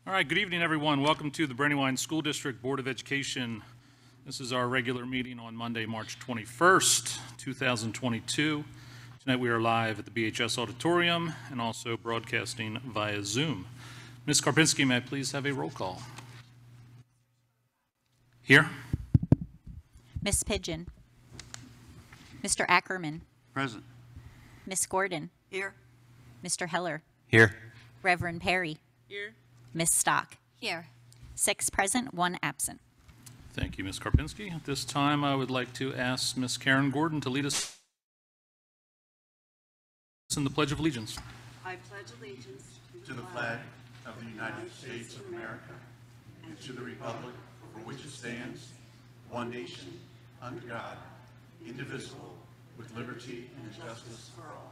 All right, good evening, everyone. Welcome to the Brandywine School District Board of Education. This is our regular meeting on Monday, March 21st, 2022. Tonight we are live at the BHS Auditorium and also broadcasting via Zoom. Ms. Karpinski, may I please have a roll call? Here. Ms. Pigeon. Mr. Ackerman. Present. Ms. Gordon. Here. Mr. Heller. Here. Reverend Perry. Here. Ms. Stock. Here. 6 present, 1 absent. Thank you, Ms. Karpinski. At this time, I would like to ask Ms. Karen Gordon to lead us in the Pledge of Allegiance. I pledge allegiance To the flag of the United States of America and to the republic for which it stands, one nation, under God, indivisible, with liberty and justice for all.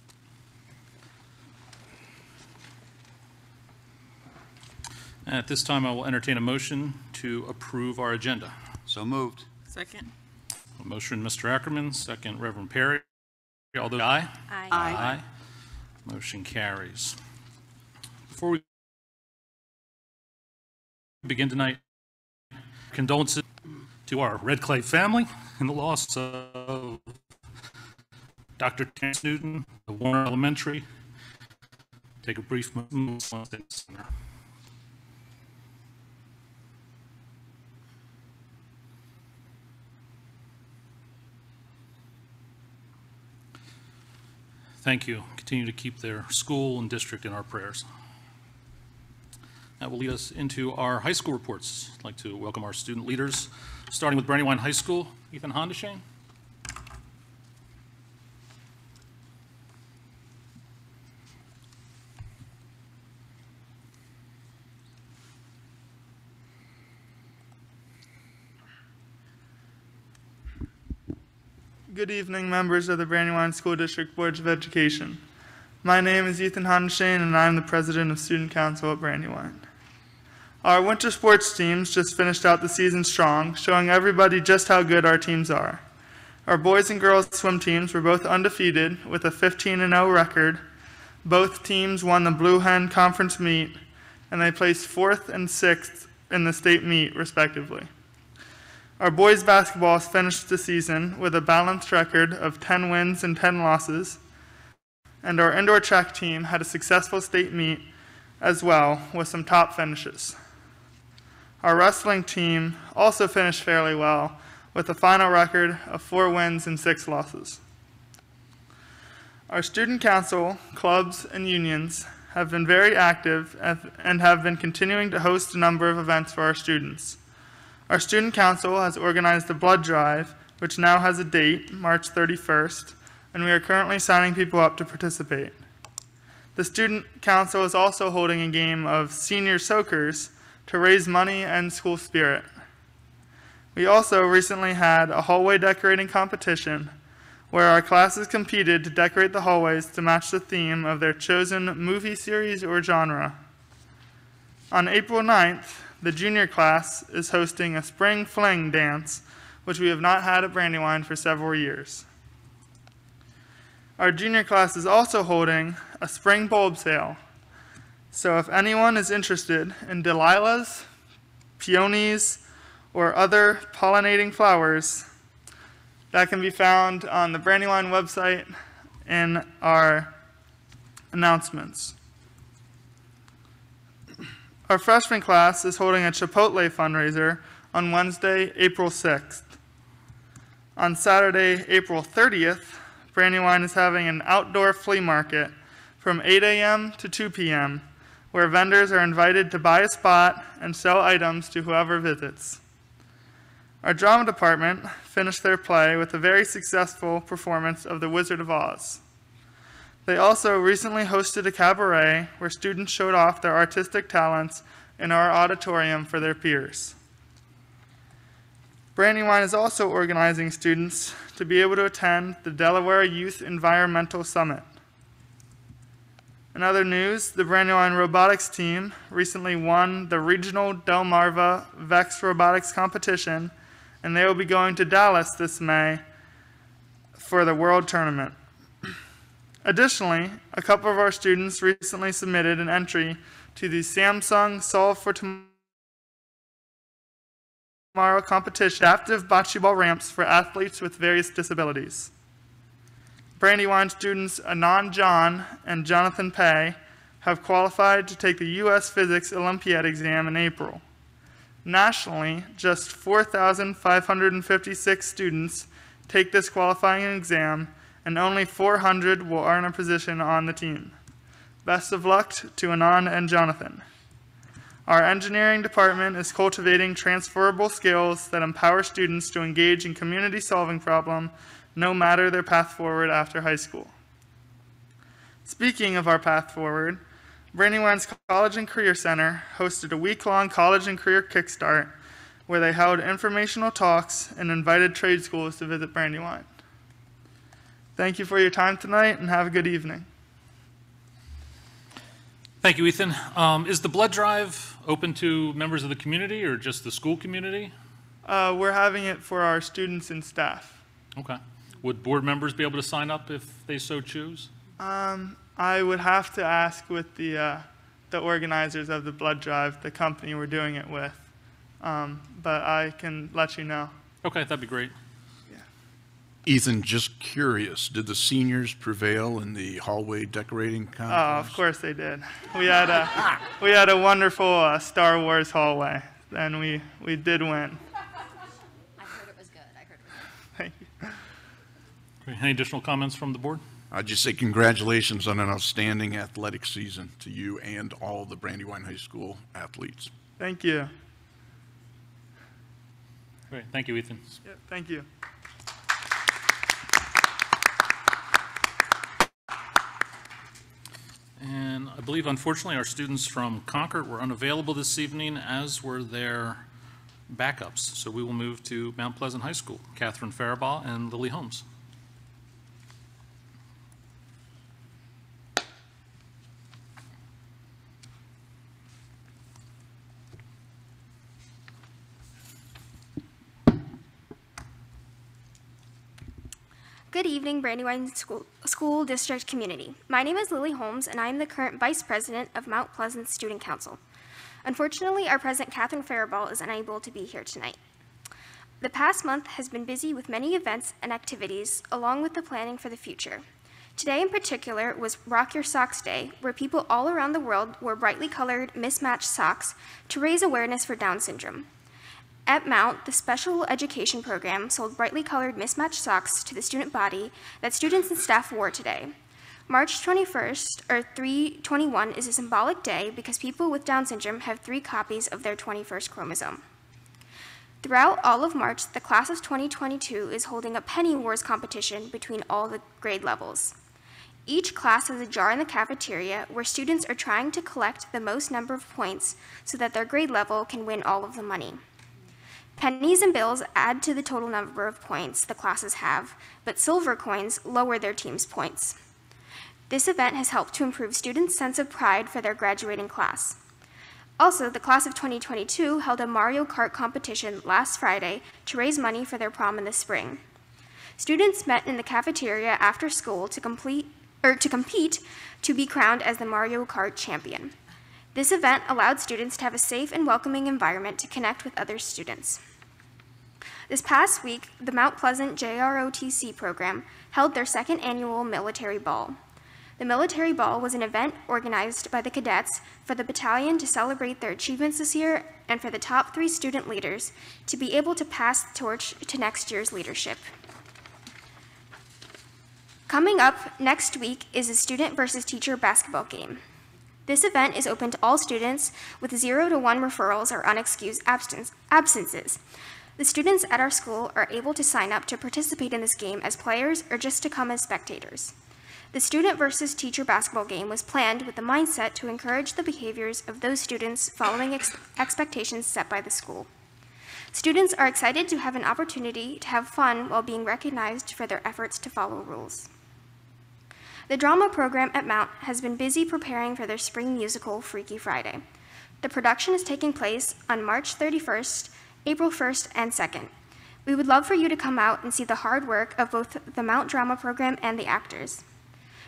At this time, I will entertain a motion to approve our agenda. So moved. Second. A motion, Mr. Ackerman, second, Reverend Perry. All those aye? Aye. Aye. Motion carries. Before we begin tonight, condolences to our Red Clay family in the loss of Dr. Terrence Newton of Warner Elementary. Take a brief moment. Thank you. Continue to keep their school and district in our prayers. That will lead us into our high school reports. I'd like to welcome our student leaders, starting with Brandywine High School. Ethan Hondashane. Good evening, members of the Brandywine School District Board of Education. My name is Ethan Hondashane, and I am the president of Student Council at Brandywine. Our winter sports teams just finished out the season strong, showing everybody just how good our teams are. Our boys and girls swim teams were both undefeated with a 15-0 record. Both teams won the Blue Hen Conference meet, and they placed 4th and 6th in the state meet, respectively. Our boys basketball finished the season with a balanced record of 10 wins and 10 losses, and our indoor track team had a successful state meet as well with some top finishes. Our wrestling team also finished fairly well with a final record of 4 wins and 6 losses. Our student council, clubs, and unions have been very active and have been continuing to host a number of events for our students. Our student council has organized a blood drive, which now has a date, March 31st, and we are currently signing people up to participate. The student council is also holding a game of senior soakers to raise money and school spirit. We also recently had a hallway decorating competition where our classes competed to decorate the hallways to match the theme of their chosen movie series or genre. On April 9th, the junior class is hosting a spring fling dance, which we have not had at Brandywine for several years. Our junior class is also holding a spring bulb sale. So if anyone is interested in Delilahs, peonies, or other pollinating flowers, that can be found on the Brandywine website in our announcements. Our freshman class is holding a Chipotle fundraiser on Wednesday, April 6th. On Saturday, April 30th, Brandywine is having an outdoor flea market from 8 a.m. to 2 p.m., where vendors are invited to buy a spot and sell items to whoever visits. Our drama department finished their play with a very successful performance of The Wizard of Oz. They also recently hosted a cabaret where students showed off their artistic talents in our auditorium for their peers. Brandywine is also organizing students to be able to attend the Delaware Youth Environmental Summit. In other news, the Brandywine robotics team recently won the regional Delmarva VEX robotics competition, and they will be going to Dallas this May for the World Tournament. Additionally, a couple of our students recently submitted an entry to the Samsung Solve for Tomorrow competition, adaptive bocce ball ramps for athletes with various disabilities. Brandywine students Anand John and Jonathan Pei have qualified to take the U.S. Physics Olympiad exam in April. Nationally, just 4,556 students take this qualifying exam, and only 400 will earn a position on the team. Best of luck to Anand and Jonathan. Our engineering department is cultivating transferable skills that empower students to engage in community solving problems, no matter their path forward after high school. Speaking of our path forward, Brandywine's College and Career Center hosted a week-long college and career kickstart where they held informational talks and invited trade schools to visit Brandywine. Thank you for your time tonight and have a good evening. Thank you, Ethan. Is the blood drive open to members of the community or just the school community? We're having it for our students and staff. Okay. Would board members be able to sign up if they so choose? I would have to ask with the organizers of the blood drive, the company we're doing it with, but I can let you know. Okay, that'd be great. Ethan, just curious, did the seniors prevail in the hallway decorating contest? Oh, of course they did. We had a wonderful Star Wars hallway, and we did win. I heard it was good. Thank you. Great. Any additional comments from the board? I'd just say congratulations on an outstanding athletic season to you and all the Brandywine High School athletes. Thank you. Great. Thank you, Ethan. Yep, thank you. And I believe, unfortunately, our students from Concord were unavailable this evening, as were their backups. So we will move to Mount Pleasant High School, Catherine Faribault and Lily Holmes. Good evening, Brandywine School District community. My name is Lily Holmes, and I am the current Vice President of Mount Pleasant Student Council. Unfortunately, our President, Catherine Faribault, is unable to be here tonight. The past month has been busy with many events and activities, along with the planning for the future. Today in particular was Rock Your Socks Day, where people all around the world wore brightly colored, mismatched socks to raise awareness for Down syndrome. At Mount, the special education program sold brightly colored mismatched socks to the student body that students and staff wore today. March 21st, or 3/21, is a symbolic day because people with Down syndrome have 3 copies of their 21st chromosome. Throughout all of March, the class of 2022 is holding a penny wars competition between all the grade levels. Each class has a jar in the cafeteria where students are trying to collect the most number of points so that their grade level can win all of the money. Pennies and bills add to the total number of points the classes have, but silver coins lower their team's points. This event has helped to improve students' sense of pride for their graduating class. Also, the class of 2022 held a Mario Kart competition last Friday to raise money for their prom in the spring. Students met in the cafeteria after school to compete to be crowned as the Mario Kart champion. This event allowed students to have a safe and welcoming environment to connect with other students. This past week, the Mount Pleasant JROTC program held their 2nd annual military ball. The military ball was an event organized by the cadets for the battalion to celebrate their achievements this year and for the top 3 student leaders to be able to pass the torch to next year's leadership. Coming up next week is a student versus teacher basketball game. This event is open to all students with 0 to 1 referrals or unexcused absences. The students at our school are able to sign up to participate in this game as players or just to come as spectators. The student versus teacher basketball game was planned with the mindset to encourage the behaviors of those students following expectations set by the school. Students are excited to have an opportunity to have fun while being recognized for their efforts to follow rules. The drama program at Mount has been busy preparing for their spring musical, Freaky Friday. The production is taking place on March 31st, April 1st, and 2nd. We would love for you to come out and see the hard work of both the Mount drama program and the actors.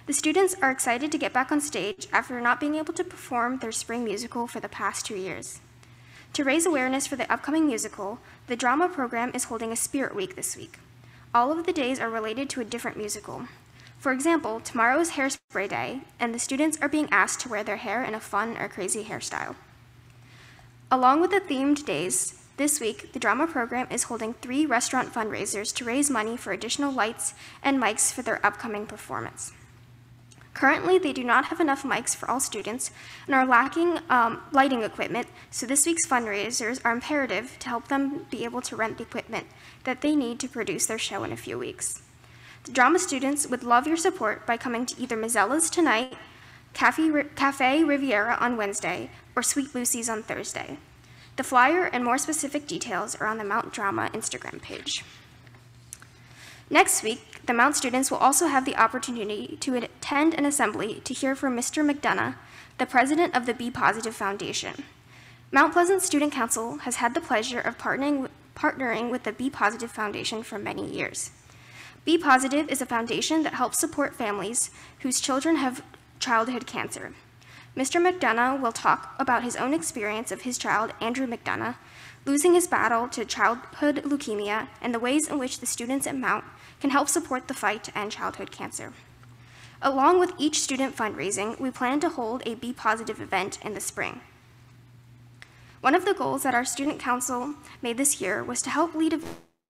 The students are excited to get back on stage after not being able to perform their spring musical for the past 2 years. To raise awareness for the upcoming musical, the drama program is holding a Spirit Week this week. All of the days are related to a different musical. For example, tomorrow is Hairspray Day, and the students are being asked to wear their hair in a fun or crazy hairstyle. Along with the themed days, this week, the drama program is holding 3 restaurant fundraisers to raise money for additional lights and mics for their upcoming performance. Currently, they do not have enough mics for all students and are lacking lighting equipment, so this week's fundraisers are imperative to help them be able to rent the equipment that they need to produce their show in a few weeks. The drama students would love your support by coming to either Mazzella's tonight, Cafe Riviera on Wednesday, or Sweet Lucy's on Thursday. The flyer and more specific details are on the Mount Drama Instagram page. Next week, the Mount students will also have the opportunity to attend an assembly to hear from Mr. McDonough, the president of the Be Positive Foundation. Mount Pleasant Student Council has had the pleasure of partnering with the Be Positive Foundation for many years. Be Positive is a foundation that helps support families whose children have childhood cancer. Mr. McDonough will talk about his own experience of his child, Andrew McDonough, losing his battle to childhood leukemia and the ways in which the students at Mount can help support the fight to end childhood cancer. Along with each student fundraising, we plan to hold a Be Positive event in the spring. One of the goals that our student council made this year was to help lead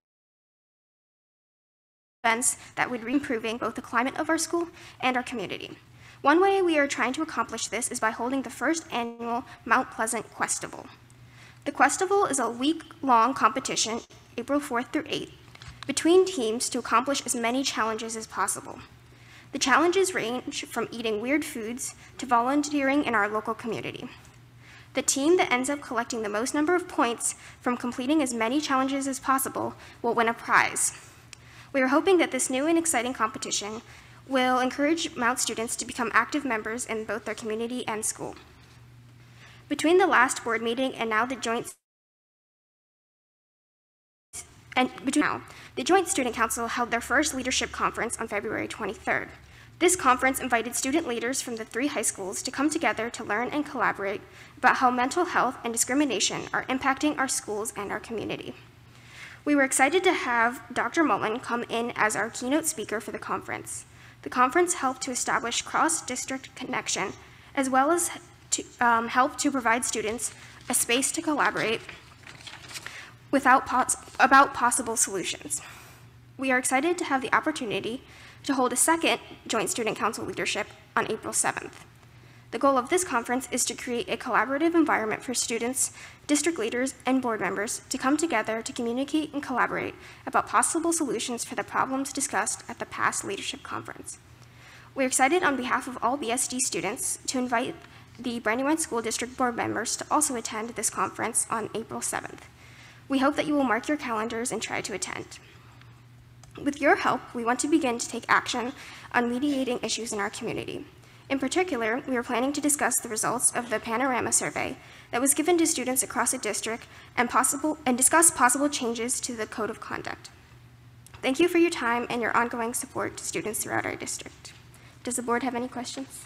events that would be improving both the climate of our school and our community. One way we are trying to accomplish this is by holding the first annual Mount Pleasant Questival. The Questival is a week-long competition, April 4th through 8th, between teams to accomplish as many challenges as possible. The challenges range from eating weird foods to volunteering in our local community. The team that ends up collecting the most number of points from completing as many challenges as possible will win a prize. We are hoping that this new and exciting competition will encourage Mount students to become active members in both their community and school. Between the last board meeting and now the joint Student Council held their first leadership conference on February 23rd. This conference invited student leaders from the 3 high schools to come together to learn and collaborate about how mental health and discrimination are impacting our schools and our community. We were excited to have Dr. Mullen come in as our keynote speaker for the conference. The conference helped to establish cross-district connection, as well as to help to provide students a space to collaborate about possible solutions. We are excited to have the opportunity to hold a second Joint Student Council leadership on April 7th. The goal of this conference is to create a collaborative environment for students, district leaders, and board members to come together to communicate and collaborate about possible solutions for the problems discussed at the past leadership conference. We're excited on behalf of all BSD students to invite the Brandywine School District board members to also attend this conference on April 7th. We hope that you will mark your calendars and try to attend. With your help, we want to begin to take action on mediating issues in our community. In particular, we are planning to discuss the results of the Panorama survey that was given to students across the district and discuss possible changes to the Code of Conduct. Thank you for your time and your ongoing support to students throughout our district. Does the board have any questions?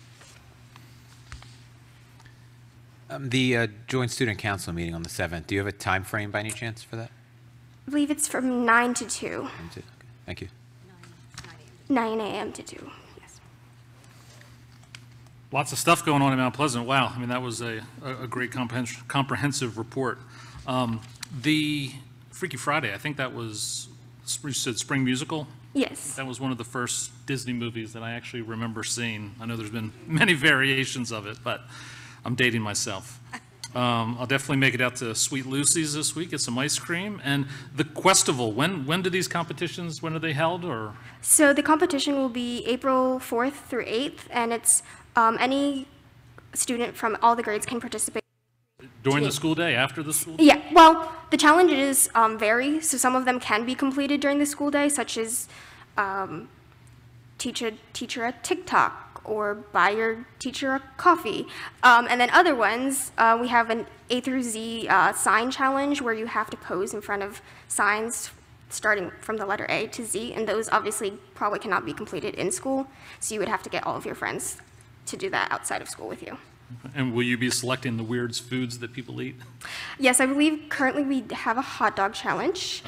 The Joint Student Council meeting on the 7th, do you have a time frame by any chance for that? I believe it's from 9 to 2. 9 to 2. Okay. Thank you. 9 a.m. to 2. Yes. Lots of stuff going on in Mount Pleasant. Wow, I mean, that was a great comprehensive report. The Freaky Friday, I think that was, you said Spring Musical? Yes. That was one of the first Disney movies that I actually remember seeing. I know there's been many variations of it, but I'm dating myself. I'll definitely make it out to Sweet Lucy's this week, get some ice cream. And the Questival, when do these competitions, when are they held? Or? So the competition will be April 4th through 8th, and it's any student from all the grades can participate. During the school day, after the school day? Yeah, well, the challenges vary, so some of them can be completed during the school day, such as teach a teacher a TikTok, or buy your teacher a coffee. And then other ones, we have an A through Z sign challenge where you have to pose in front of signs starting from the letter A to Z, and those obviously probably cannot be completed in school, so you would have to get all of your friends to do that outside of school with you. And will you be selecting the weird foods that people eat? Yes, I believe currently we have a hot dog challenge.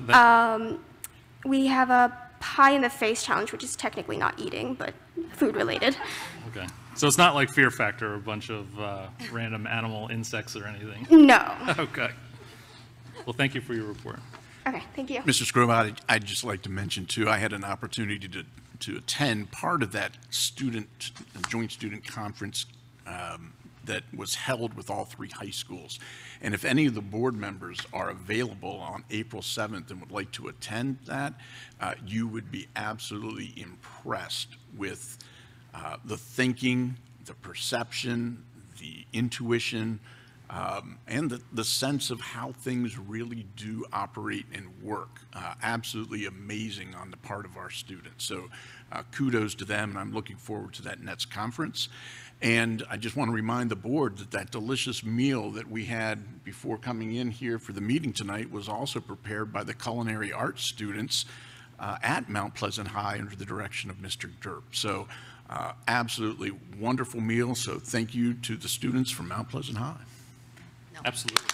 We have a pie in the face challenge, which is technically not eating, but food related. Okay. So it's not like Fear Factor, a bunch of random animal insects or anything? No. Okay. Well, thank you for your report. Okay, thank you. Mr. Scrova, I'd just like to mention, too, I had an opportunity to attend part of that joint student conference that was held with all 3 high schools. And if any of the board members are available on April 7th and would like to attend that, you would be absolutely impressed with the thinking, the perception, the intuition, and the sense of how things really do operate and work. Absolutely amazing on the part of our students. So kudos to them, and I'm looking forward to that next conference. And I just want to remind the board that that delicious meal that we had before coming in here for the meeting tonight was also prepared by the culinary arts students at Mount Pleasant High under the direction of Mr. Derp. So absolutely wonderful meal. So thank you to the students from Mount Pleasant High. Absolutely.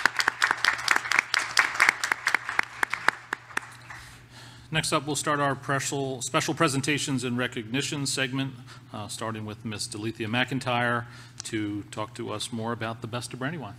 Next up, we'll start our special presentations and recognition segment, starting with Ms. Delethea McIntyre to talk to us more about the Best of Brandywine.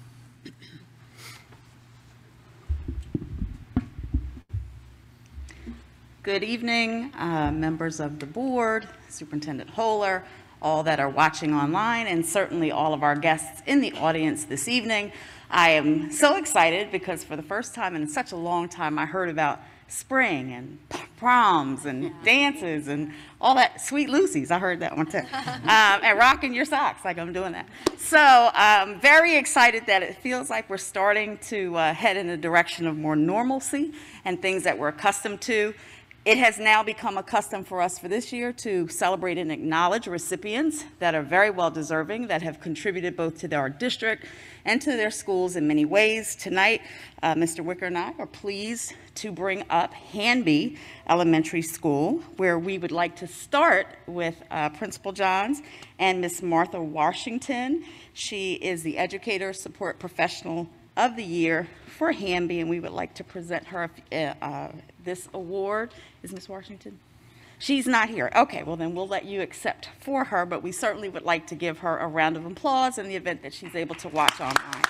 Good evening, members of the board, Superintendent Holler, all that are watching online, and certainly all of our guests in the audience this evening. I am so excited because for the first time in such a long time, I heard about spring and proms and dances and all that. Sweet Lucy's, I heard that one too. And rocking your socks, like I'm doing that. So I'm very excited that it feels like we're starting to head in the direction of more normalcy and things that we're accustomed to. It has now become a custom for us for this year to celebrate and acknowledge recipients that are very well deserving, that have contributed both to our district and to their schools in many ways. Tonight, Mr. Wicker and I are pleased to bring up Hanby Elementary School, where we would like to start with Principal Johns and Miss Martha Washington. She is the Educator Support Professional of the Year for Hanby, and we would like to present her this award. Is Miss Washington? She's not here. Okay, well then we'll let you accept for her, but we certainly would like to give her a round of applause in the event that she's able to watch online.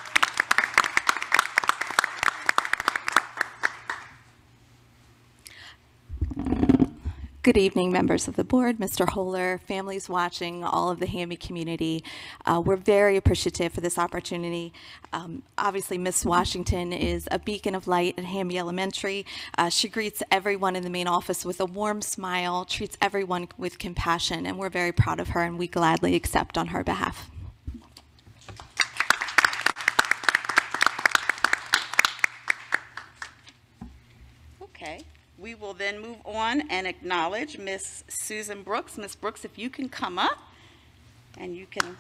Good evening, members of the board, Mr. Holler, families watching, all of the Hanby community. We're very appreciative for this opportunity. Obviously, Miss Washington is a beacon of light at Hanby Elementary. She greets everyone in the main office with a warm smile, treats everyone with compassion, and we're very proud of her, and we gladly accept on her behalf. Okay. We will then move on and acknowledge Miss Susan Brooks. Miss Brooks, if you can come up and you can.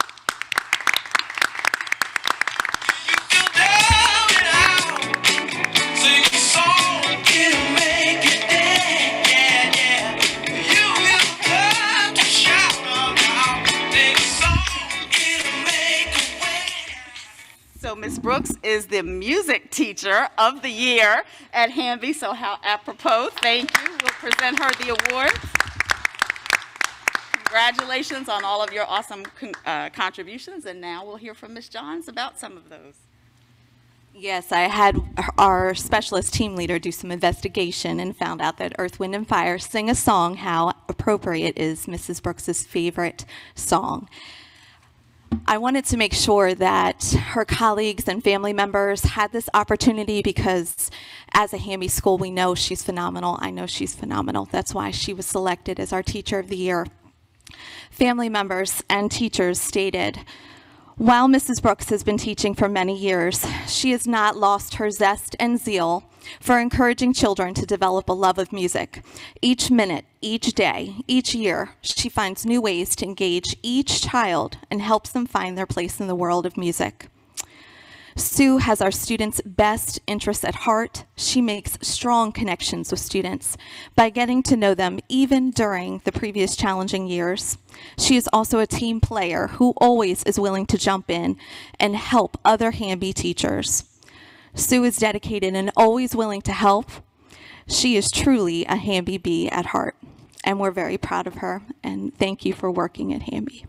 So Ms. Brooks is the music teacher of the year at Hanby, so how apropos. Thank you. We'll present her the award. Congratulations on all of your awesome contributions, and now we'll hear from Ms. Johns about some of those. Yes, I had our specialist team leader do some investigation and found out that Earth, Wind, and Fire sing a song, How Appropriate is Mrs. Brooks's favorite song. I wanted to make sure that her colleagues and family members had this opportunity because as a Hanby school, we know she's phenomenal. I know she's phenomenal. That's why she was selected as our Teacher of the Year. Family members and teachers stated, while Mrs. Brooks has been teaching for many years, she has not lost her zest and zeal for encouraging children to develop a love of music. Each minute, each day, each year, she finds new ways to engage each child and helps them find their place in the world of music. Sue has our students' best interests at heart. She makes strong connections with students by getting to know them even during the previous challenging years. She is also a team player who always is willing to jump in and help other Hamby teachers. Sue is dedicated and always willing to help. She is truly a Hamby bee at heart, and we're very proud of her, and thank you for working at Hamby.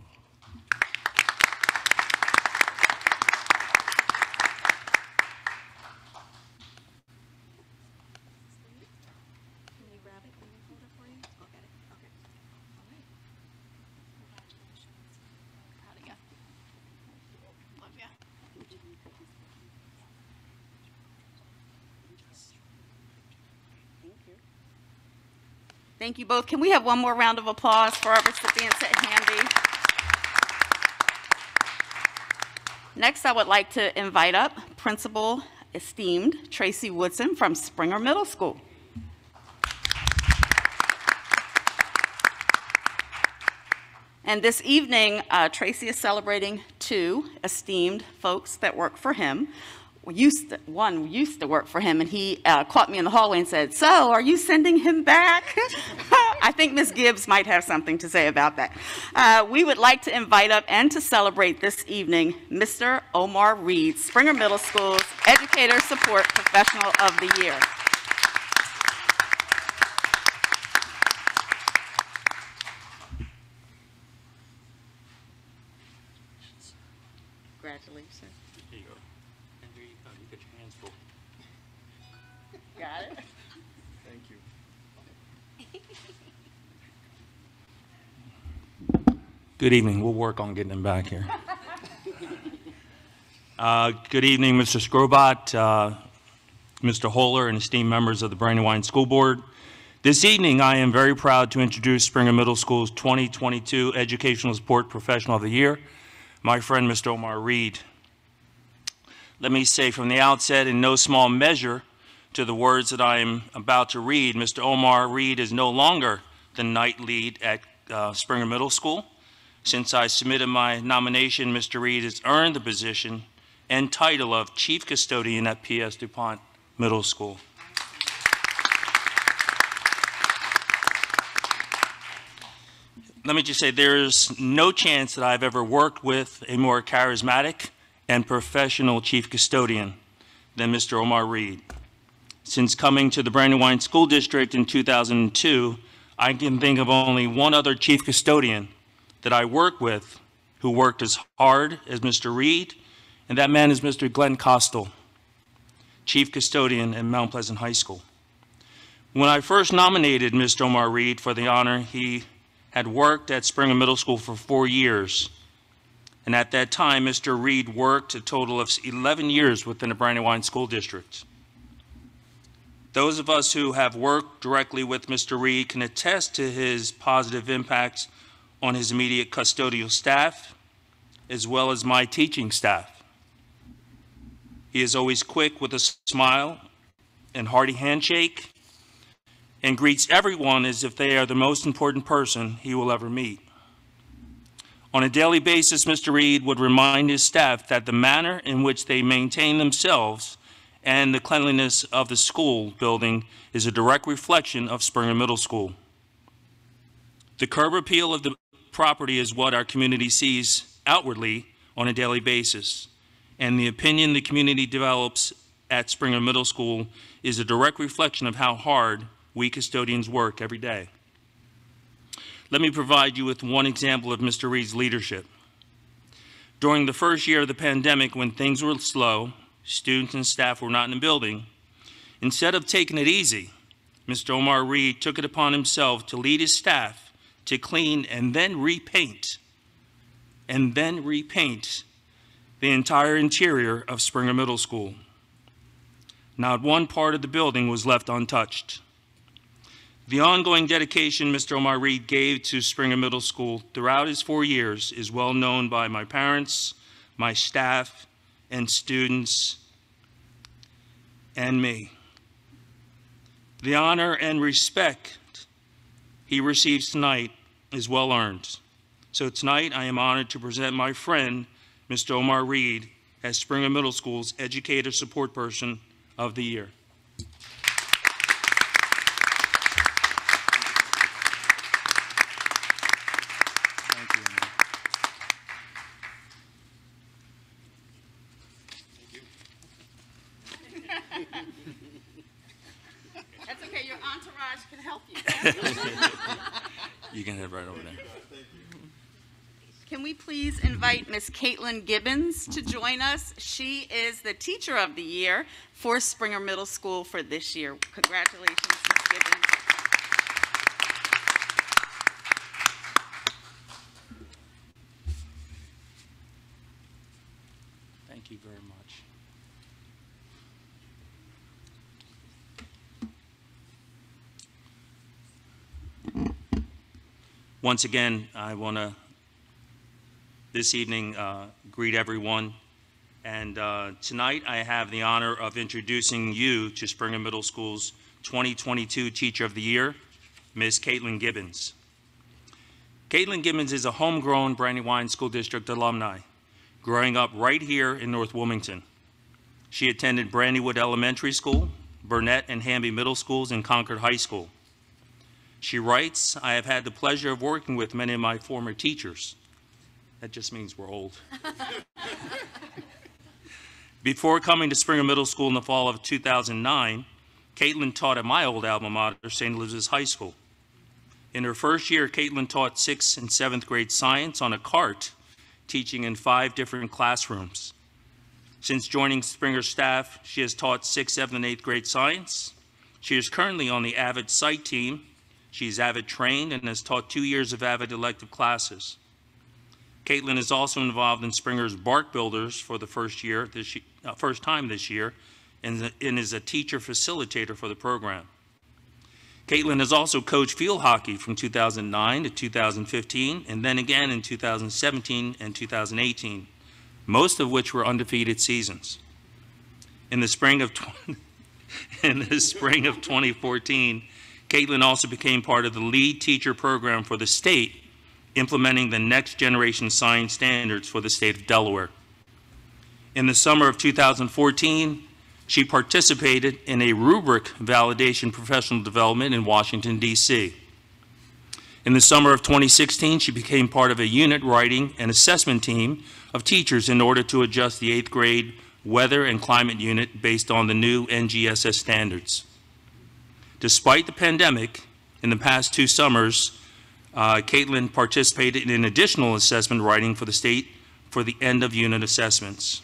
Thank you both. Can we have one more round of applause for our recipients at Hamby? Next, I would like to invite up Principal Esteemed Tracy Woodson from Springer Middle School. And this evening, Tracy is celebrating two esteemed folks that work for him. One used to work for him, and he caught me in the hallway and said, "So, are you sending him back?" I think Ms. Gibbs might have something to say about that. We would like to invite up and to celebrate this evening Mr. Omar Reed, Springer Middle School's Educator Support Professional of the Year. Congratulations. Here you go. And there you go. You get your hands full. Got it? Thank you. Good evening. We'll work on getting him back here. Good evening, Mr. Scrobot, Mr. Holler, and esteemed members of the Brandywine School Board. This evening, I am very proud to introduce Springer Middle School's 2022 Educational Support Professional of the Year, my friend, Mr. Omar Reed. Let me say from the outset, in no small measure, to the words that I am about to read, Mr. Omar Reed is no longer the night lead at Springer Middle School. Since I submitted my nomination, Mr. Reed has earned the position and title of Chief Custodian at P.S. DuPont Middle School. Let me just say, there's no chance that I've ever worked with a more charismatic and professional chief custodian than Mr. Omar Reed. Since coming to the Brandywine School District in 2002, I can think of only one other chief custodian that I work with who worked as hard as Mr. Reed, and that man is Mr. Glenn Costel, chief custodian at Mount Pleasant High School. When I first nominated Mr. Omar Reed for the honor, he had worked at Springer Middle School for 4 years. And at that time, Mr. Reed worked a total of 11 years within the Brandywine School District. Those of us who have worked directly with Mr. Reed can attest to his positive impacts on his immediate custodial staff, as well as my teaching staff. He is always quick with a smile and hearty handshake, and greets everyone as if they are the most important person he will ever meet. On a daily basis, Mr. Reed would remind his staff that the manner in which they maintain themselves and the cleanliness of the school building is a direct reflection of Springer Middle School. The curb appeal of the property is what our community sees outwardly on a daily basis, and the opinion the community develops at Springer Middle School is a direct reflection of how hard we custodians work every day. Let me provide you with one example of Mr. Reed's leadership. During the first year of the pandemic, when things were slow, students and staff were not in the building, instead of taking it easy, Mr. Omar Reed took it upon himself to lead his staff to clean and then repaint the entire interior of Springer Middle School. Not one part of the building was left untouched. The ongoing dedication Mr. Omar Reed gave to Springer Middle School throughout his 4 years is well known by my parents, my staff, and students, and me. The honor and respect he receives tonight is well earned. So tonight I am honored to present my friend, Mr. Omar Reed, as Springer Middle School's Educator Support Person of the Year. Thank you, Emily. That's okay, your entourage can help you. You can head right over there. Can we please invite Miss Caitlin Gibbons to join us? She is the Teacher of the Year for Springer Middle School for this year. Congratulations, Ms. Gibbons. Thank you very much. Once again, I want to this evening greet everyone. And tonight I have the honor of introducing you to Springer Middle School's 2022 Teacher of the Year, Ms. Caitlin Gibbons. Caitlin Gibbons is a homegrown Brandywine School District alumni, growing up right here in North Wilmington. She attended Brandywood Elementary School, Burnett and Hamby Middle Schools, and Concord High School. She writes, "I have had the pleasure of working with many of my former teachers." That just means we're old. Before coming to Springer Middle School in the fall of 2009, Caitlin taught at my old alma mater, St. Elizabeth's High School. In her first year, Caitlin taught 6th and 7th grade science on a cart, teaching in 5 different classrooms. Since joining Springer's staff, she has taught 6th, 7th, and 8th grade science. She is currently on the AVID site team. She's AVID trained and has taught 2 years of AVID elective classes. Caitlin is also involved in Springer's Bark Builders for the first time this year, and is a teacher facilitator for the program. Caitlin has also coached field hockey from 2009 to 2015, and then again in 2017 and 2018, most of which were undefeated seasons. In the spring of 2014, Caitlin also became part of the lead teacher program for the state, implementing the next generation science standards for the state of Delaware. In the summer of 2014, she participated in a rubric validation professional development in Washington, D.C. In the summer of 2016, she became part of a unit writing and assessment team of teachers in order to adjust the 8th grade weather and climate unit based on the new NGSS standards. Despite the pandemic, in the past 2 summers, Caitlin participated in additional assessment writing for the state for the end of unit assessments.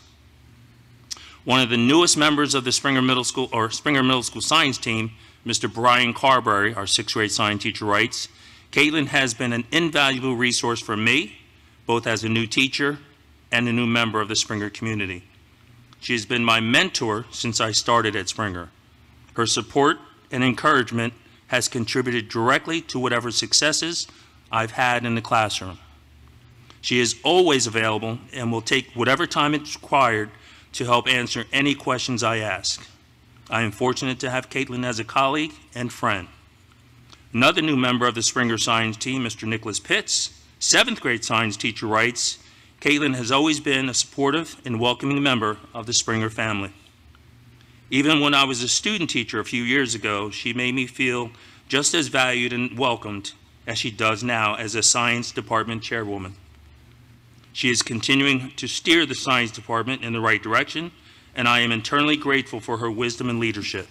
One of the newest members of the Springer Middle School science team, Mr. Brian Carberry, our 6th grade science teacher, writes, "Caitlin has been an invaluable resource for me, both as a new teacher and a new member of the Springer community. She has been my mentor since I started at Springer. Her support and encouragement has contributed directly to whatever successes I've had in the classroom. She is always available and will take whatever time it's required to help answer any questions I ask. I am fortunate to have Caitlin as a colleague and friend." Another new member of the Springer science team, Mr. Nicholas Pitts, 7th grade science teacher, writes, "Caitlin has always been a supportive and welcoming member of the Springer family. Even when I was a student teacher a few years ago, she made me feel just as valued and welcomed as she does now as a science department chairwoman. She is continuing to steer the science department in the right direction, and I am eternally grateful for her wisdom and leadership."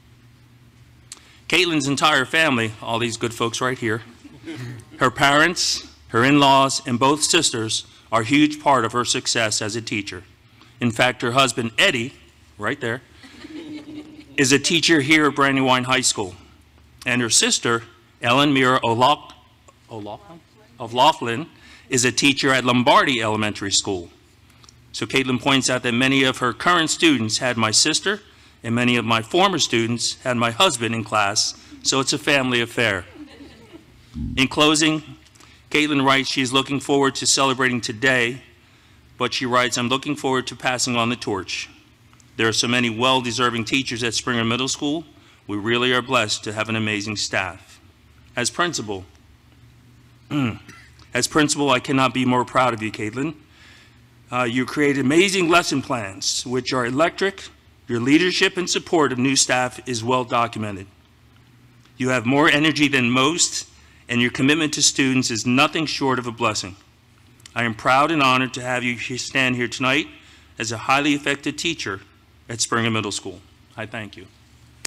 Caitlin's entire family, all these good folks right here, her parents, her in-laws, and both sisters are a huge part of her success as a teacher. In fact, her husband, Eddie, right there, is a teacher here at Brandywine High School, and her sister, Ellen Mira O'Loughlin, is a teacher at Lombardi Elementary School. So Caitlin points out that many of her current students had my sister, and many of my former students had my husband in class, so it's a family affair. In closing, Caitlin writes she's looking forward to celebrating today, but she writes, "I'm looking forward to passing on the torch. There are so many well-deserving teachers at Springer Middle School. We really are blessed to have an amazing staff. As principal, I cannot be more proud of you, Caitlin. You created amazing lesson plans, which are electric. Your leadership and support of new staff is well documented. You have more energy than most, and your commitment to students is nothing short of a blessing. I am proud and honored to have you stand here tonight as a highly effective teacher at Springer Middle School. I thank you.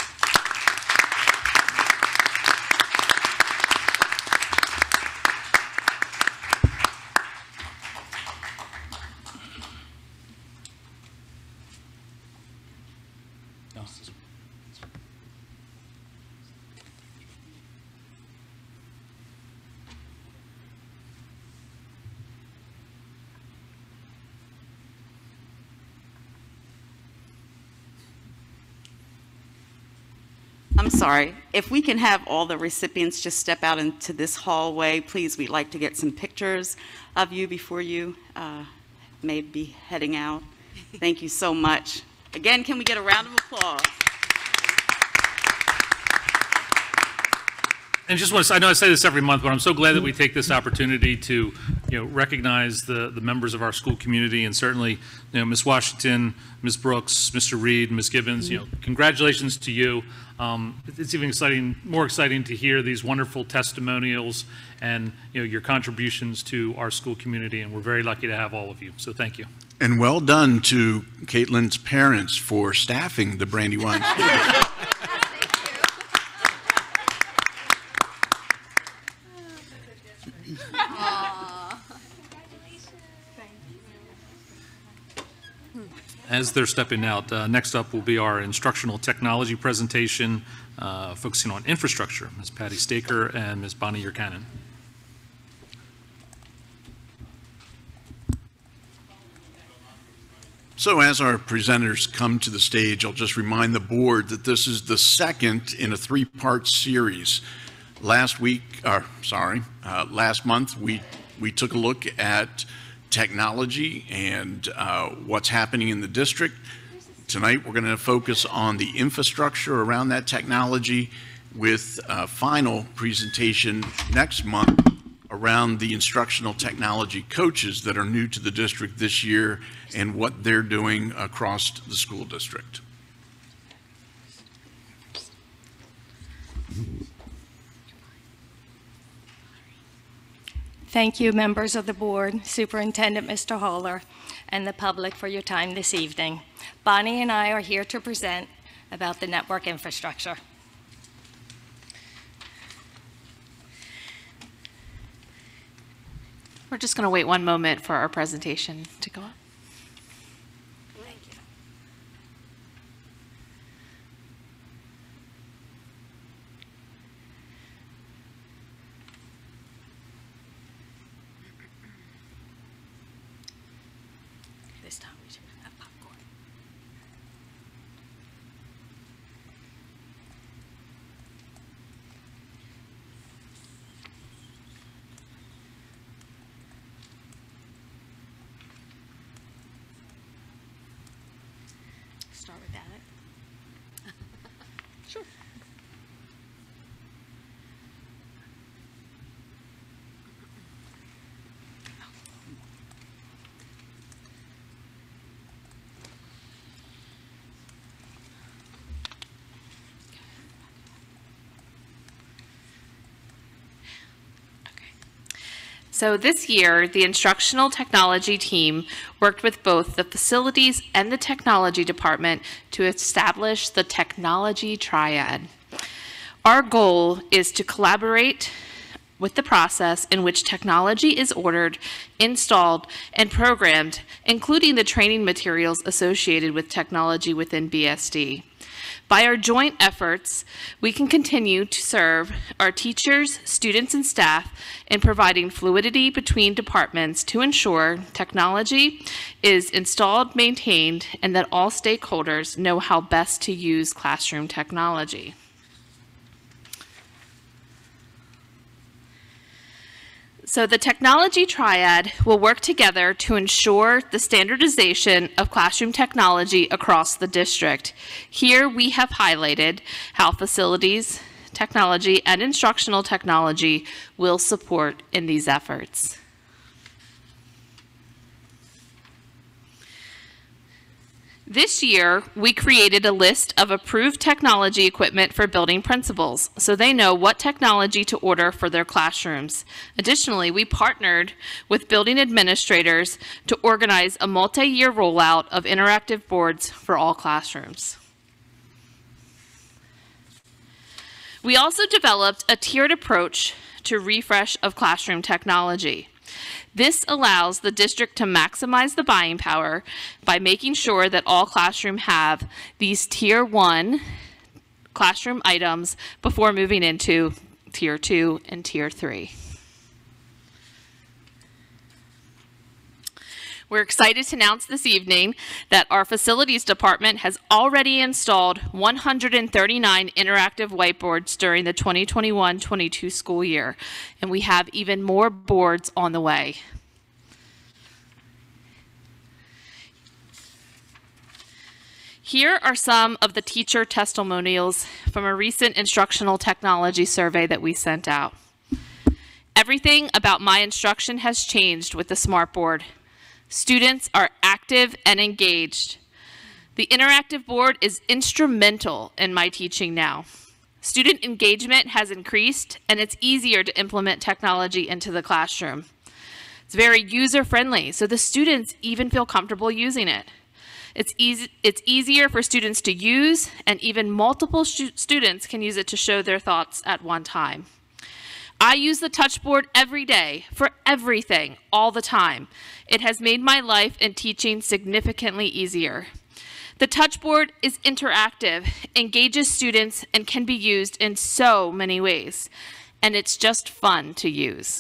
I'm sorry, if we can have all the recipients just step out into this hallway, please, we'd like to get some pictures of you before you may be heading out. Thank you so much. Again, can we get a round of applause? And just want to say, I know I say this every month, but I'm so glad that we take this opportunity to, recognize the members of our school community, and certainly, Ms. Washington, Ms. Brooks, Mr. Reed, Ms. Gibbons, congratulations to you. It's even more exciting to hear these wonderful testimonials and, your contributions to our school community, and we're very lucky to have all of you. So thank you. And well done to Caitlin's parents for staffing the Brandywine School. As they're stepping out, next up will be our instructional technology presentation, focusing on infrastructure. Ms. Patty Staker and Ms. Bonnie Yurkanin. So as our presenters come to the stage, I'll just remind the board that this is the second in a three-part series. Last month, we took a look at technology and what's happening in the district. Tonight, we're going to focus on the infrastructure around that technology, with a final presentation next month around the instructional technology coaches that are new to the district this year and what they're doing across the school district. Thank you, members of the board, Superintendent Mr. Holler, and the public for your time this evening. Bonnie and I are here to present about the network infrastructure. We're just going to wait one moment for our presentation to go up. Thank you. This time we should have popcorn. Start with that. Sure. So this year, the instructional technology team worked with both the facilities and the technology department to establish the technology triad. Our goal is to collaborate with the process in which technology is ordered, installed, and programmed, including the training materials associated with technology within BSD. By our joint efforts, we can continue to serve our teachers, students, and staff in providing fluidity between departments to ensure technology is installed, maintained, and that all stakeholders know how best to use classroom technology. So the technology triad will work together to ensure the standardization of classroom technology across the district. Here we have highlighted how facilities, technology, and instructional technology will support in these efforts. This year, we created a list of approved technology equipment for building principals, so they know what technology to order for their classrooms. Additionally, we partnered with building administrators to organize a multi-year rollout of interactive boards for all classrooms. We also developed a tiered approach to refresh of classroom technology. This allows the district to maximize the buying power by making sure that all classrooms have these Tier 1 classroom items before moving into Tier 2 and Tier 3. We're excited to announce this evening that our facilities department has already installed 139 interactive whiteboards during the 2021-22 school year, and we have even more boards on the way. Here are some of the teacher testimonials from a recent instructional technology survey that we sent out. Everything about my instruction has changed with the Smartboard. Students are active and engaged. The interactive board is instrumental in my teaching now. Student engagement has increased, and it's easier to implement technology into the classroom. It's very user-friendly, so the students even feel comfortable using it. It's easier for students to use, and even multiple students can use it to show their thoughts at one time. I use the touchboard every day for everything, all the time. It has made my life and teaching significantly easier. The touchboard is interactive, engages students, and can be used in so many ways. And it's just fun to use.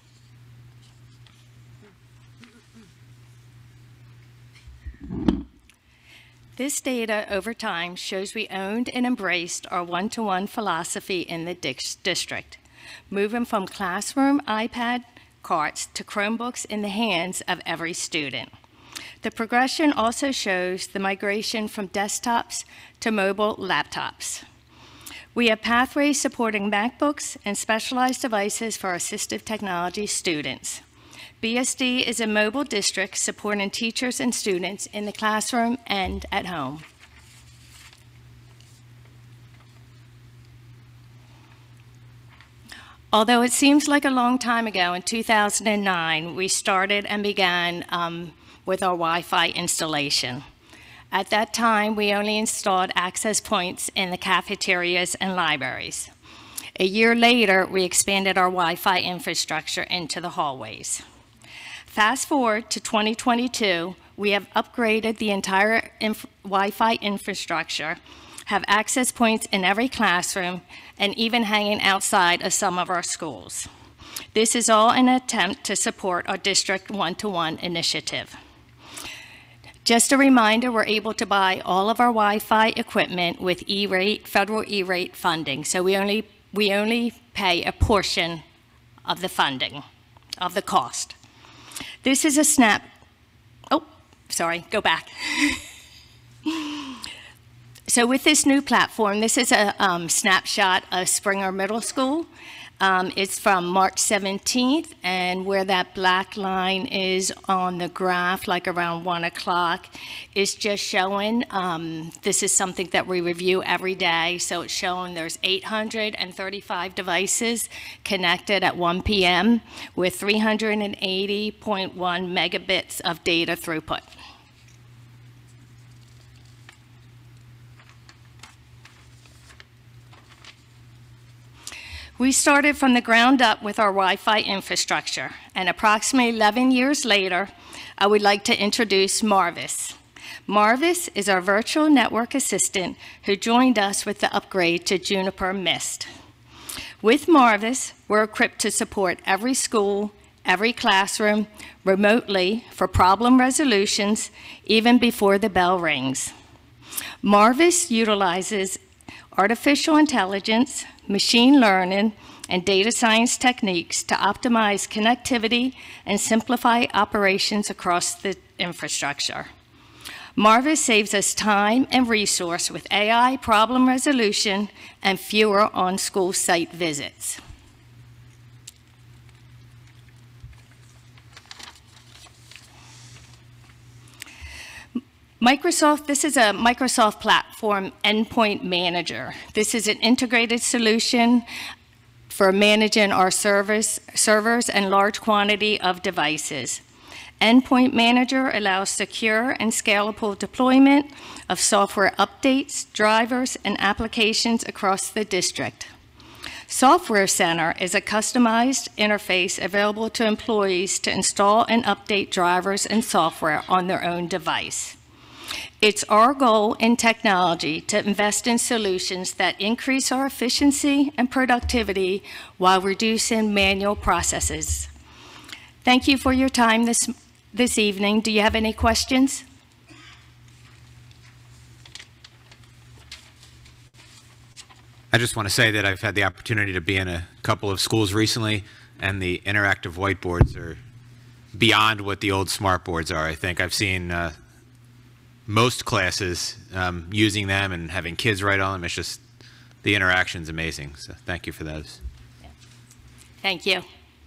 This data over time shows we owned and embraced our one-to-one philosophy in the district, moving from classroom iPad carts to Chromebooks in the hands of every student. The progression also shows the migration from desktops to mobile laptops. We have pathways supporting MacBooks and specialized devices for assistive technology students. BSD is a mobile district supporting teachers and students in the classroom and at home. Although it seems like a long time ago, in 2009, we started and began with our Wi-Fi installation. At that time, we only installed access points in the cafeterias and libraries. A year later, we expanded our Wi-Fi infrastructure into the hallways. Fast forward to 2022, we have upgraded the entire Wi-Fi infrastructure, have access points in every classroom, and even hanging outside of some of our schools. This is all an attempt to support our District One-to-One initiative. Just a reminder, we're able to buy all of our Wi-Fi equipment with E-rate, federal E-rate funding, so we only pay a portion of the funding, of the cost. This is a go back. So with this new platform, this is a snapshot of Springer Middle School. It's from March 17th, and where that black line is on the graph, like around 1 o'clock, is just showing, this is something that we review every day, so it's showing there's 835 devices connected at 1 p.m. with 380.1 megabits of data throughput. We started from the ground up with our Wi-Fi infrastructure, and approximately 11 years later, I would like to introduce Marvis. Marvis is our virtual network assistant who joined us with the upgrade to Juniper Mist. With Marvis, we're equipped to support every school, every classroom, remotely for problem resolutions, even before the bell rings. Marvis utilizes artificial intelligence, machine learning, and data science techniques to optimize connectivity and simplify operations across the infrastructure. Marvis saves us time and resource with AI problem resolution and fewer on-school site visits. This is a Microsoft platform endpoint manager. This is an integrated solution for managing our servers and large quantity of devices. Endpoint Manager allows secure and scalable deployment of software updates, drivers, and applications across the district. Software Center is a customized interface available to employees to install and update drivers and software on their own device. It's our goal in technology to invest in solutions that increase our efficiency and productivity while reducing manual processes. Thank you for your time this evening. Do you have any questions? I just want to say that I've had the opportunity to be in a couple of schools recently, and the interactive whiteboards are beyond what the old smart boards are. I think I've seen most classes using them and having kids write on them. It's just, the interaction's amazing. So thank you for those. Thank you.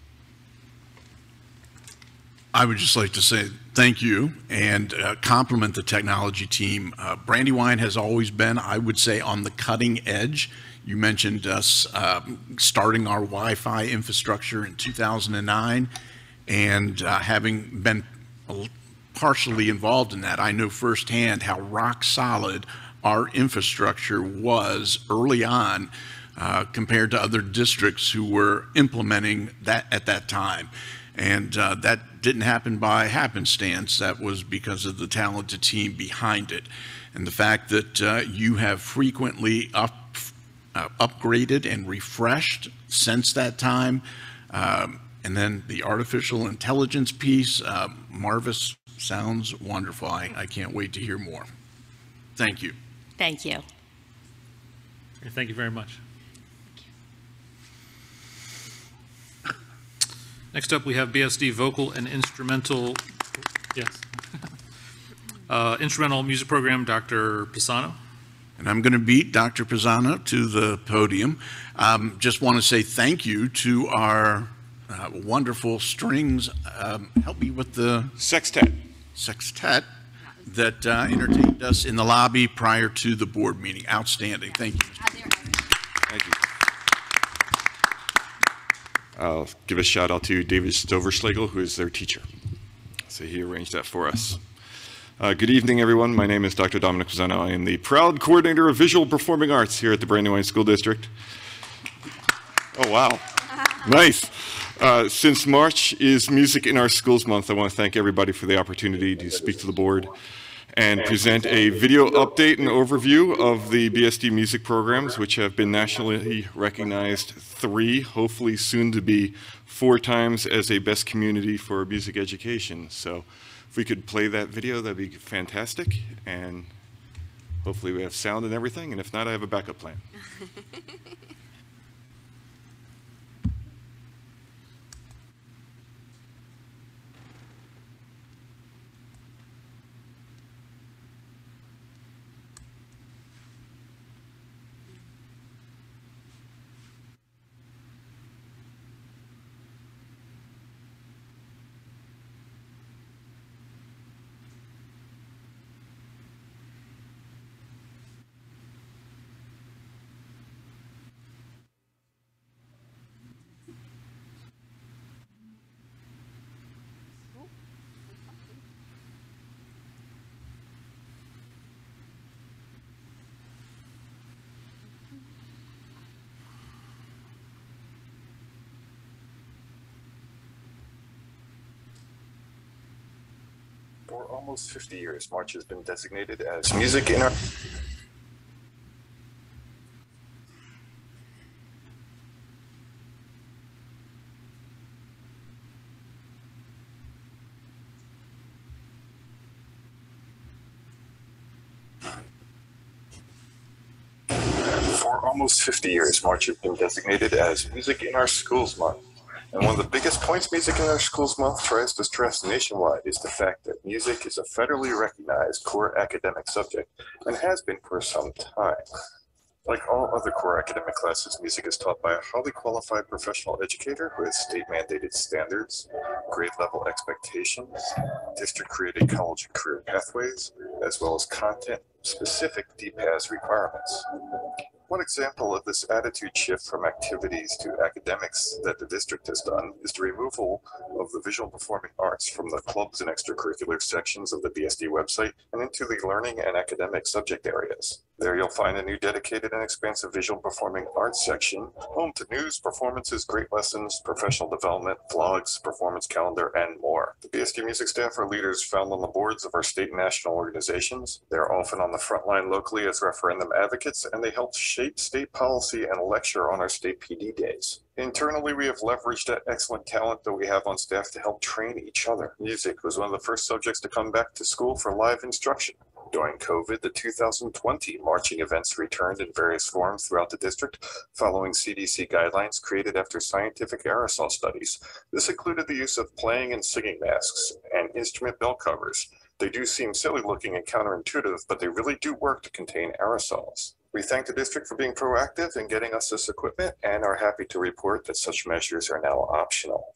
I would just like to say thank you and compliment the technology team. Brandywine has always been, I would say, on the cutting edge. You mentioned us starting our Wi-Fi infrastructure in 2009, and having been partially involved in that, I know firsthand how rock solid our infrastructure was early on compared to other districts who were implementing that at that time. And that didn't happen by happenstance. That was because of the talented team behind it. And the fact that you have frequently upgraded and refreshed since that time. And then the artificial intelligence piece, Marvis, sounds wonderful. I can't wait to hear more. Thank you. Thank you. Thank you very much. Next up, we have BSD vocal and instrumental, yes, instrumental music program, Dr. Pisano. And I'm going to beat Dr. Pisano to the podium. Just want to say thank you to our wonderful strings. Help me with the sextet that entertained us in the lobby prior to the board meeting. Outstanding. Thank you. Thank you. I'll give a shout out to David Stoverschlegel, who is their teacher. So he arranged that for us. Good evening, everyone. My name is Dr. Dominic Pisano. I am the proud coordinator of visual performing arts here at the Brandywine School District. Oh, wow. Nice. Since March is Music in Our Schools Month, I want to thank everybody for the opportunity to speak to the board and present a video update and overview of the BSD music programs, which have been nationally recognized 3, hopefully soon to be 4 times as a best community for music education. So if we could play that video, that'd be fantastic. And hopefully we have sound and everything. And if not, I have a backup plan. For almost 50 years, March has been designated as Music in Our... For almost 50 years, March has been designated as Music in Our Schools Month. And one of the biggest points Music in Our Schools Month tries to stress nationwide is the fact that music is a federally recognized core academic subject and has been for some time. Like all other core academic classes, music is taught by a highly qualified professional educator who has state-mandated standards, grade-level expectations, district-created college and career pathways, as well as content-specific DPAS requirements. One example of this attitude shift from activities to academics that the district has done is the removal of the visual performing arts from the clubs and extracurricular sections of the BSD website and into the learning and academic subject areas. There you'll find a new dedicated and expansive visual performing arts section, home to news, performances, great lessons, professional development, vlogs, performance calendar, and more. The BSD music staff are leaders found on the boards of our state and national organizations. They're often on the front line locally as referendum advocates, and they help shape state policy and lecture on our state PD days. Internally, we have leveraged that excellent talent that we have on staff to help train each other. Music was one of the first subjects to come back to school for live instruction. During COVID, the 2020 marching events returned in various forms throughout the district, following CDC guidelines created after scientific aerosol studies. This included the use of playing and singing masks and instrument bell covers. They do seem silly looking and counterintuitive, but they really do work to contain aerosols. We thank the district for being proactive in getting us this equipment and are happy to report that such measures are now optional.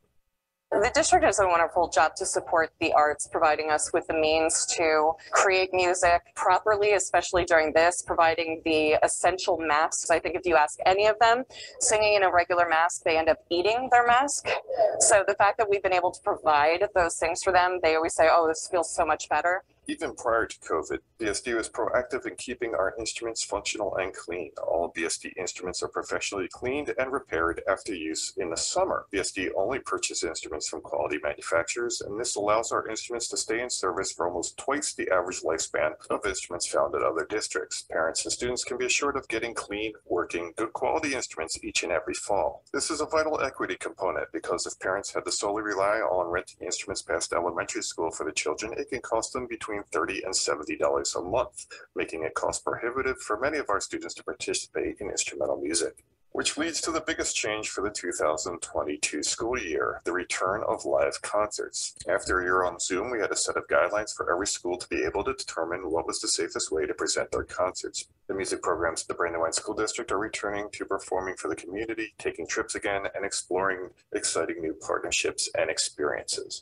The district does a wonderful job to support the arts, providing us with the means to create music properly, especially during this, providing the essential masks. I think if you ask any of them, singing in a regular mask, they end up eating their mask. So the fact that we've been able to provide those things for them, they always say, oh, this feels so much better. Even prior to COVID, BSD was proactive in keeping our instruments functional and clean. All BSD instruments are professionally cleaned and repaired after use in the summer. BSD only purchases instruments from quality manufacturers, and this allows our instruments to stay in service for almost twice the average lifespan of instruments found at other districts. Parents and students can be assured of getting clean, working, good quality instruments each and every fall. This is a vital equity component because if parents had to solely rely on renting instruments past elementary school for the children, it can cost them between $30 and $70 a month, making it cost prohibitive for many of our students to participate in instrumental music. Which leads to the biggest change for the 2022 school year, the return of live concerts. After a year on Zoom, we had a set of guidelines for every school to be able to determine what was the safest way to present their concerts. The music programs at the Brandywine School District are returning to performing for the community, taking trips again, and exploring exciting new partnerships and experiences.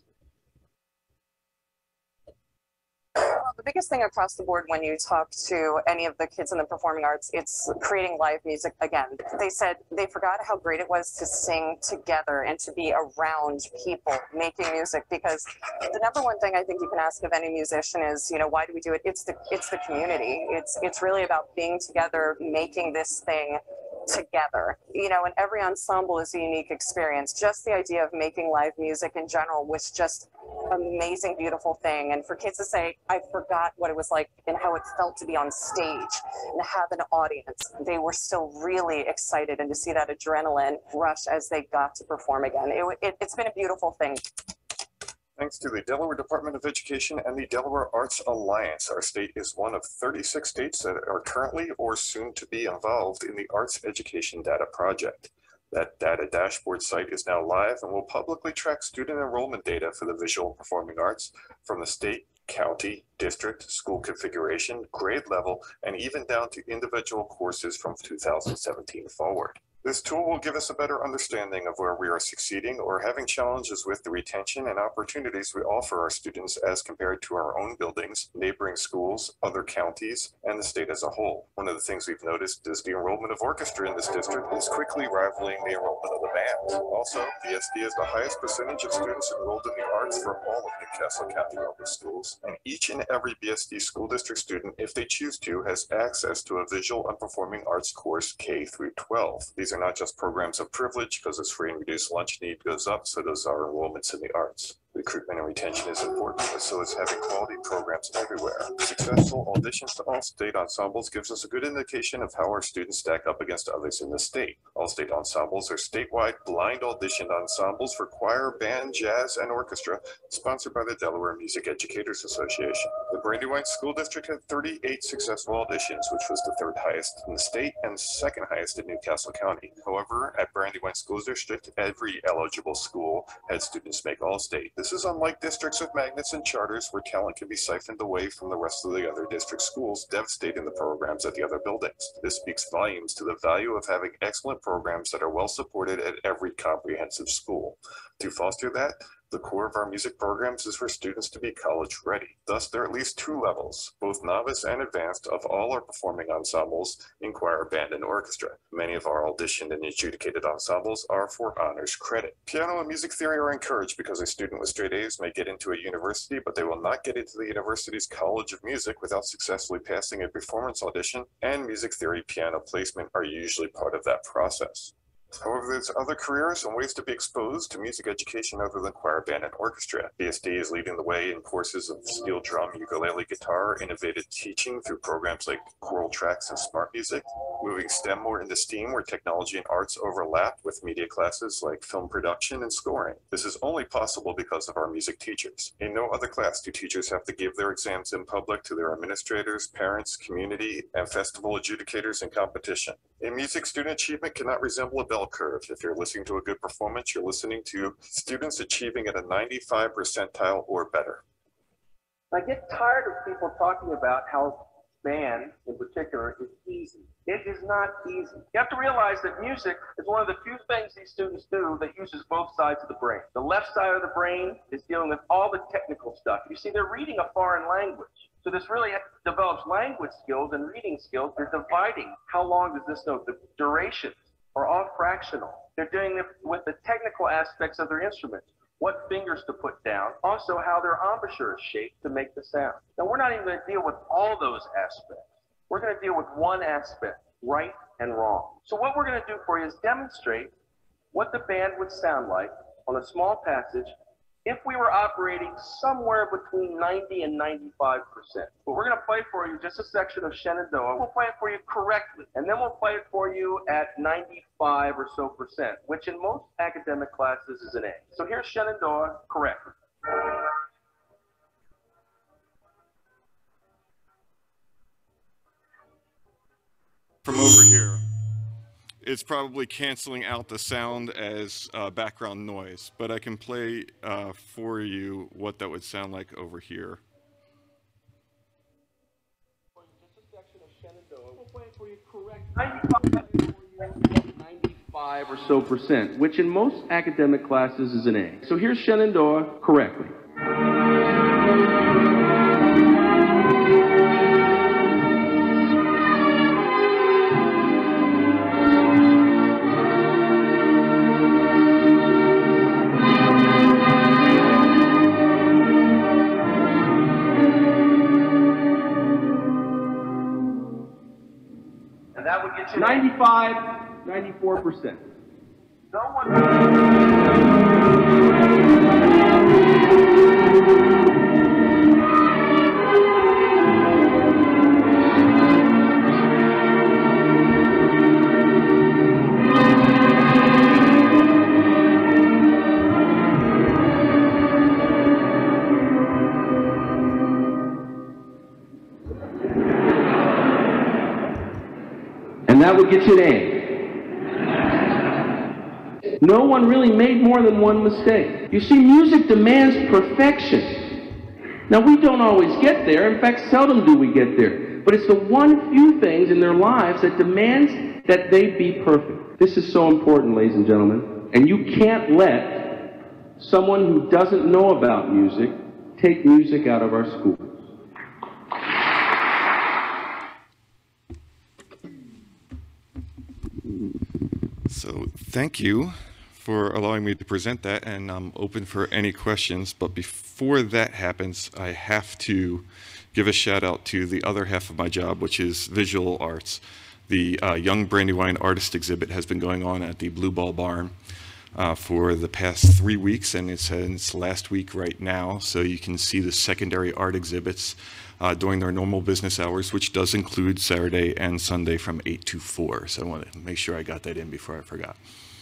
Well, the biggest thing across the board when you talk to any of the kids in the performing arts, it's creating live music again. They said they forgot how great it was to sing together and to be around people making music, because the number one thing I think you can ask of any musician is, you know, why do we do it? It's the community. It's really about being together, making this thing together, you know, and every ensemble is a unique experience. Just the idea of making live music in general was just amazing, beautiful thing. And for kids to say, I forgot what it was like and how it felt to be on stage and have an audience, they were still really excited, and to see that adrenaline rush as they got to perform again. It's been a beautiful thing. Thanks to the Delaware Department of Education and the Delaware Arts Alliance, our state is one of 36 states that are currently or soon to be involved in the Arts Education Data Project. That data dashboard site is now live and will publicly track student enrollment data for the visual and performing arts from the state, county, district, school configuration, grade level, and even down to individual courses from 2017 forward. This tool will give us a better understanding of where we are succeeding or having challenges with the retention and opportunities we offer our students as compared to our own buildings, neighboring schools, other counties, and the state as a whole. One of the things we've noticed is the enrollment of orchestra in this district is quickly rivaling the enrollment of the band. Also, BSD has the highest percentage of students enrolled in the arts for all of Newcastle County public schools, and each and every BSD school district student, if they choose to, has access to a visual and performing arts course K through 12. These are not just programs of privilege, because as free and reduced lunch need goes up, so does our enrollments in the arts. Recruitment and retention is important, but so is having quality programs everywhere. Successful auditions to all state ensembles gives us a good indication of how our students stack up against others in the state. All state ensembles are statewide blind auditioned ensembles for choir, band, jazz, and orchestra, sponsored by the Delaware Music Educators Association. The Brandywine School District had 38 successful auditions, which was the third highest in the state and second highest in Newcastle County. However, at Brandywine School District, every eligible school had students make all state. This is unlike districts with magnets and charters where talent can be siphoned away from the rest of the other district schools, devastating the programs at the other buildings. This speaks volumes to the value of having excellent programs that are well supported at every comprehensive school. To foster that, the core of our music programs is for students to be college ready. Thus, there are at least two levels, both novice and advanced, of all our performing ensembles in choir, band, and orchestra. Many of our auditioned and adjudicated ensembles are for honors credit. Piano and music theory are encouraged because a student with straight A's may get into a university, but they will not get into the university's College of Music without successfully passing a performance audition, and music theory piano placement are usually part of that process. However, there's other careers and ways to be exposed to music education other than choir, band, and orchestra. BSD is leading the way in courses of steel drum, ukulele, guitar, innovative teaching through programs like choral tracks and smart music, moving STEM more into STEAM where technology and arts overlap with media classes like film production and scoring. This is only possible because of our music teachers. In no other class do teachers have to give their exams in public to their administrators, parents, community, and festival adjudicators in competition. In music, student achievement cannot resemble a bell curve. If you're listening to a good performance, you're listening to students achieving at a 95 percentile or better. I get tired of people talking about how band, in particular, is easy. It is not easy. You have to realize that music is one of the few things these students do that uses both sides of the brain. The left side of the brain is dealing with all the technical stuff. You see, they're reading a foreign language. So this really develops language skills and reading skills. They're dividing. How long does this note? The durations are all fractional. They're doing it with the technical aspects of their instruments. What fingers to put down. Also how their embouchure is shaped to make the sound. Now we're not even going to deal with all those aspects. We're going to deal with one aspect, right and wrong. So what we're going to do for you is demonstrate what the band would sound like on a small passage if we were operating somewhere between 90 and 95%. But we're going to play for you just a section of Shenandoah. We'll play it for you correctly, and then we'll play it for you at 95 or so percent, which in most academic classes is an A. So here's Shenandoah correctly. From over here, it's probably canceling out the sound as background noise, but I can play for you what that would sound like over here. We'll play it for you correctly. 95 or so percent, which in most academic classes is an A. So here's Shenandoah correctly. And that would get you 95, 94%. No one. And that would get you an A. No one really made more than one mistake. You see, music demands perfection. Now, we don't always get there. In fact, seldom do we get there. But it's the one few things in their lives that demands that they be perfect. This is so important, ladies and gentlemen. And you can't let someone who doesn't know about music take music out of our schools. So thank you for allowing me to present that, and I'm open for any questions. But before that happens, I have to give a shout out to the other half of my job, which is visual arts. The Young Brandywine Artist Exhibit has been going on at the Blue Ball Barn for the past 3 weeks, and it's in its last week right now. So you can see the secondary art exhibits during their normal business hours, which does include Saturday and Sunday from 8 to 4. So I want to make sure I got that in before I forgot.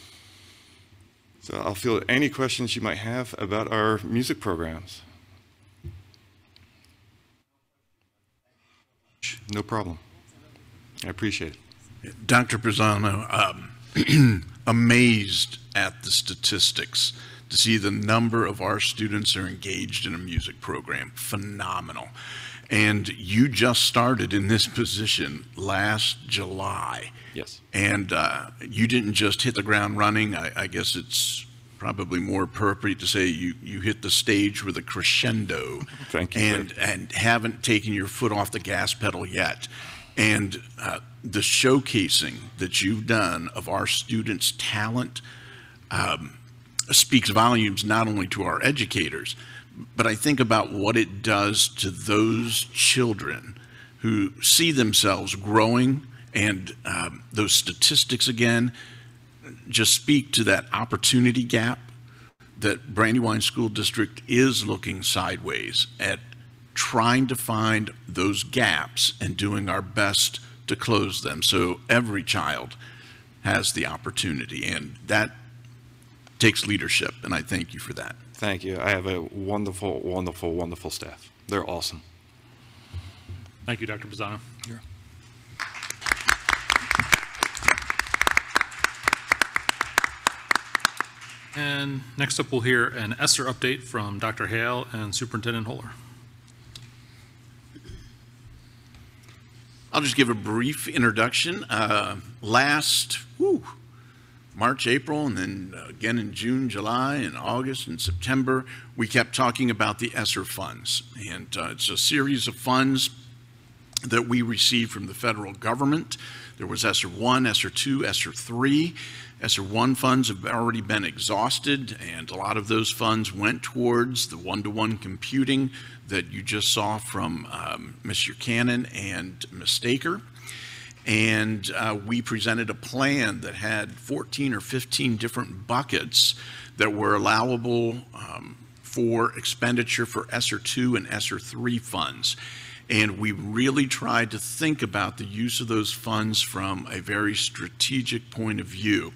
So I'll field any questions you might have about our music programs. No problem. I appreciate it. Dr. Pisano, amazed at the statistics to see the number of our students are engaged in a music program. Phenomenal. And you just started in this position last July. Yes. And you didn't just hit the ground running. I guess it's probably more appropriate to say you hit the stage with a crescendo. Thank you. And haven't taken your foot off the gas pedal yet. And the showcasing that you've done of our students' talent speaks volumes not only to our educators, but I think about what it does to those children who see themselves growing, and those statistics again just speak to that opportunity gap that Brandywine School District is looking sideways at, trying to find those gaps and doing our best to close them so every child has the opportunity, and that takes leadership, and I thank you for that. Thank you. I have a wonderful, wonderful, wonderful staff. They're awesome. Thank you, Dr. Pisano. Sure. And next up, we'll hear an ESSER update from Dr. Hale and Superintendent Holler. I'll just give a brief introduction. Last March, April, and then again in June, July, and August, and September, we kept talking about the ESSER funds. And it's a series of funds that we received from the federal government. There was ESSER 1, ESSER 2, ESSER 3. ESSER 1 funds have already been exhausted, and a lot of those funds went towards the one-to-one computing that you just saw from Mr. Cannon and Ms. Staker. And we presented a plan that had 14 or 15 different buckets that were allowable for expenditure for ESSER 2 and ESSER 3 funds. And we really tried to think about the use of those funds from a very strategic point of view.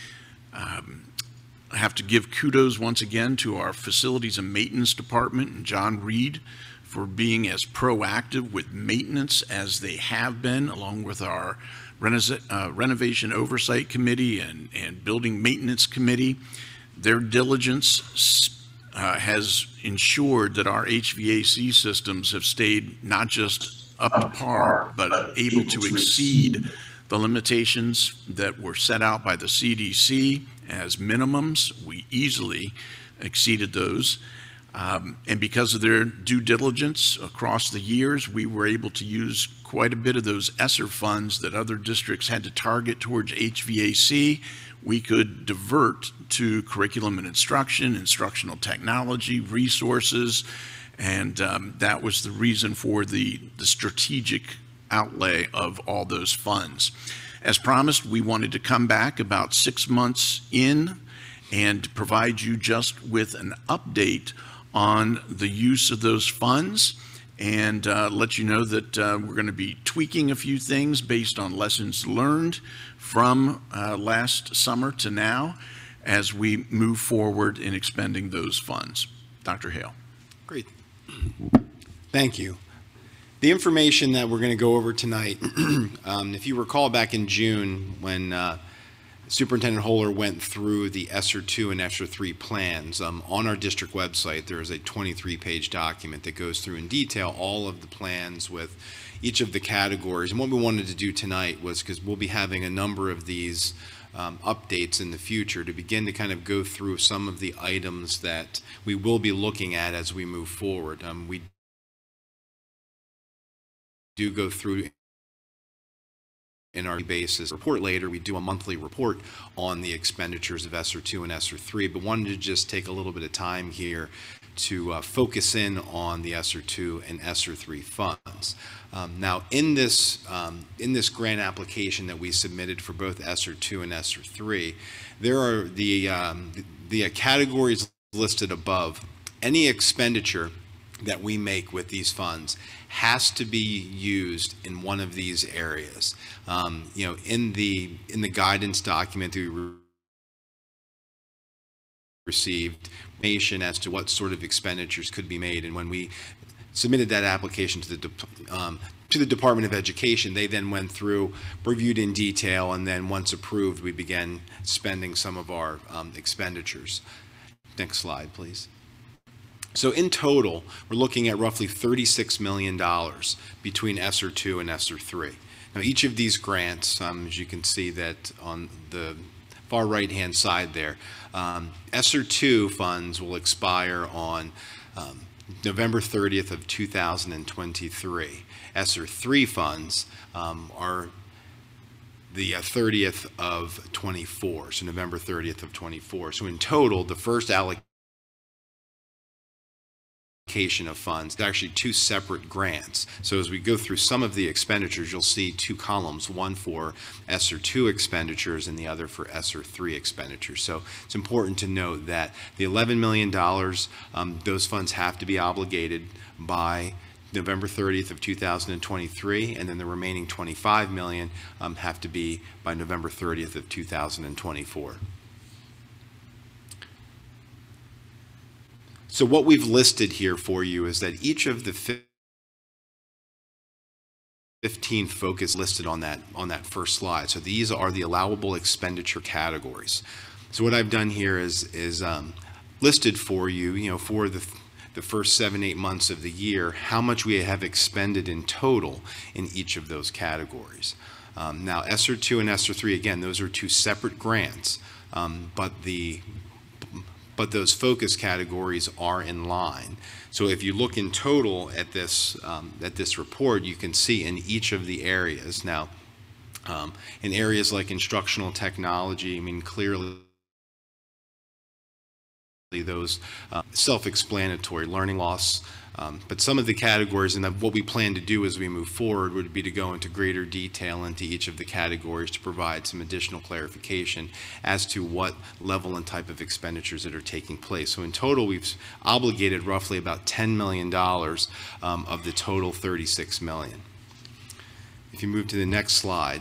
I have to give kudos once again to our Facilities and Maintenance Department and John Reed for being as proactive with maintenance as they have been, along with our Renovation Oversight Committee and Building Maintenance Committee. Their diligence has ensured that our HVAC systems have stayed not just up to par, but able to exceed the limitations that were set out by the CDC as minimums. We easily exceeded those. And because of their due diligence across the years, we were able to use quite a bit of those ESSER funds that other districts had to target towards HVAC. We could divert to curriculum and instruction, instructional technology, resources, and that was the reason for the strategic outlay of all those funds. As promised, we wanted to come back about 6 months in and provide you just with an update on the use of those funds, and let you know that we're going to be tweaking a few things based on lessons learned from last summer to now as we move forward in expending those funds. Dr. Hale. Great. Thank you. The information that we're going to go over tonight, if you recall back in June when Superintendent Holler went through the ESSER 2 and ESSER 3 plans, on our district website there is a 23-page document that goes through in detail all of the plans with each of the categories. And what we wanted to do tonight was, because we'll be having a number of these updates in the future, to begin to kind of go through some of the items that we will be looking at as we move forward. We do go through in our basis report later. We do a monthly report on the expenditures of ESSER 2 and ESSER 3, but wanted to just take a little bit of time here to focus in on the ESSER 2 and ESSER 3 funds. Now, in this grant application that we submitted for both ESSER 2 and ESSER 3, there are the categories listed above. Any expenditure that we make with these funds has to be used in one of these areas. In the guidance document that we received information as to what sort of expenditures could be made, and when we submitted that application to the Department of Education, they then went through, reviewed in detail, and then once approved, we began spending some of our expenditures. Next slide, please. So in total, we're looking at roughly $36 million between ESSER 2 and ESSER 3. Now, each of these grants, as you can see that on the far right-hand side there, ESSER 2 funds will expire on November 30th of 2023. ESSER 3 funds are the 30th of 24, so November 30th of 24. So in total, the first allocation of funds, actually two separate grants. So as we go through some of the expenditures, you'll see two columns, one for ESSER 2 expenditures and the other for ESSER 3 expenditures. So it's important to note that the $11 million, those funds have to be obligated by November 30th of 2023, and then the remaining $25 million have to be by November 30th of 2024. So what we've listed here for you is that each of the 15 focus listed on that first slide. So these are the allowable expenditure categories. So what I've done here is listed for you, for the first 7-8 months of the year, how much we have expended in total in each of those categories. Now, ESSER 2 and ESSER 3, again, those are two separate grants, but those focus categories are in line. So if you look in total at this report, you can see in each of the areas. Now, in areas like instructional technology, I mean, clearly those self-explanatory, learning loss, but some of the categories, and what we plan to do as we move forward would be to go into greater detail into each of the categories to provide some additional clarification as to what level and type of expenditures that are taking place. So in total, we've obligated roughly about $10 million of the total $36 million. If you move to the next slide,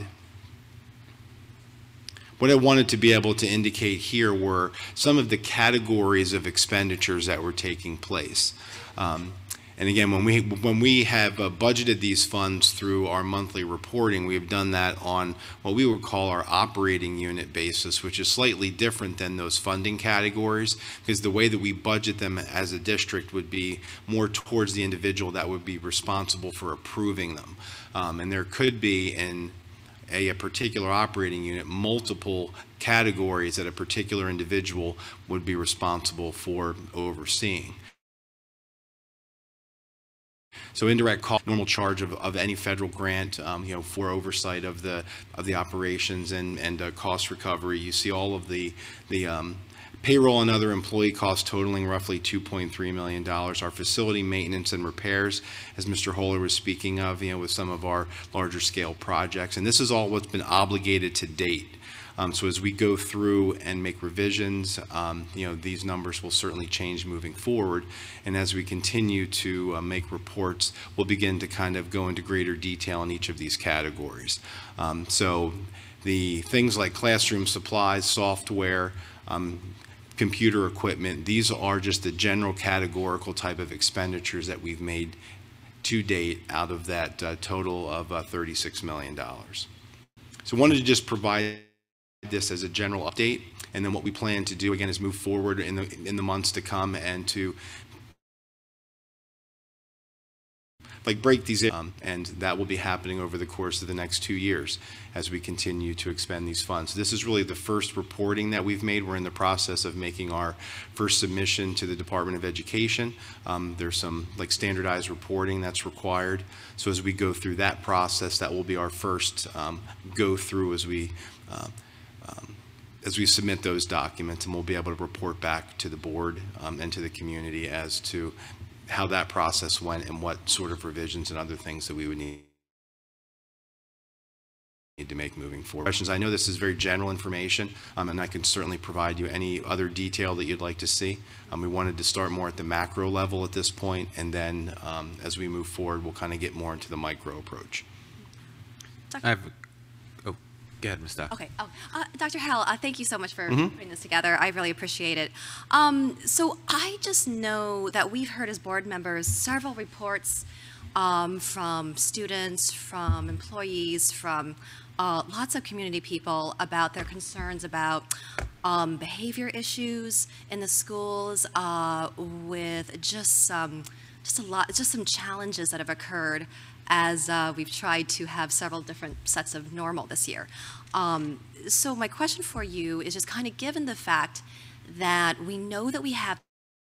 what I wanted to be able to indicate here were some of the categories of expenditures that were taking place. And again, when we have budgeted these funds through our monthly reporting, we have done that on what we would call our operating unit basis, which is slightly different than those funding categories, because the way that we budget them as a district would be more towards the individual that would be responsible for approving them. And there could be in a particular operating unit multiple categories that a particular individual would be responsible for overseeing. So indirect cost, normal charge of any federal grant, for oversight of the operations and cost recovery. You see all of the payroll and other employee costs totaling roughly $2.3 million. Our facility maintenance and repairs, as Mr. Holler was speaking of, with some of our larger scale projects. And this is all what's been obligated to date. So as we go through and make revisions, these numbers will certainly change moving forward. And as we continue to make reports, we'll begin to kind of go into greater detail in each of these categories. So the things like classroom supplies, software, computer equipment, these are just the general categorical type of expenditures that we've made to date out of that total of $36 million. So I wanted to just provide this as a general update, and then what we plan to do again is move forward in the months to come and to break these in, and that will be happening over the course of the next 2 years as we continue to expend these funds. This is really the first reporting that we've made. We're in the process of making our first submission to the Department of Education. There's some standardized reporting that's required. So as we go through that process, that will be our first go through as we submit those documents, and we'll be able to report back to the board and to the community as to how that process went and what sort of revisions and other things that we would need to make moving forward. Questions? I know this is very general information, and I can certainly provide you any other detail that you'd like to see. We wanted to start more at the macro level at this point, and then as we move forward, we'll kind of get more into the micro approach. Go ahead, Ms. Doc. Okay. Dr. Howell, thank you so much for putting this together. I really appreciate it. So I just know that we've heard as board members several reports from students, from employees, from lots of community people about their concerns about behavior issues in the schools, with just some challenges that have occurred as we've tried to have several different sets of normal this year. So my question for you is just kind of given the fact that we know that we have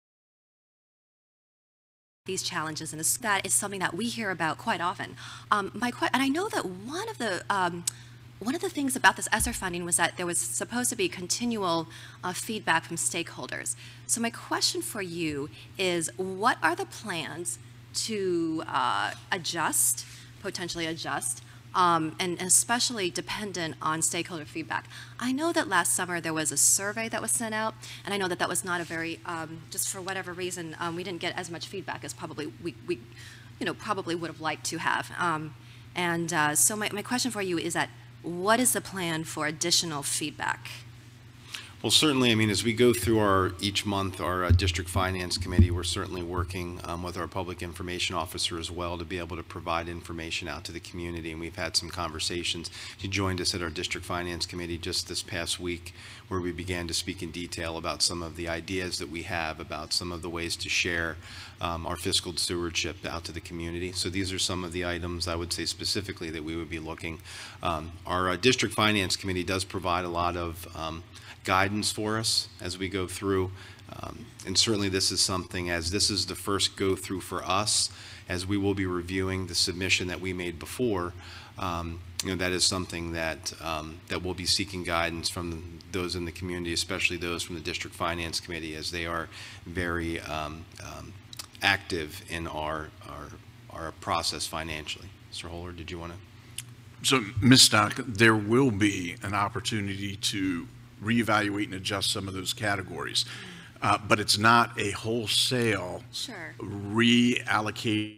these challenges, and that is something that we hear about quite often. And I know that one of the things about this ESSER funding was that there was supposed to be continual feedback from stakeholders. So my question for you is, what are the plans to potentially adjust, and especially dependent on stakeholder feedback? I know that last summer there was a survey that was sent out, and I know that that was not a very, just for whatever reason, we didn't get as much feedback as probably we probably would have liked to have. So my question for you is that, what is the plan for additional feedback? Well, certainly, I mean, as we go through each month, our district finance committee, we're certainly working with our public information officer as well to be able to provide information out to the community. And we've had some conversations. He joined us at our district finance committee just this past week, where we began to speak in detail about some of the ideas that we have about some of the ways to share our fiscal stewardship out to the community. So these are some of the items I would say specifically that we would be looking. Our district finance committee does provide a lot of guidance for us as we go through, and certainly this is something, as this is the first go through for us, as we will be reviewing the submission that we made before. That is something that that we'll be seeking guidance from those in the community, especially those from the district finance committee, as they are very active in our process financially. Mr. Holler, did you want to? So, Ms. Stock, there will be an opportunity to reevaluate and adjust some of those categories, but it's not a wholesale reallocation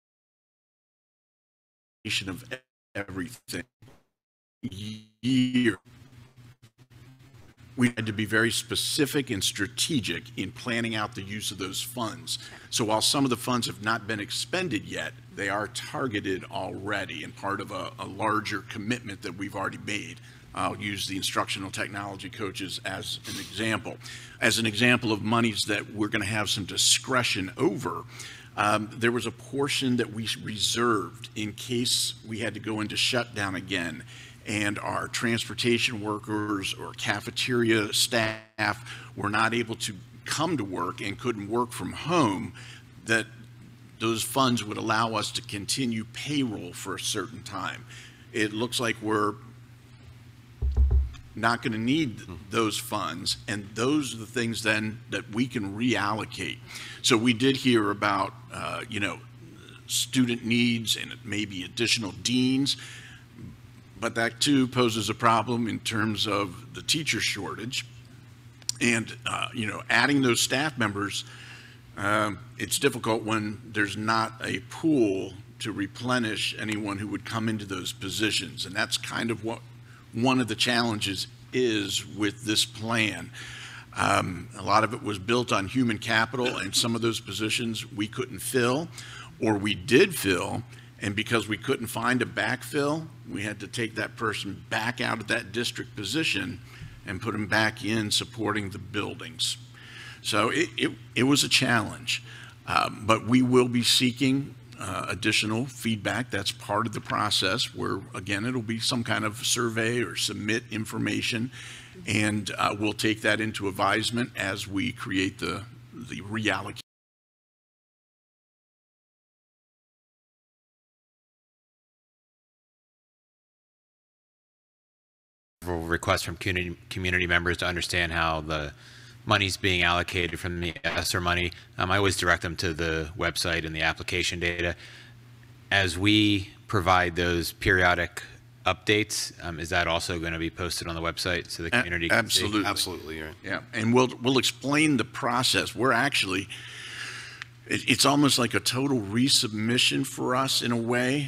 of everything year. We had to be very specific and strategic in planning out the use of those funds. So while some of the funds have not been expended yet, they are targeted already and part of a larger commitment that we've already made. I'll use the instructional technology coaches as an example. As an example of monies that we're going to have some discretion over, there was a portion that we reserved in case we had to go into shutdown again, and our transportation workers or cafeteria staff were not able to come to work and couldn't work from home, that those funds would allow us to continue payroll for a certain time. It looks like we're not going to need those funds, and those are the things then that we can reallocate. So we did hear about student needs and maybe additional deans, but that too poses a problem in terms of the teacher shortage, and adding those staff members. It's difficult when there's not a pool to replenish anyone who would come into those positions, and that's kind of what one of the challenges is with this plan. A lot of it was built on human capital, and some of those positions we couldn't fill, or we did fill, and because we couldn't find a backfill, we had to take that person back out of that district position and put them back in supporting the buildings. So it was a challenge, but we will be seeking additional feedback. That's part of the process, where again it'll be some kind of survey or submit information, and we'll take that into advisement as we create the reallocation. Requests from community members to understand how the money's being allocated from the ESSER money. I always direct them to the website and the application data. As we provide those periodic updates, is that also going to be posted on the website so the community can see? Absolutely, right. Yeah, and we'll explain the process. We're actually, it's almost like a total resubmission for us in a way.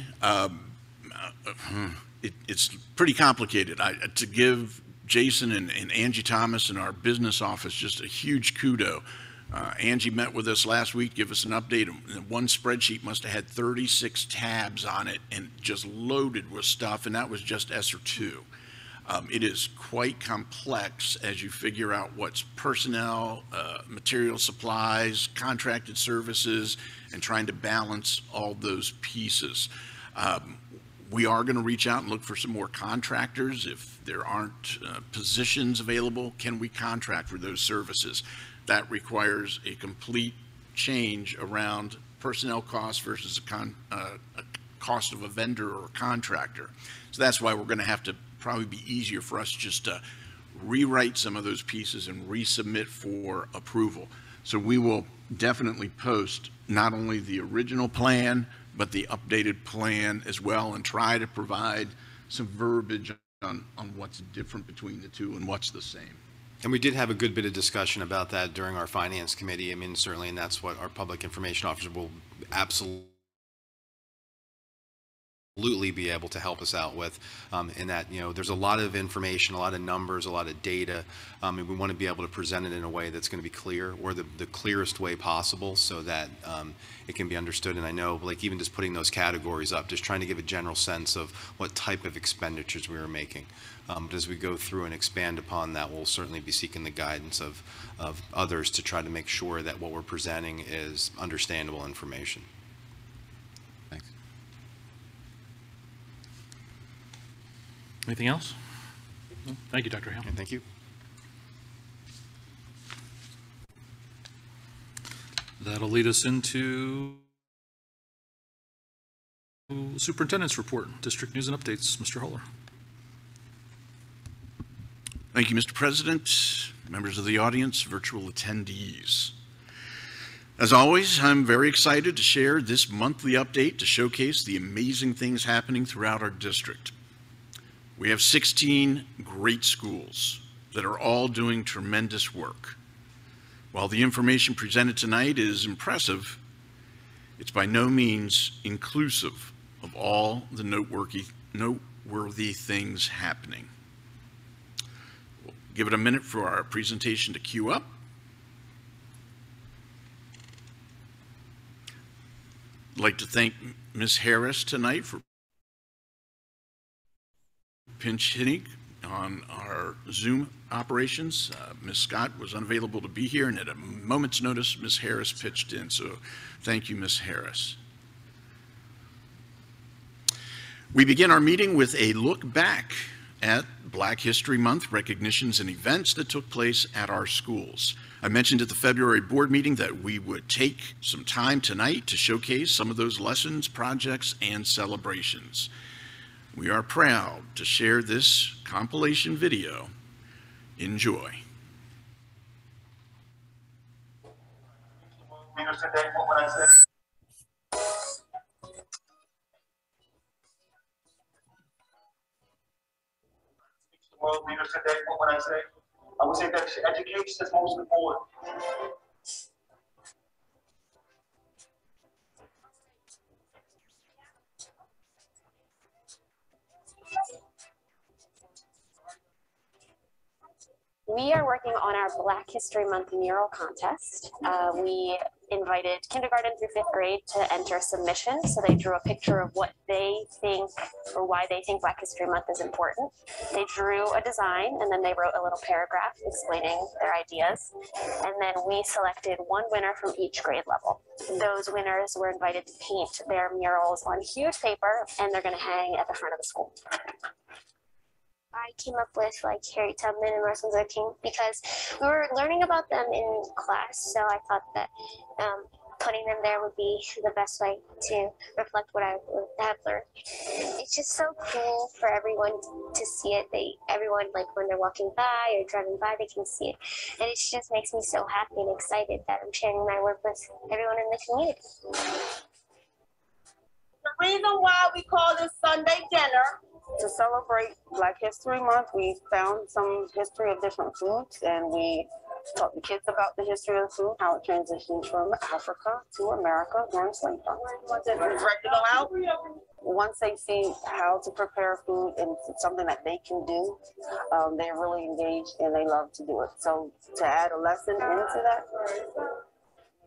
It's pretty complicated. To give Jason and Angie Thomas and our business office just a huge kudo. Angie met with us last week, give us an update. One spreadsheet must have had 36 tabs on it and just loaded with stuff, and that was just ESSER 2. It is quite complex as you figure out what's personnel, material supplies, contracted services, and trying to balance all those pieces. We are going to reach out and look for some more contractors. If there aren't positions available, can we contract for those services? That requires a complete change around personnel costs versus a cost of a vendor or a contractor. So that's why we're going to have to probably be easier for us just to rewrite some of those pieces and resubmit for approval. So we will definitely post not only the original plan, but the updated plan as well, and try to provide some verbiage on what's different between the two and what's the same. And we did have a good bit of discussion about that during our finance committee. I mean, certainly, and that's what our public information officer will absolutely be able to help us out with, in that, you know, there's a lot of information, a lot of numbers, a lot of data, and we want to be able to present it in a way that's going to be clear, or the clearest way possible, so that it can be understood. And I know, like, even just putting those categories up, just trying to give a general sense of what type of expenditures we were making. But as we go through and expand upon that, we'll certainly be seeking the guidance of others to try to make sure that what we're presenting is understandable information. Thanks. Anything else? No? Thank you, Dr. Hale. And thank you. That'll lead us into Superintendent's Report, District News and Updates. Mr. Holler. Thank you, Mr. President, members of the audience, virtual attendees. As always, I'm very excited to share this monthly update to showcase the amazing things happening throughout our district. We have 16 great schools that are all doing tremendous work. While the information presented tonight is impressive, it's by no means inclusive of all the noteworthy things happening. We'll give it a minute for our presentation to queue up. I'd like to thank Ms. Harris tonight for pinch hitting on our Zoom operations. Ms. Scott was unavailable to be here, and at a moment's notice, Ms. Harris pitched in. So thank you, Ms. Harris. We begin our meeting with a look back at Black History Month recognitions and events that took place at our schools. I mentioned at the February board meeting that we would take some time tonight to showcase some of those lessons, projects, and celebrations. We are proud to share this compilation video. Enjoy. World leaders today, what would I say? I would say that education is most important. We are working on our Black History Month mural contest. We invited kindergarten through 5th grade to enter submissions. So they drew a picture of what they think or why they think Black History Month is important. They drew a design and then they wrote a little paragraph explaining their ideas. And then we selected one winner from each grade level. Those winners were invited to paint their murals on huge paper, and they're going to hang at the front of the school. I came up with like Harriet Tubman and Martin Luther King because we were learning about them in class, so I thought that putting them there would be the best way to reflect what I have learned. It's just so cool for everyone to see it. Everyone, like when they're walking by or driving by, they can see it. And it just makes me so happy and excited that I'm sharing my work with everyone in the community. The reason why we call this Sunday dinner, to celebrate Black History Month, we found some history of different foods, and we taught the kids about the history of food, how it transitioned from Africa to America during slavery. Once they see how to prepare food and it's something that they can do, they're really engaged and they love to do it. So to add a lesson into that,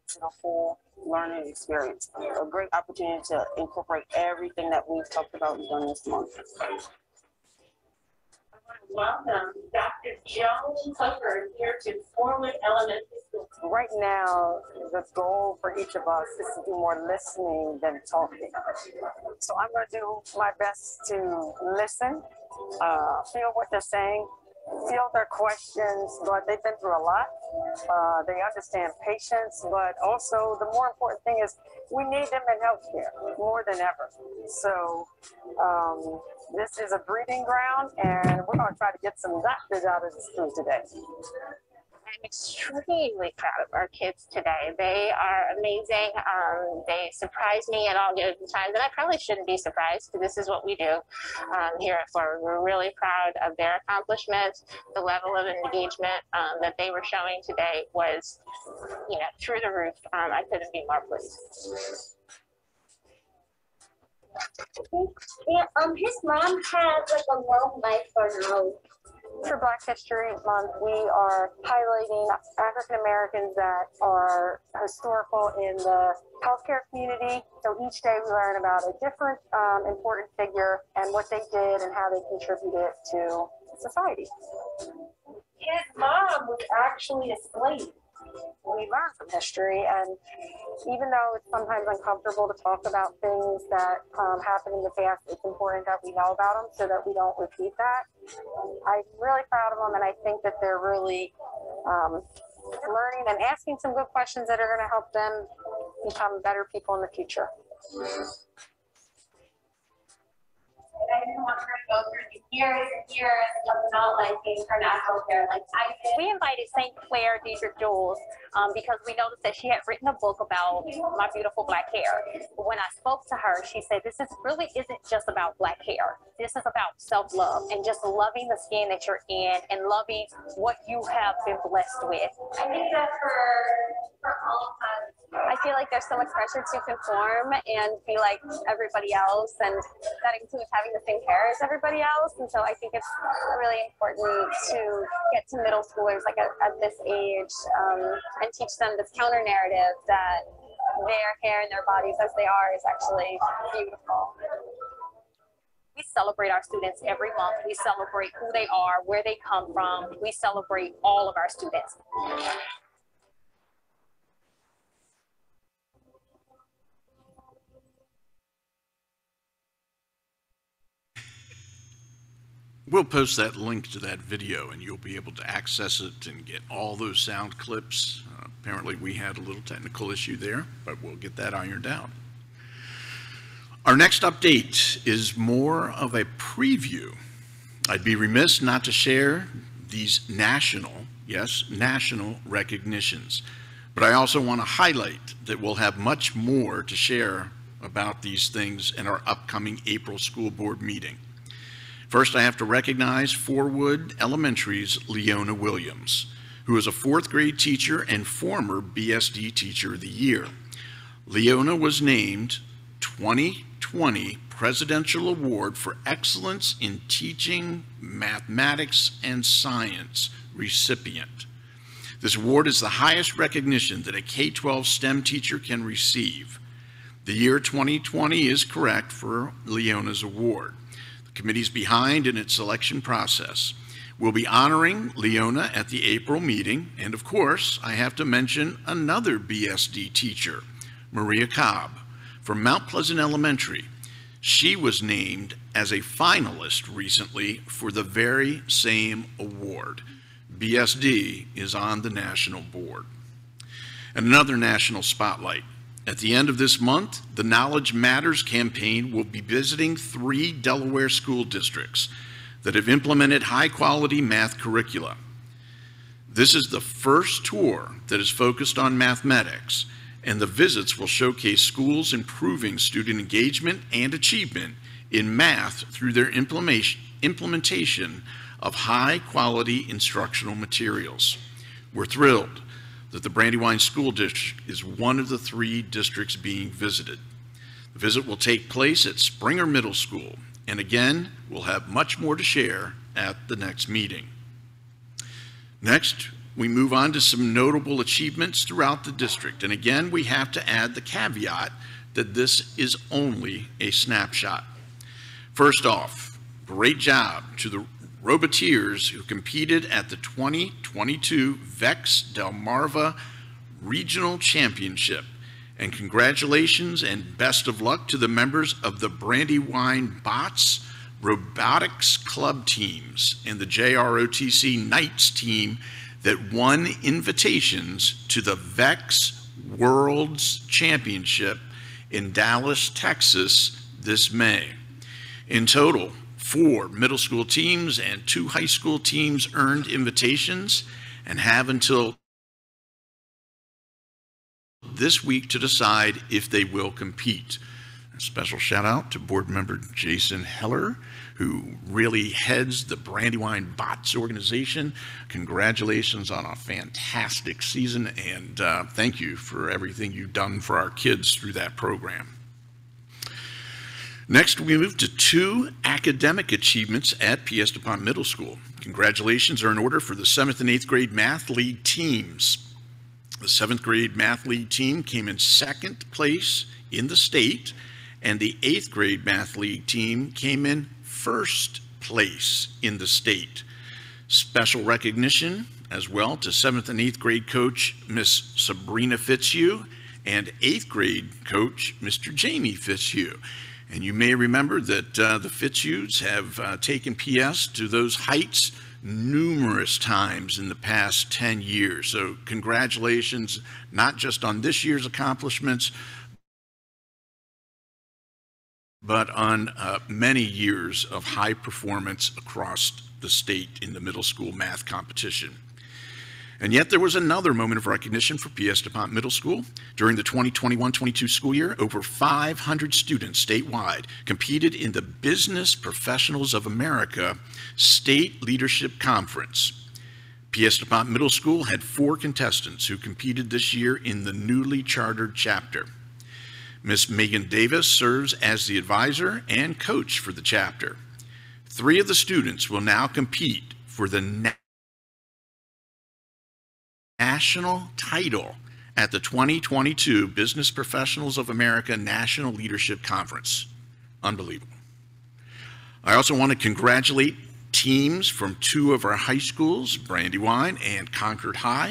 a full learning experience. A great opportunity to incorporate everything that we've talked about and done this month. Welcome, Dr. Joan Tucker here to Forward Elementary School. Right now, the goal for each of us is to do more listening than talking. So I'm going to do my best to listen, feel what they're saying, feel their questions, but they've been through a lot. They understand patience, but also the more important thing is we need them in healthcare more than ever. So this is a breeding ground, and we're going to try to get some doctors out of the school today. I'm extremely proud of our kids today. They are amazing. They surprise me at all given times, and I probably shouldn't be surprised because this is what we do here at Forward. We're really proud of their accomplishments. The level of engagement that they were showing today was, through the roof. I couldn't be more pleased. Yeah, his mom has like a long life for now. For Black History Month, we are highlighting African Americans that are historical in the healthcare community. So each day we learn about a different important figure and what they did and how they contributed to society. His mom was actually a slave. We learn from history, and even though it's sometimes uncomfortable to talk about things that happened in the past, it's important that we know about them so that we don't repeat that. I'm really proud of them, and I think that they're really learning and asking some good questions that are going to help them become better people in the future. I didn't want her to go through the years and years of not liking her natural hair like I did. We invited St. Clair Deidre Jules because we noticed that she had written a book about my beautiful black hair. When I spoke to her, she said, this really isn't just about black hair. This is about self-love and just loving the skin that you're in and loving what you have been blessed with. I think that for all of us, I feel like there's so much pressure to conform and be like everybody else, and that includes having the same hair as everybody else. And so I think it's really important to get to middle schoolers like at this age and teach them this counter narrative that their hair and their bodies as they are is actually beautiful. We celebrate our students every month. We celebrate who they are, where they come from. We celebrate all of our students. We'll post that link to that video and you'll be able to access it and get all those sound clips. Apparently we had a little technical issue there, but we'll get that ironed out. Our next update is more of a preview. I'd be remiss not to share these national recognitions, but I also want to highlight that we'll have much more to share about these things in our upcoming April school board meeting. First, I have to recognize Forwood Elementary's Leona Williams, who is a 4th grade teacher and former BSD Teacher of the Year. Leona was named 2020 Presidential Award for Excellence in Teaching Mathematics and Science recipient. This award is the highest recognition that a K-12 STEM teacher can receive. The year 2020 is correct for Leona's award. Committee's behind in its selection process. We'll be honoring Leona at the April meeting, and of course, I have to mention another BSD teacher, Maria Cobb, from Mount Pleasant Elementary. She was named as a finalist recently for the very same award. BSD is on the national board. And another national spotlight. At the end of this month, the Knowledge Matters campaign will be visiting 3 Delaware school districts that have implemented high-quality math curricula. This is the first tour that is focused on mathematics, and the visits will showcase schools improving student engagement and achievement in math through their implementation of high-quality instructional materials. We're thrilled that the Brandywine School District is one of the 3 districts being visited. The visit will take place at Springer Middle School, and again, we'll have much more to share at the next meeting. Next, we move on to some notable achievements throughout the district. And again, we have to add the caveat that this is only a snapshot. First off, great job to the Roboteers who competed at the 2022 VEX Delmarva Regional Championship. And congratulations and best of luck to the members of the Brandywine Bots Robotics Club teams and the JROTC Knights team that won invitations to the VEX World's Championship in Dallas, Texas this May. In total, 4 middle school teams and 2 high school teams earned invitations and have until this week to decide if they will compete. A special shout out to board member Jason Heller, who really heads the Brandywine Bots organization. Congratulations on a fantastic season, and thank you for everything you've done for our kids through that program. Next, we move to 2 academic achievements at P.S. DuPont Middle School. Congratulations are in order for the 7th and 8th grade Math League teams. The 7th grade Math League team came in 2nd place in the state, and the 8th grade Math League team came in 1st place in the state. Special recognition as well to 7th and 8th grade coach Miss Sabrina Fitzhugh and 8th grade coach Mr. Jamie Fitzhugh. And you may remember that the Fitzhughs have taken PS to those heights numerous times in the past 10 years. So congratulations, not just on this year's accomplishments, but on many years of high performance across the state in the middle school math competition. And yet there was another moment of recognition for P.S. DuPont Middle School. During the 2021-22 school year, over 500 students statewide competed in the Business Professionals of America State Leadership Conference. P.S. DuPont Middle School had 4 contestants who competed this year in the newly chartered chapter. Miss Megan Davis serves as the advisor and coach for the chapter. 3 of the students will now compete for the national title at the 2022 Business Professionals of America National Leadership Conference. Unbelievable. I also want to congratulate teams from 2 of our high schools, Brandywine and Concord High.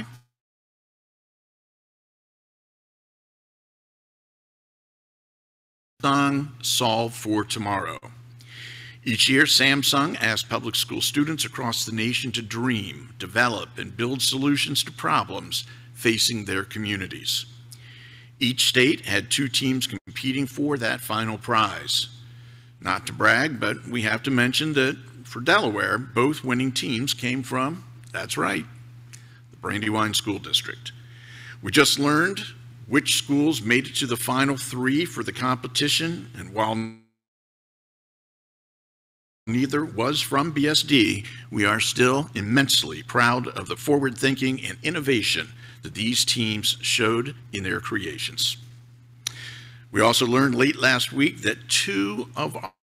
Solve for Tomorrow. Each year, Samsung asks public school students across the nation to dream, develop, and build solutions to problems facing their communities. Each state had 2 teams competing for that final prize. Not to brag, but we have to mention that for Delaware, both winning teams came from, that's right, the Brandywine School District. We just learned which schools made it to the final 3 for the competition, and while neither was from BSD, we are still immensely proud of the forward thinking and innovation that these teams showed in their creations. We also learned late last week that 2 of our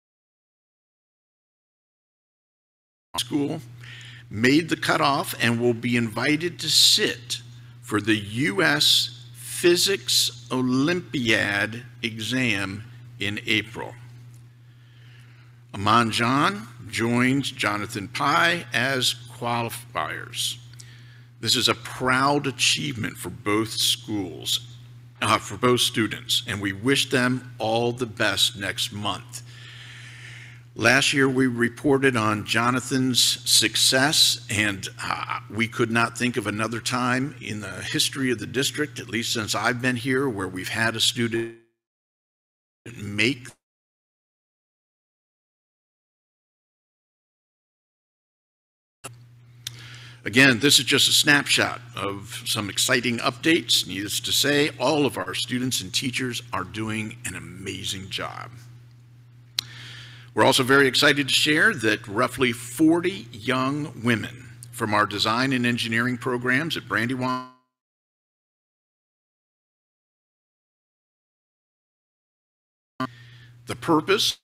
school made the cutoff and will be invited to sit for the U.S. Physics Olympiad exam in April. Aman John joins Jonathan Pai as qualifiers. This is a proud achievement for both schools, for both students, and we wish them all the best next month. Last year, we reported on Jonathan's success, and we could not think of another time in the history of the district, at least since I've been here, where we've had a student make Again, this is just a snapshot of some exciting updates. Needless to say, all of our students and teachers are doing an amazing job. We're also very excited to share that roughly 40 young women from our design and engineering programs at Brandywine the purpose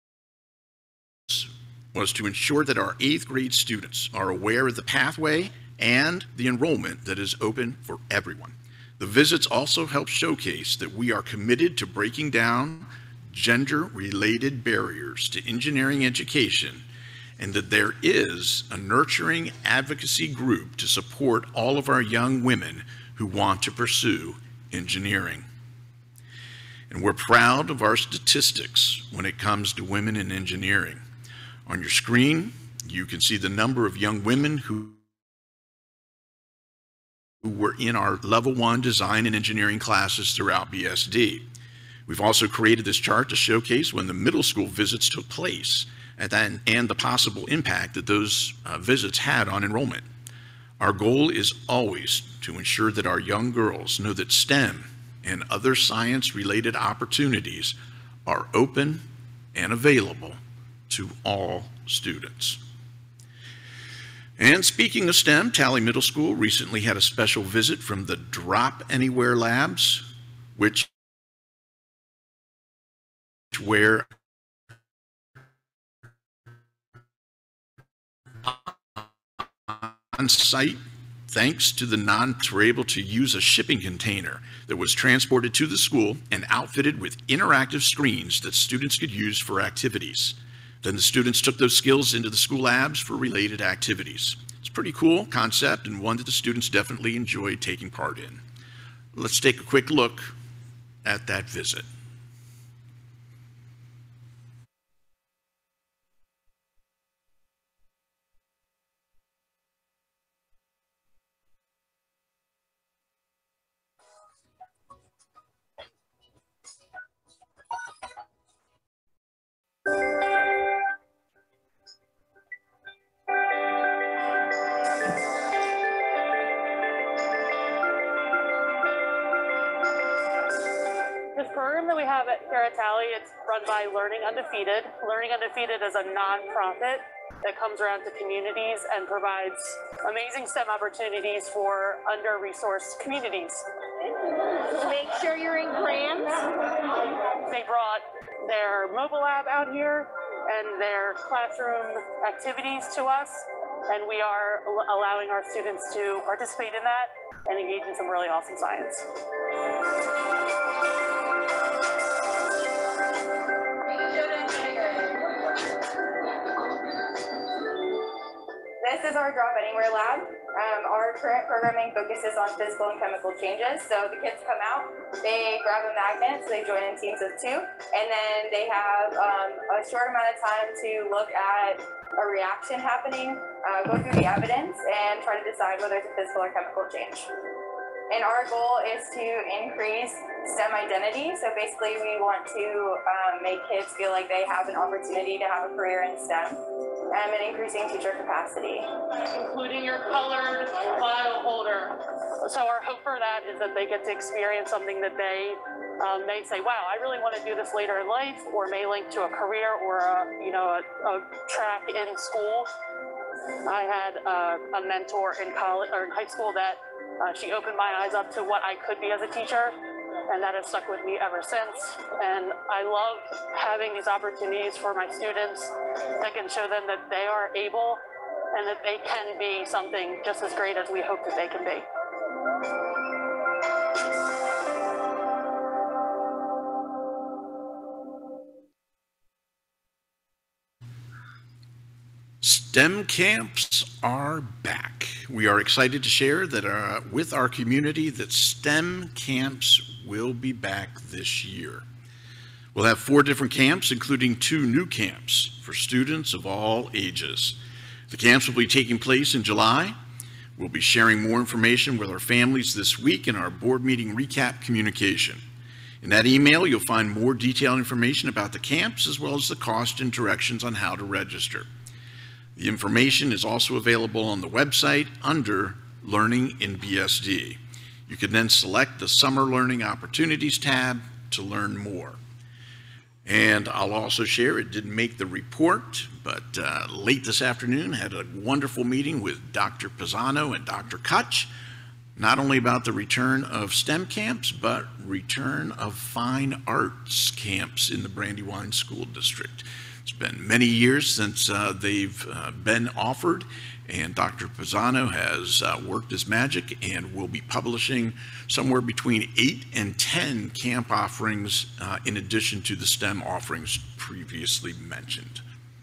was to ensure that our 8th grade students are aware of the pathway and the enrollment that is open for everyone. The visits also help showcase that we are committed to breaking down gender-related barriers to engineering education, and that there is a nurturing advocacy group to support all of our young women who want to pursue engineering. And we're proud of our statistics when it comes to women in engineering. On your screen, you can see the number of young women who were in our Level 1 design and engineering classes throughout BSD. We've also created this chart to showcase when the middle school visits took place and the possible impact that those visits had on enrollment. Our goal is always to ensure that our young girls know that STEM and other science-related opportunities are open and available to all students. And speaking of STEM, Tally Middle School recently had a special visit from the Drop Anywhere Labs, where on site, thanks to the were able to use a shipping container that was transported to the school and outfitted with interactive screens that students could use for activities. Then the students took those skills into the school labs for related activities. It's a pretty cool concept and one that the students definitely enjoyed taking part in. Let's take a quick look at that visit. This program that we have here at Tally, it's run by Learning Undefeated. Learning Undefeated is a nonprofit that comes around to communities and provides amazing STEM opportunities for under-resourced communities. Make sure you're in grants. They brought their mobile app out here and their classroom activities to us, and we are allowing our students to participate in that and engage in some really awesome science. This is our Drop Anywhere lab. Our current programming focuses on physical and chemical changes. So the kids come out, they grab a magnet, so they join in teams of 2, and then they have a short amount of time to look at a reaction happening, go through the evidence, and try to decide whether it's a physical or chemical change. And our goal is to increase STEM identity. So basically we want to make kids feel like they have an opportunity to have a career in STEM and increasing teacher capacity. Including your colored file holder. So our hope for that is that they get to experience something that they may say, wow, I really want to do this later in life, or may link to a career or a track in school. I had a mentor in college or in high school that she opened my eyes up to what I could be as a teacher, and that has stuck with me ever since. And I love having these opportunities for my students that can show them that they are able and that they can be something just as great as we hope that they can be. STEM camps are back. We are excited to share that with our community that STEM camps will be back this year. We'll have 4 different camps, including 2 new camps for students of all ages. The camps will be taking place in July. We'll be sharing more information with our families this week in our board meeting recap communication. In that email, you'll find more detailed information about the camps, as well as the cost and directions on how to register. The information is also available on the website under Learning in BSD. You can then select the Summer Learning Opportunities tab to learn more. And I'll also share, it didn't make the report, but late this afternoon had a wonderful meeting with Dr. Pisano and Dr. Kutch, not only about the return of STEM camps, but return of fine arts camps in the Brandywine School District. It's been many years since they've been offered, and Dr. Pisano has worked his magic and will be publishing somewhere between 8 and 10 camp offerings in addition to the STEM offerings previously mentioned.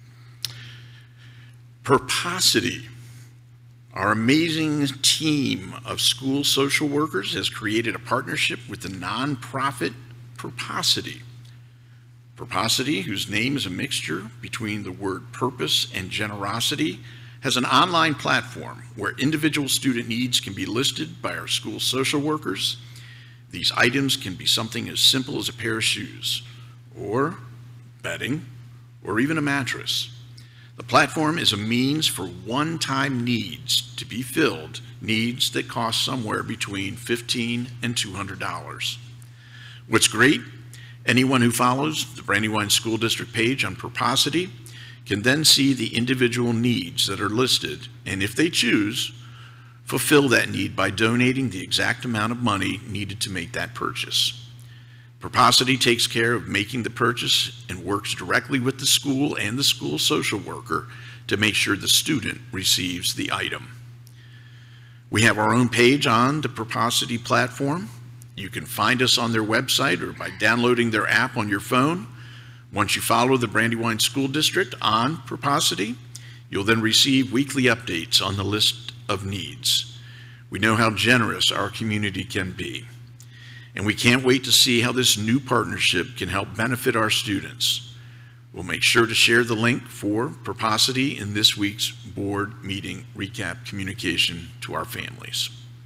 Purposity, our amazing team of school social workers, has created a partnership with the nonprofit Purposity. Purposity, whose name is a mixture between the word purpose and generosity, has an online platform where individual student needs can be listed by our school social workers. These items can be something as simple as a pair of shoes, or bedding, or even a mattress. The platform is a means for one-time needs to be filled, needs that cost somewhere between $15 and $200. What's great, anyone who follows the Brandywine School District page on Purposity can then see the individual needs that are listed, and if they choose, fulfill that need by donating the exact amount of money needed to make that purchase. Purposity takes care of making the purchase and works directly with the school and the school social worker to make sure the student receives the item. We have our own page on the Purposity platform. You can find us on their website or by downloading their app on your phone. Once you follow the Brandywine School District on Purposity, you'll then receive weekly updates on the list of needs. We know how generous our community can be, and we can't wait to see how this new partnership can help benefit our students. We'll make sure to share the link for Purposity in this week's board meeting recap communication to our families.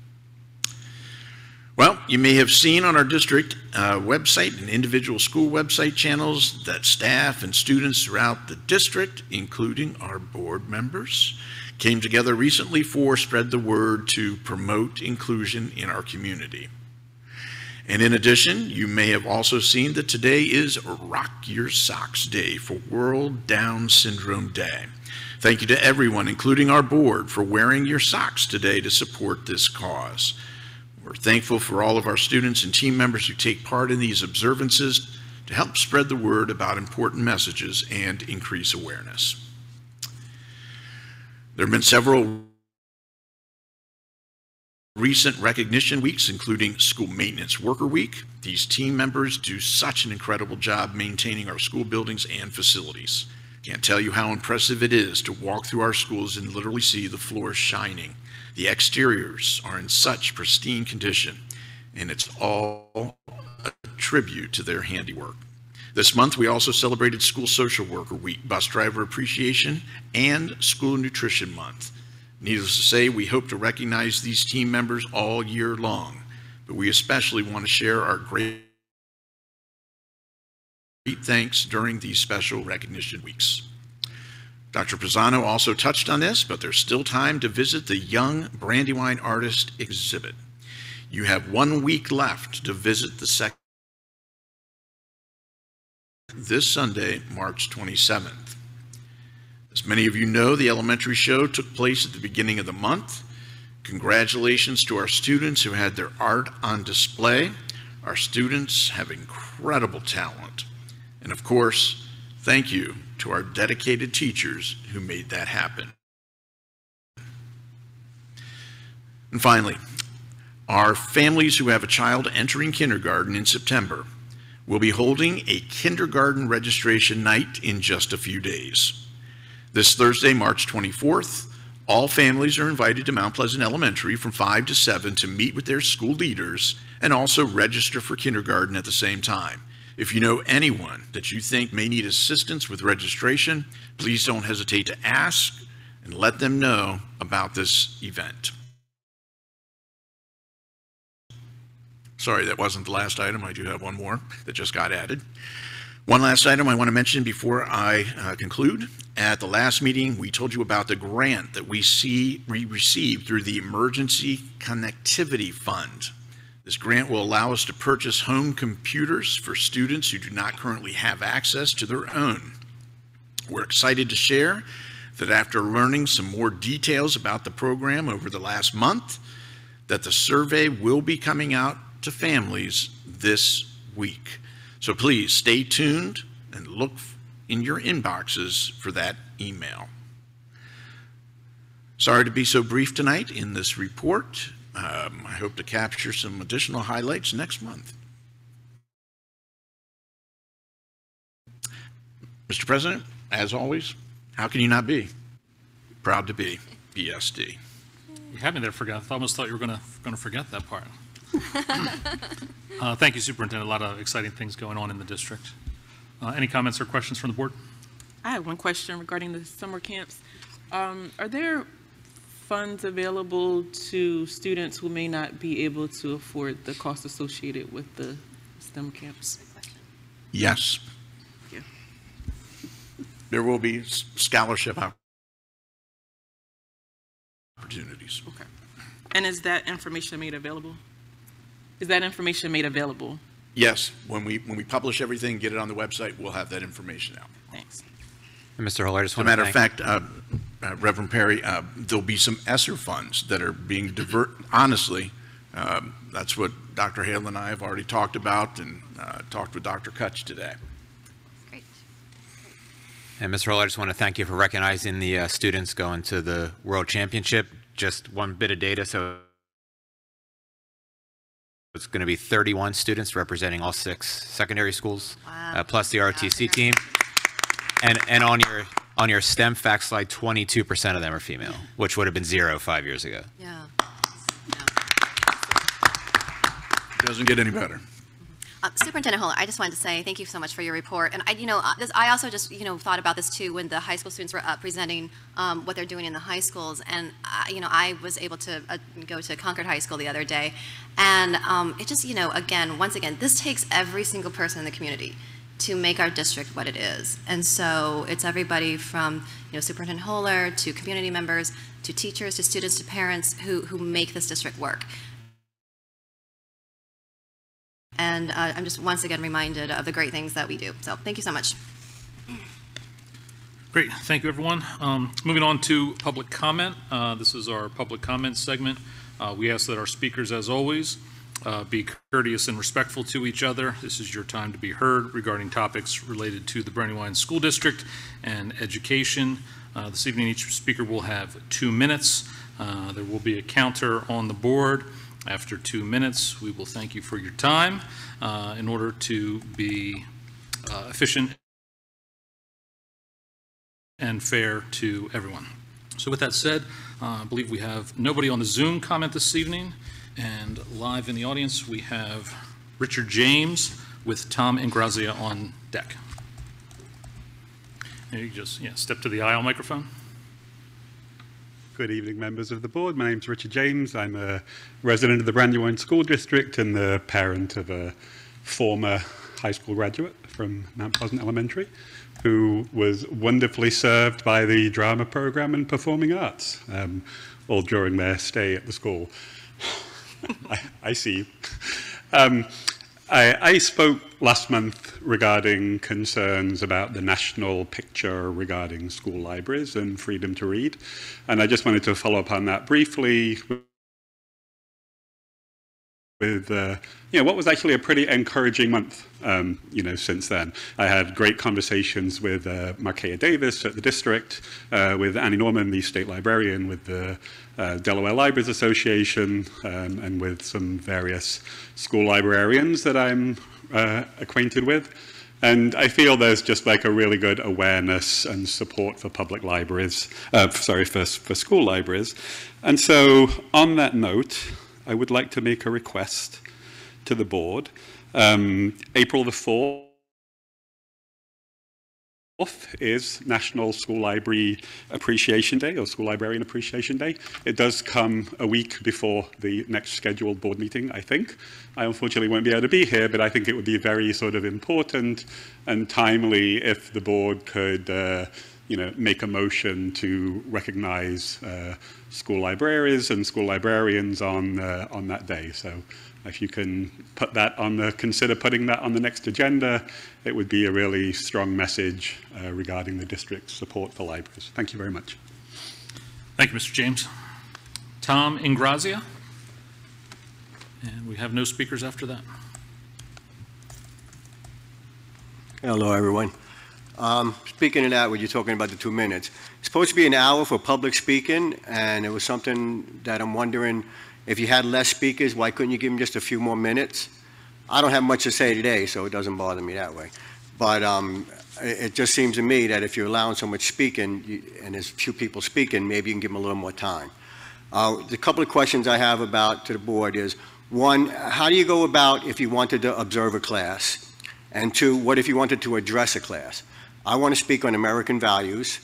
Well, you may have seen on our district website and individual school website channels that staff and students throughout the district, including our board members, came together recently for Spread the Word to promote inclusion in our community. And in addition, you may have also seen that today is Rock Your Socks Day for World Down Syndrome Day. Thank you to everyone, including our board, for wearing your socks today to support this cause. We're thankful for all of our students and team members who take part in these observances to help spread the word about important messages and increase awareness. There have been several recent recognition weeks, including School Maintenance Worker Week. These team members do such an incredible job maintaining our school buildings and facilities. Can't tell you how impressive it is to walk through our schools and literally see the floors shining. The exteriors are in such pristine condition, and it's all a tribute to their handiwork. This month, we also celebrated School Social Worker Week, Bus Driver Appreciation, and School Nutrition Month. Needless to say, we hope to recognize these team members all year long, but we especially want to share our great thanks during these special recognition weeks. Dr. Pisano also touched on this, but there's still time to visit the Young Brandywine Artist exhibit. You have 1 week left to visit the second this Sunday, March 27th. As many of you know, the elementary show took place at the beginning of the month. Congratulations to our students who had their art on display. Our students have incredible talent. And of course, thank you to our dedicated teachers who made that happen. And finally, our families who have a child entering kindergarten in September will be holding a kindergarten registration night in just a few days. This Thursday, March 24th, all families are invited to Mount Pleasant Elementary from 5 to 7 to meet with their school leaders and also register for kindergarten at the same time. If you know anyone that you think may need assistance with registration, please don't hesitate to ask and let them know about this event. Sorry, that wasn't the last item. I do have one more that just got added. One last item I want to mention before I conclude. At the last meeting, we told you about the grant that we received through the Emergency Connectivity Fund. This grant will allow us to purchase home computers for students who do not currently have access to their own. We're excited to share that after learning some more details about the program over the last month, that the survey will be coming out to families this week. So please stay tuned and look in your inboxes for that email. Sorry to be so brief tonight in this report. I hope to capture some additional highlights next month. Mr. President, as always, how can you not be? Proud to be BSD. You had me there, I almost thought you were going to forget that part. Thank you, Superintendent. A lot of exciting things going on in the district. Any comments or questions from the board? I have one question regarding the summer camps. Are there funds available to students who may not be able to afford the cost associated with the STEM camps? Yes. Yeah. There will be scholarship opportunities. Okay. And is that information made available? Is that information made available? Yes. When we publish everything, get it on the website, we'll have that information out. Thanks. And Mr. Hull, I just As a want to matter of fact, Reverend Perry, there'll be some ESSER funds that are being honestly, that's what Dr. Hale and I have already talked about and talked with Dr. Kutch today. Great. And Mr. Hull, I just want to thank you for recognizing the students going to the World Championship. Just one bit of data, so it's going to be 31 students representing all 6 secondary schools, plus the ROTC team. And on your STEM fact slide, 22% of them are female, which would have been 0 5 years ago. Yeah. Doesn't get any better. Superintendent Hull, I just wanted to say thank you so much for your report. And I also just thought about this too when the high school students were presenting what they're doing in the high schools. And I was able to go to Concord High School the other day, and it just once again, this takes every single person in the community to make our district what it is. And so it's everybody from Superintendent Holler to community members to teachers to students to parents who make this district work. And I'm just once again reminded of the great things that we do. So thank you so much. Great, thank you, everyone. Moving on to public comment. This is our public comment segment. We ask that our speakers, as always, be courteous and respectful to each other. This is your time to be heard regarding topics related to the Brandywine School District and education. This evening, each speaker will have 2 minutes. There will be a counter on the board. After 2 minutes, we will thank you for your time in order to be efficient and fair to everyone. So with that said, I believe we have nobody on the Zoom comment this evening, and live in the audience we have Richard James with Tom Ingrazia on deck. And you just step to the aisle microphone. Good evening, members of the board. My name is Richard James. I'm a resident of the Brandywine School District and the parent of a former high school graduate from Mount Pleasant Elementary who was wonderfully served by the drama program and performing arts, all during their stay at the school. I see. I spoke last month regarding concerns about the national picture regarding school libraries and freedom to read, and I just wanted to follow up on that briefly with what was actually a pretty encouraging month, since then. I had great conversations with Markea Davis at the district, with Annie Norman, the state librarian, with the Delaware Libraries Association, and with some various school librarians that I'm acquainted with. And I feel there's just like a really good awareness and support for public libraries, for school libraries. And so on that note, I would like to make a request to the board. April the 4th is National School Library Appreciation Day, or School Librarian Appreciation Day. It does come a week before the next scheduled board meeting, I think. I unfortunately won't be able to be here, but I think it would be very sort of important and timely if the board could make a motion to recognize school libraries and school librarians on that day. So if you can put that consider putting that on the next agenda, it would be a really strong message regarding the district's support for libraries. Thank you very much. Thank you, Mr. James. Tom Ingrazia. And we have no speakers after that. Hello, everyone. Speaking of that, when you're talking about the 2 minutes, it's supposed to be an hour for public speaking, and it was something that I'm wondering, if you had less speakers, why couldn't you give them just a few more minutes? I don't have much to say today, so it doesn't bother me that way. But it just seems to me that if you're allowing so much speaking, and there's few people speaking, maybe you can give them a little more time. The couple of questions I have to the board is, one, how do you go about if you wanted to observe a class? And two, what if you wanted to address a class? I want to speak on American values,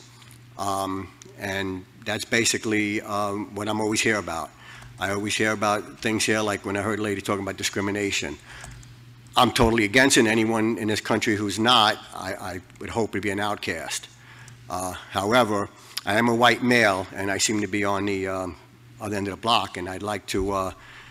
and that's basically what I'm always here about. I always hear about things here, like when I heard a lady talking about discrimination. I'm totally against it. Anyone in this country who's not, I would hope to be an outcast. However, I am a white male, and I seem to be on the other end of the block, and I'd like to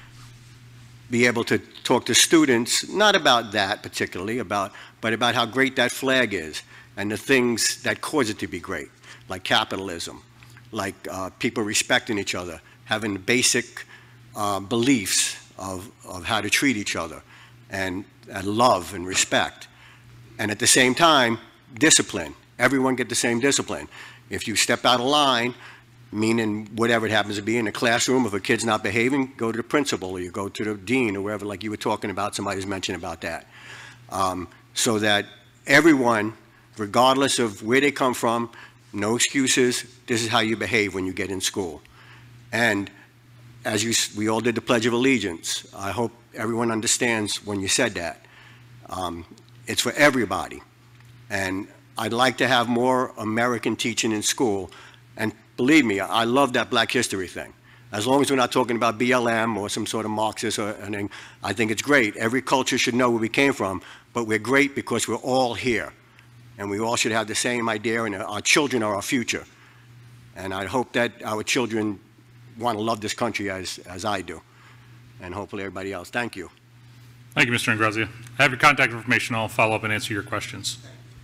be able to talk to students, not about that particularly, but about how great that flag is and the things that cause it to be great, like capitalism, like people respecting each other, having basic beliefs of how to treat each other, and love and respect. And at the same time, discipline. Everyone get the same discipline. If you step out of line, meaning whatever it happens to be in a classroom, if a kid's not behaving, go to the principal, or you go to the dean, or wherever, like you were talking about, somebody's mentioned about that. So that everyone, regardless of where they come from, no excuses, this is how you behave when you get in school. And as we all did the Pledge of Allegiance, I hope everyone understands when you said that. It's for everybody. And I'd like to have more American teaching in school. And believe me, I love that Black History thing. As long as we're not talking about BLM or some sort of Marxist or anything, I think it's great. Every culture should know where we came from, but we're great because we're all here. And we all should have the same idea, and our children are our future. And I hope that our children want to love this country as I do, and hopefully everybody else. Thank you. Thank you, Mr. Ingrazia. I have your contact information. I'll follow up and answer your questions.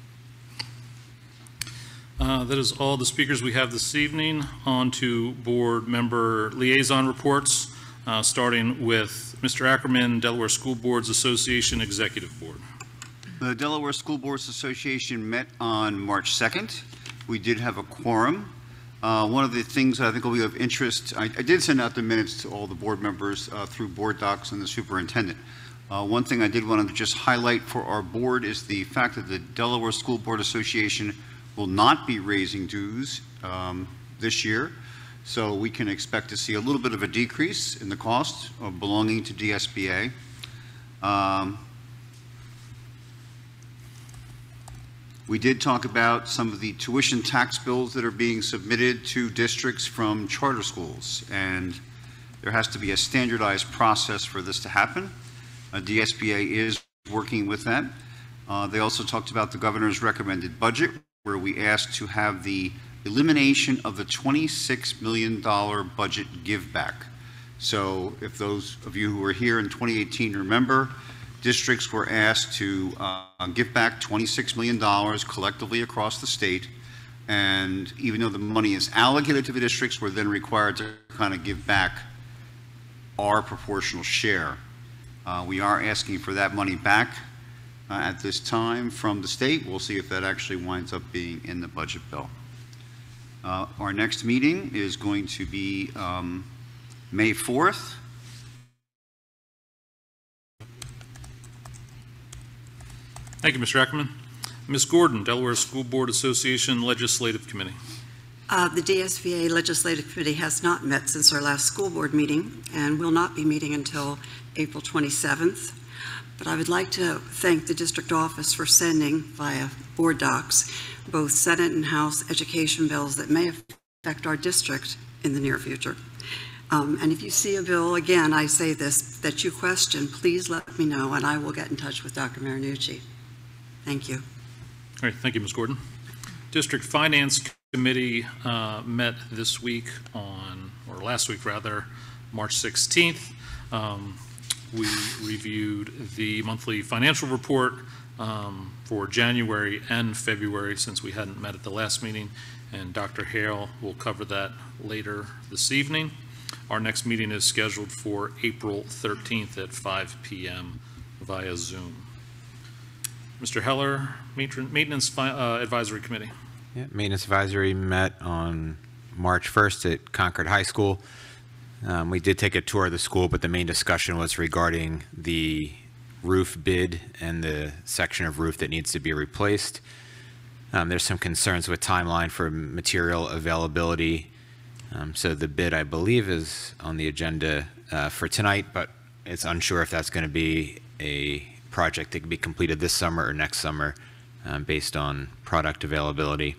That is all the speakers we have this evening. On to board member liaison reports, starting with Mr. Ackerman, Delaware School Boards Association Executive Board. The Delaware School Boards Association met on March 2nd. We did have a quorum. One of the things that I think will be of interest, I did send out the minutes to all the board members through board docs and the superintendent. One thing I did want to just highlight for our board is the fact that the Delaware School Board Association will not be raising dues this year. So we can expect to see a little bit of a decrease in the cost of belonging to DSBA. We did talk about some of the tuition tax bills that are being submitted to districts from charter schools, and there has to be a standardized process for this to happen. DSBA is working with that. They also talked about the governor's recommended budget, where we asked to have the elimination of the $26 million budget give back. So if those of you who were here in 2018 remember, districts were asked to give back $26 million collectively across the state, and even though the money is allocated to the districts, we're then required to kind of give back our proportional share. We are asking for that money back at this time from the state. We'll see if that actually winds up being in the budget bill. Our next meeting is going to be May 4th. Thank you, Mr. Ackerman. Ms. Gordon, Delaware School Board Association Legislative Committee. The DSVA Legislative Committee has not met since our last school board meeting and will not be meeting until April 27th. But I would like to thank the district office for sending via board docs both Senate and House education bills that may affect our district in the near future. And if you see a bill, again, I say this, that you question, please let me know and I will get in touch with Dr. Marinucci. Thank you. All right, thank you, Ms. Gordon. District Finance Committee met this week or last week rather, March 16th. We reviewed the monthly financial report for January and February, since we hadn't met at the last meeting, and Dr. Hale will cover that later this evening. Our next meeting is scheduled for April 13th at 5 p.m. via Zoom. Mr. Heller, Maintenance Advisory Committee. Yeah, Maintenance Advisory met on March 1st at Concord High School. We did take a tour of the school, but the main discussion was regarding the roof bid and the section of roof that needs to be replaced. There's some concerns with timeline for material availability. So the bid, I believe, is on the agenda for tonight, but it's unsure if that's going to be a project that can be completed this summer or next summer based on product availability.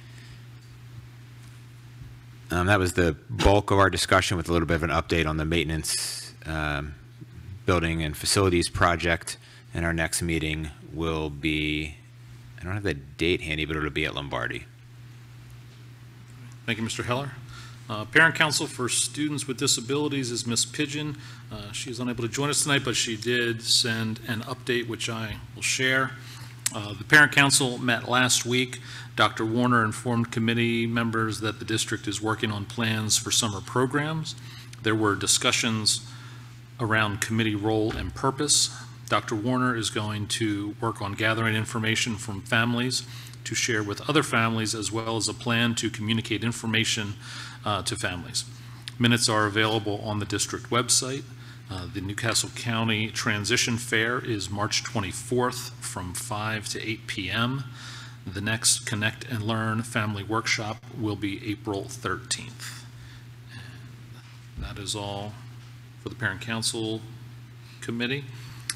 That was the bulk of our discussion, with a little bit of an update on the maintenance building and facilities project. And our next meeting will be, I don't have the date handy, but it'll be at Lombardi. Thank you, Mr. Heller. Parent Council for Students with Disabilities is Ms. Pigeon. She is unable to join us tonight, but she did send an update, which I will share. The Parent Council met last week. Dr. Warner informed committee members that the district is working on plans for summer programs. There were discussions around committee role and purpose. Dr. Warner is going to work on gathering information from families to share with other families, as well as a plan to communicate information to families. Minutes are available on the district website. The Newcastle County Transition Fair is March 24th from 5 to 8 p.m. The next Connect and Learn Family Workshop will be April 13th. And that is all for the Parent Council Committee.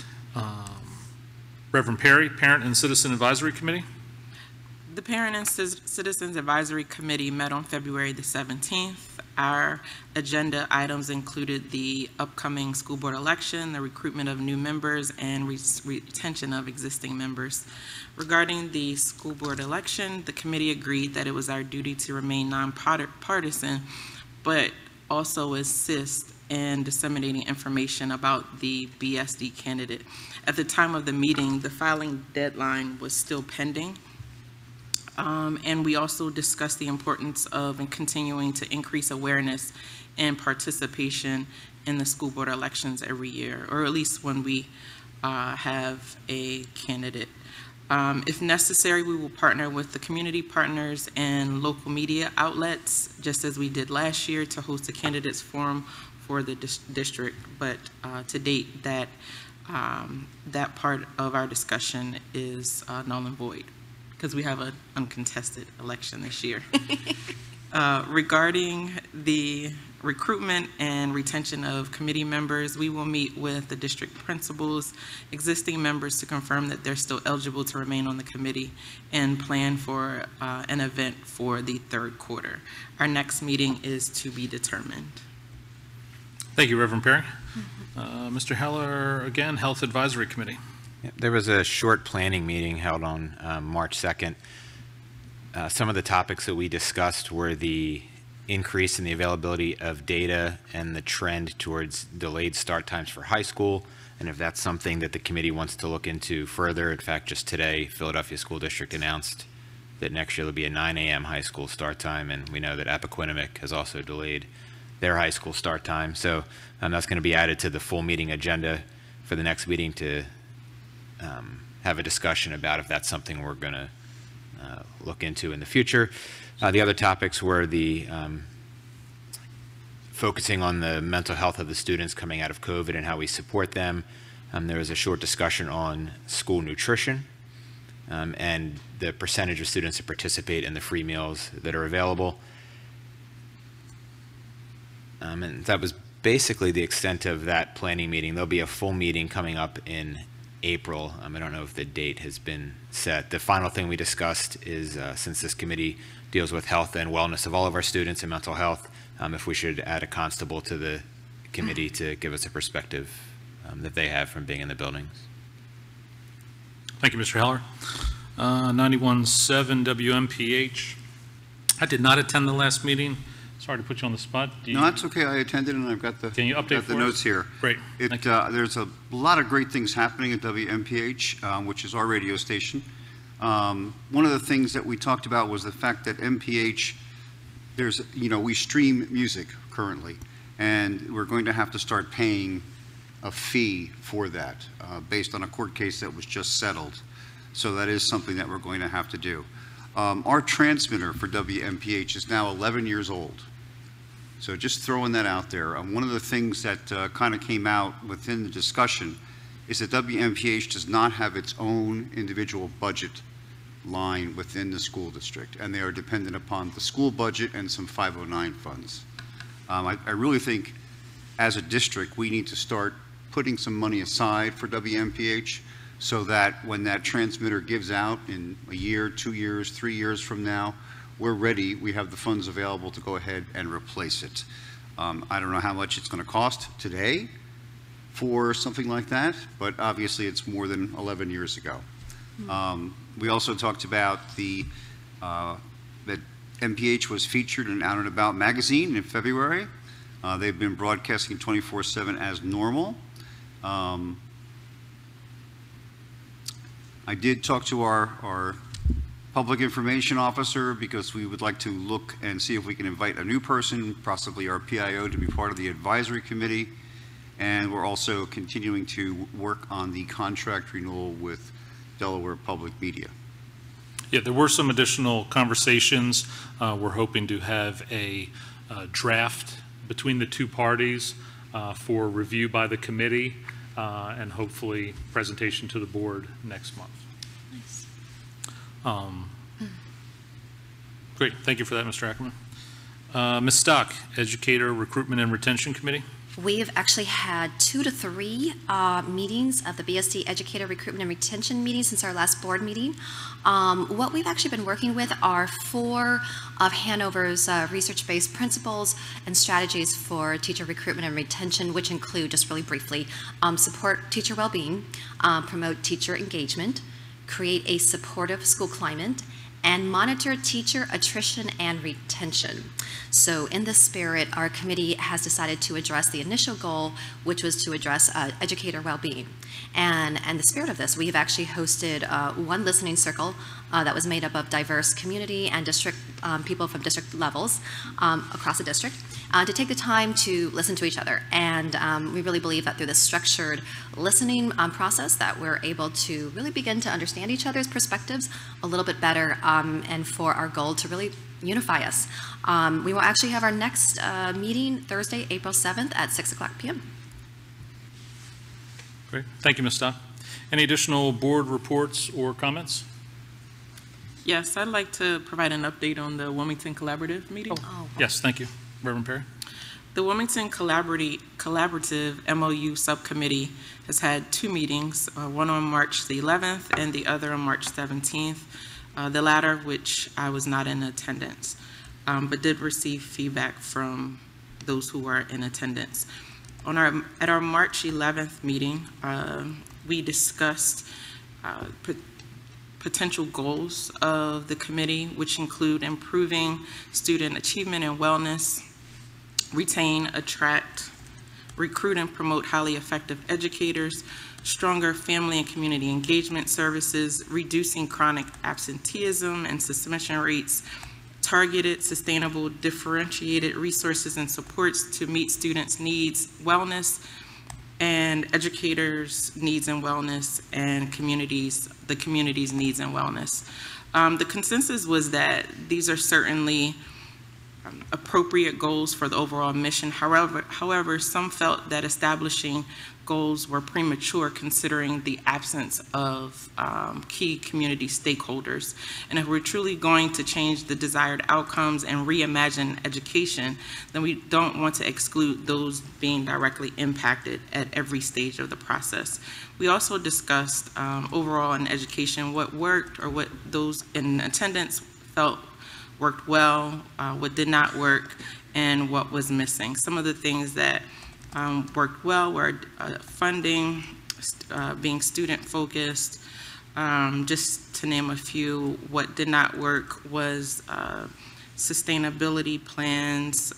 Reverend Perry, Parent and Citizen Advisory Committee. The Parent and Citizens Advisory Committee met on February the 17th. Our agenda items included the upcoming school board election, the recruitment of new members, and retention of existing members. Regarding the school board election, the committee agreed that it was our duty to remain nonpartisan, but also assist in disseminating information about the BSD candidate. At the time of the meeting, the filing deadline was still pending. And we also discussed the importance of continuing to increase awareness and participation in the school board elections every year, or at least when we have a candidate. If necessary, we will partner with the community partners and local media outlets, just as we did last year, to host a candidates forum for the district. But to date, that part of our discussion is null and void, because we have an uncontested election this year. Regarding the recruitment and retention of committee members, we will meet with the district principals, existing members, to confirm that they're still eligible to remain on the committee, and plan for an event for the third quarter. Our next meeting is to be determined. Thank you, Reverend Perry. Mr. Heller, again, Health Advisory Committee. There was a short planning meeting held on March 2nd. Some of the topics that we discussed were the increase in the availability of data and the trend towards delayed start times for high school, and if that's something that the committee wants to look into further. In fact, just today, Philadelphia School District announced that next year there'll be a 9 a.m. high school start time, and we know that Appoquinimink has also delayed their high school start time. So that's going to be added to the full meeting agenda for the next meeting to have a discussion about if that's something we're going to look into in the future. The other topics were the focusing on the mental health of the students coming out of COVID and how we support them. There was a short discussion on school nutrition and the percentage of students that participate in the free meals that are available. And that was basically the extent of that planning meeting. There'll be a full meeting coming up in April. I don't know if the date has been set. The final thing we discussed is, since this committee deals with health and wellness of all of our students and mental health, if we should add a constable to the committee to give us a perspective that they have from being in the buildings. Thank you, Mr. Heller. 91.7 WMPH. I did not attend the last meeting. Sorry to put you on the spot. No, that's okay. I attended, and I've got the, Can you update the notes here. Great. There's a lot of great things happening at WMPH, which is our radio station. One of the things that we talked about was the fact that MPH, we stream music currently, and we're going to have to start paying a fee for that based on a court case that was just settled. So that is something that we're going to have to do. Our transmitter for WMPH is now 11 years old. So just throwing that out there. One of the things that kind of came out within the discussion is that WMPH does not have its own individual budget line within the school district, and they are dependent upon the school budget and some 509 funds. I really think as a district we need to start putting some money aside for WMPH so that when that transmitter gives out in a year, 2 years, 3 years from now, we're ready, we have the funds available to go ahead and replace it. I don't know how much it's going to cost today for something like that, but obviously it's more than 11 years ago. We also talked about that MPH was featured in Out and About magazine in February. They've been broadcasting 24/7 as normal. I did talk to our public information officer because we would like to look and see if we can invite a new person, possibly our PIO, to be part of the advisory committee. And we're also continuing to work on the contract renewal with Delaware Public Media. Yeah, there were some additional conversations. We're hoping to have a draft between the two parties for review by the committee and hopefully presentation to the board next month. Nice. Great, thank you for that, Mr. Ackerman. Ms. Stock, Educator Recruitment and Retention Committee. We've actually had 2 to 3 meetings of the BSD Educator Recruitment and Retention meeting since our last board meeting. What we've actually been working with are 4 of Hanover's research-based principles and strategies for teacher recruitment and retention, which include, just really briefly, support teacher well-being, promote teacher engagement, create a supportive school climate, and monitor teacher attrition and retention. So in this spirit, our committee has decided to address the initial goal, which was to address educator well-being. And in the spirit of this, we have actually hosted one listening circle that was made up of diverse community and district people from district levels across the district to take the time to listen to each other. And we really believe that through this structured listening process that we're able to really begin to understand each other's perspectives a little bit better and for our goal to really unify us. We will actually have our next meeting Thursday, April 7th at 6:00 p.m. Great, thank you, Ms. Stock. Any additional board reports or comments? Yes, I'd like to provide an update on the Wilmington Collaborative meeting. Yes, thank you. Reverend Perry. The Wilmington Collaborative MOU Subcommittee has had 2 meetings, one on March the 11th and the other on March 17th, the latter which I was not in attendance, but did receive feedback from those who were in attendance. At our March 11th meeting, we discussed potential goals of the committee, which include improving student achievement and wellness, retain, attract, recruit, and promote highly effective educators, stronger family and community engagement services, reducing chronic absenteeism and submission rates, targeted, sustainable, differentiated resources and supports to meet students' needs, wellness, and educators' needs and wellness, and the community's needs and wellness. The consensus was that these are certainly appropriate goals for the overall mission. However, some felt that establishing goals were premature considering the absence of key community stakeholders. And if we're truly going to change the desired outcomes and reimagine education, then we don't want to exclude those being directly impacted at every stage of the process. We also discussed overall in education what worked or what those in attendance felt worked well, what did not work, and what was missing. Some of the things that worked well were funding, being student-focused, just to name a few. What did not work was sustainability plans,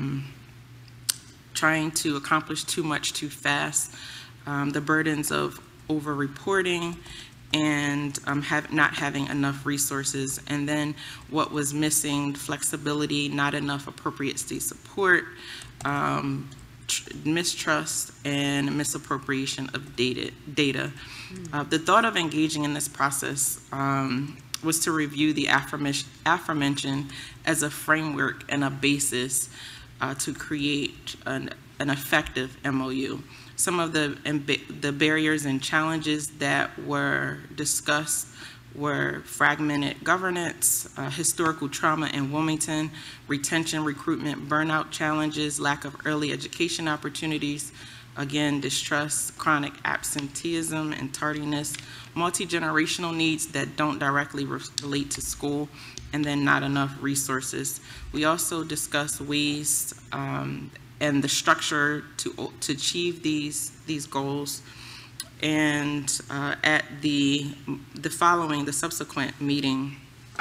trying to accomplish too much too fast, the burdens of over-reporting, and not having enough resources. And then what was missing, flexibility, not enough appropriate state support, mistrust and misappropriation of data. The thought of engaging in this process was to review the aforementioned as a framework and a basis to create an effective MOU. Some of the barriers and challenges that were discussed were fragmented governance, historical trauma in Wilmington, retention, recruitment, burnout challenges, lack of early education opportunities, again, distrust, chronic absenteeism and tardiness, multi-generational needs that don't directly relate to school, and then not enough resources. We also discussed ways and the structure to achieve these goals. And at the subsequent meeting,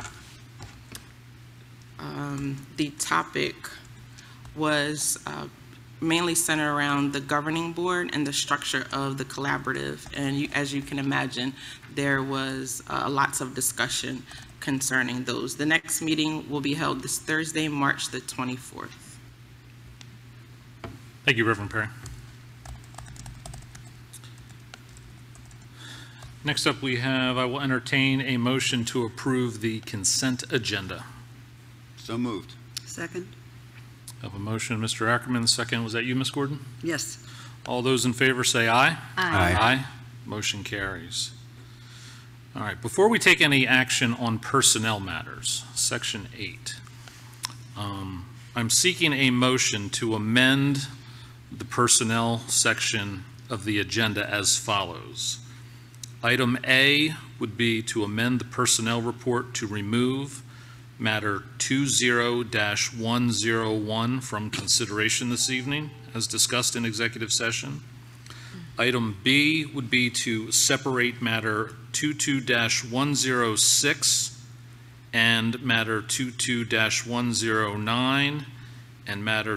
the topic was mainly centered around the governing board and the structure of the collaborative. And as you can imagine, there was lots of discussion concerning those. The next meeting will be held this Thursday, March the 24th. Thank you, Reverend Perry. Next up, I will entertain a motion to approve the consent agenda. So moved. Second. I have a motion, Mr. Ackerman. The second, was that you, Ms. Gordon? Yes. All those in favor say aye. Aye. Aye. Motion carries. All right, before we take any action on personnel matters, Section 8, I'm seeking a motion to amend the personnel section of the agenda as follows. Item A would be to amend the personnel report to remove matter 20-101 from consideration this evening, as discussed in executive session. Item B would be to separate matter 22-106 and matter 22-109 and matter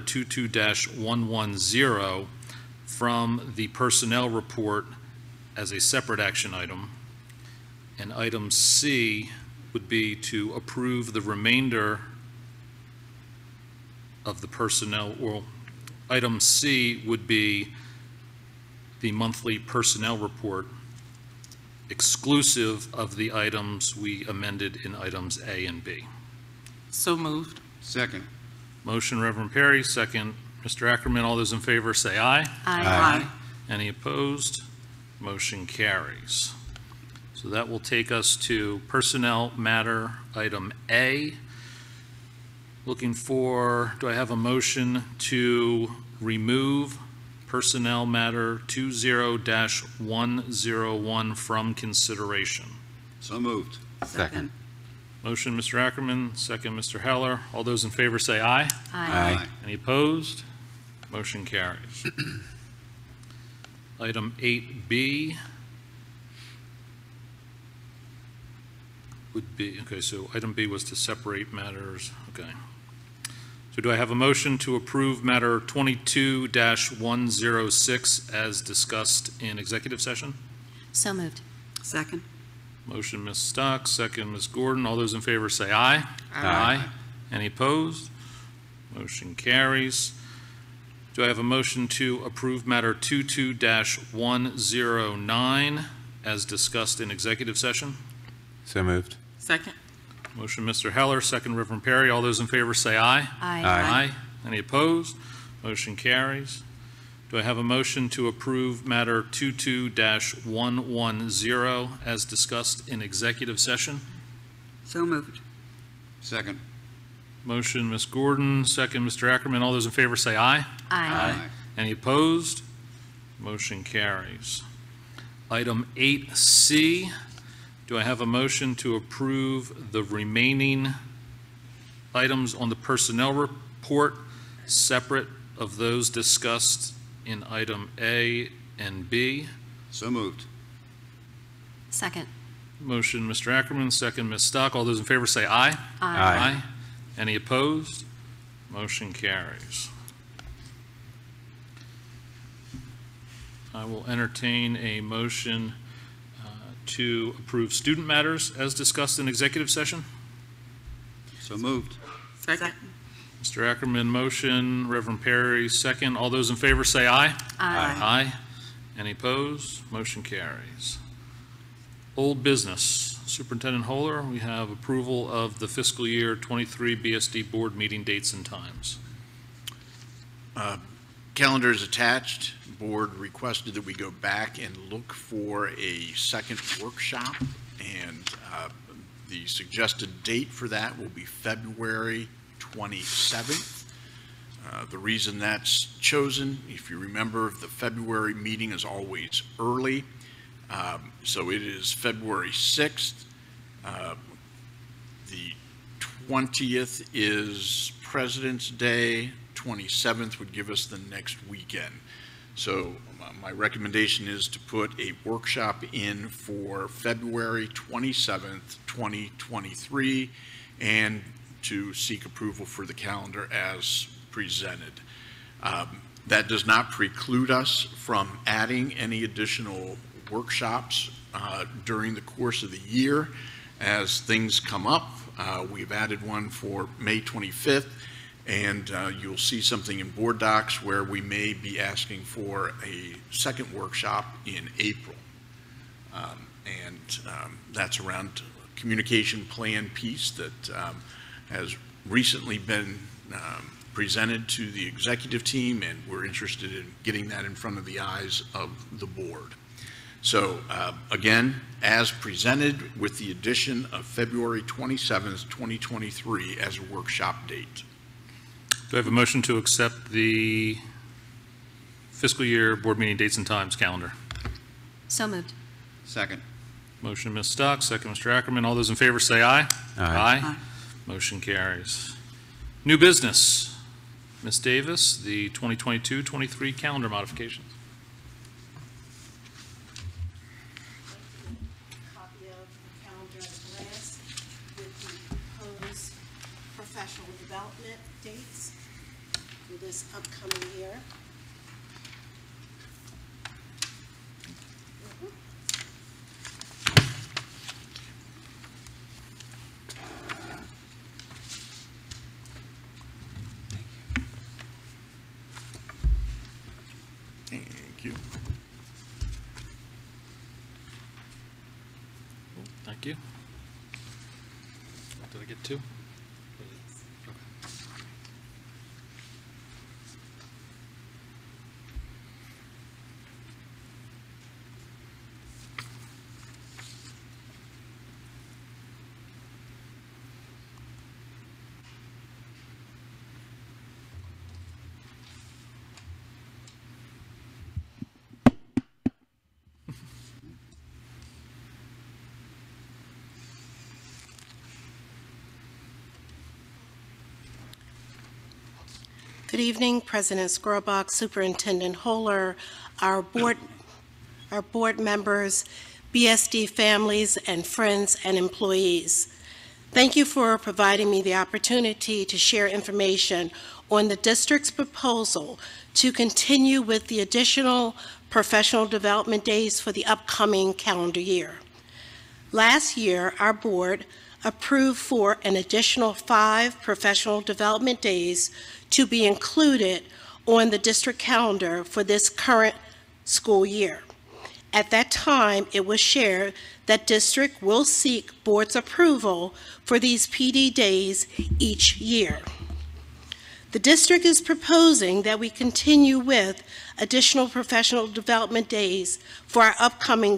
22-110 from the personnel report as a separate action item. And item C would be to approve the remainder of the personnel, or item C would be the monthly personnel report exclusive of the items we amended in items A and B. So moved. Second. Motion, Reverend Perry. Second, Mr. Ackerman. All those in favor say aye. Aye. Any opposed? Motion carries. So that will take us to personnel matter item A. Looking for, do I have a motion to remove personnel matter 20-101 from consideration? So moved. Second. Motion, Mr. Ackerman. Second, Mr. Heller. All those in favor say aye. Aye. Any opposed? Motion carries. Item 8B would be, okay, so item B was to separate matters, okay. So do I have a motion to approve matter 22-106 as discussed in executive session? So moved. Second. Motion, Ms. Stock, second, Ms. Gordon. All those in favor say aye. Aye. Any opposed? Motion carries. Do I have a motion to approve matter 22-109 as discussed in executive session? So moved. Second. Motion, Mr. Heller, second, Reverend Perry. All those in favor say aye. Aye. Aye. Any opposed? Motion carries. Do I have a motion to approve matter 22-110 as discussed in executive session? So moved. Second. Motion, Ms. Gordon, second, Mr. Ackerman. All those in favor say aye. Aye. Any opposed? Motion carries. Item 8C, do I have a motion to approve the remaining items on the personnel report separate of those discussed in item A and B? So moved. Second. Motion, Mr. Ackerman, second, Ms. Stock. All those in favor say aye. Aye. Any opposed? Motion carries. I will entertain a motion to approve student matters as discussed in executive session. So moved. Second. Mr. Ackerman, motion. Reverend Perry, second. All those in favor say aye. Aye. Aye. Any opposed? Motion carries. Old business. Superintendent Holler, we have approval of the fiscal year 23 BSD board meeting dates and times. Calendar is attached. Board requested that we go back and look for a second workshop, and the suggested date for that will be February 27th. The reason that's chosen, if you remember, the February meeting is always early, so it is February 6th. The 20th is President's Day. 27th would give us the next weekend. So my recommendation is to put a workshop in for February 27th, 2023, and to seek approval for the calendar as presented. That does not preclude us from adding any additional workshops during the course of the year as things come up. We've added one for May 25th, and you'll see something in board docs where we may be asking for a second workshop in April. That's around communication plan piece that has recently been presented to the executive team, and we're interested in getting that in front of the eyes of the board. So again, as presented with the addition of February 27th, 2023 as a workshop date. Do I have a motion to accept the fiscal year board meeting dates and times calendar? So moved. Second. Motion, Ms. Stock, second, Mr. Ackerman. All those in favor say aye. Aye. Aye. Motion carries. New business. Ms. Davis, the 2022-23 calendar modifications. Copy of the calendar at a glance with the proposed professional development dates for this upcoming year. Thank you. Thank you. Did I get two? Good evening, President Squirrelbach, Superintendent Holler, our board members, BSD families, and friends and employees. Thank you for providing me the opportunity to share information on the district's proposal to continue with the additional professional development days for the upcoming calendar year. Last year, our board approved for an additional 5 professional development days to be included on the district calendar for this current school year. At that time, it was shared that district will seek board's approval for these PD days each year. The district is proposing that we continue with additional professional development days for our upcoming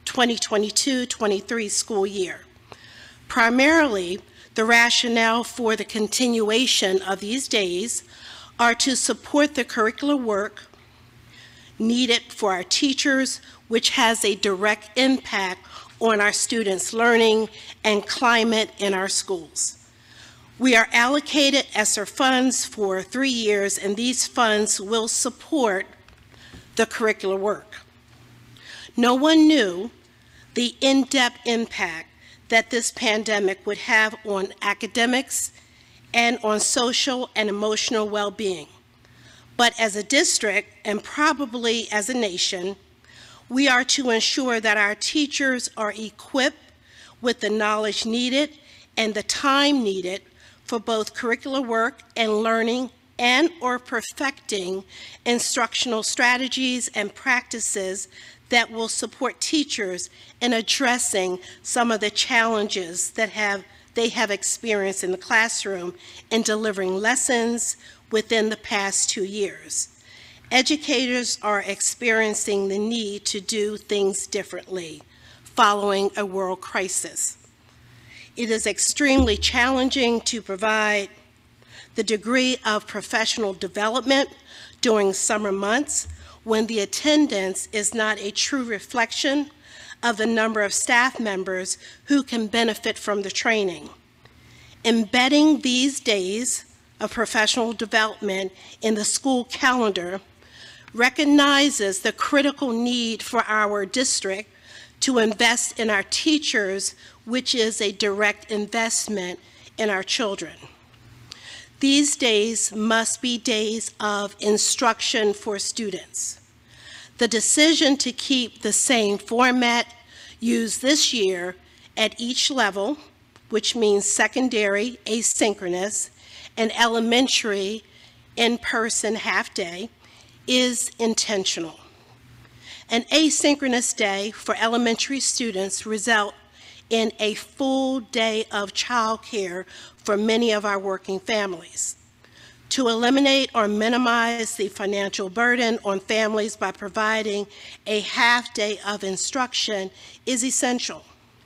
2022-23 school year. Primarily, the rationale for the continuation of these days are to support the curricular work needed for our teachers, which has a direct impact on our students' learning and climate in our schools. We are allocated ESSER funds for 3 years, and these funds will support the curricular work. No one knew the in-depth impact that this pandemic would have on academics and on social and emotional well-being. But as a district, and probably as a nation, we are to ensure that our teachers are equipped with the knowledge needed and the time needed for both curricular work and learning and/or perfecting instructional strategies and practices that will support teachers in addressing some of the challenges that they have experienced in the classroom in delivering lessons within the past 2 years. Educators are experiencing the need to do things differently following a world crisis. It is extremely challenging to provide the degree of professional development during summer months when the attendance is not a true reflection of the number of staff members who can benefit from the training. Embedding these days of professional development in the school calendar recognizes the critical need for our district to invest in our teachers, which is a direct investment in our children. These days must be days of instruction for students. The decision to keep the same format used this year at each level, which means secondary asynchronous and elementary in-person half-day, is intentional. An asynchronous day for elementary students result in a full day of childcare for many of our working families. To eliminate or minimize the financial burden on families by providing a half day of instruction is essential.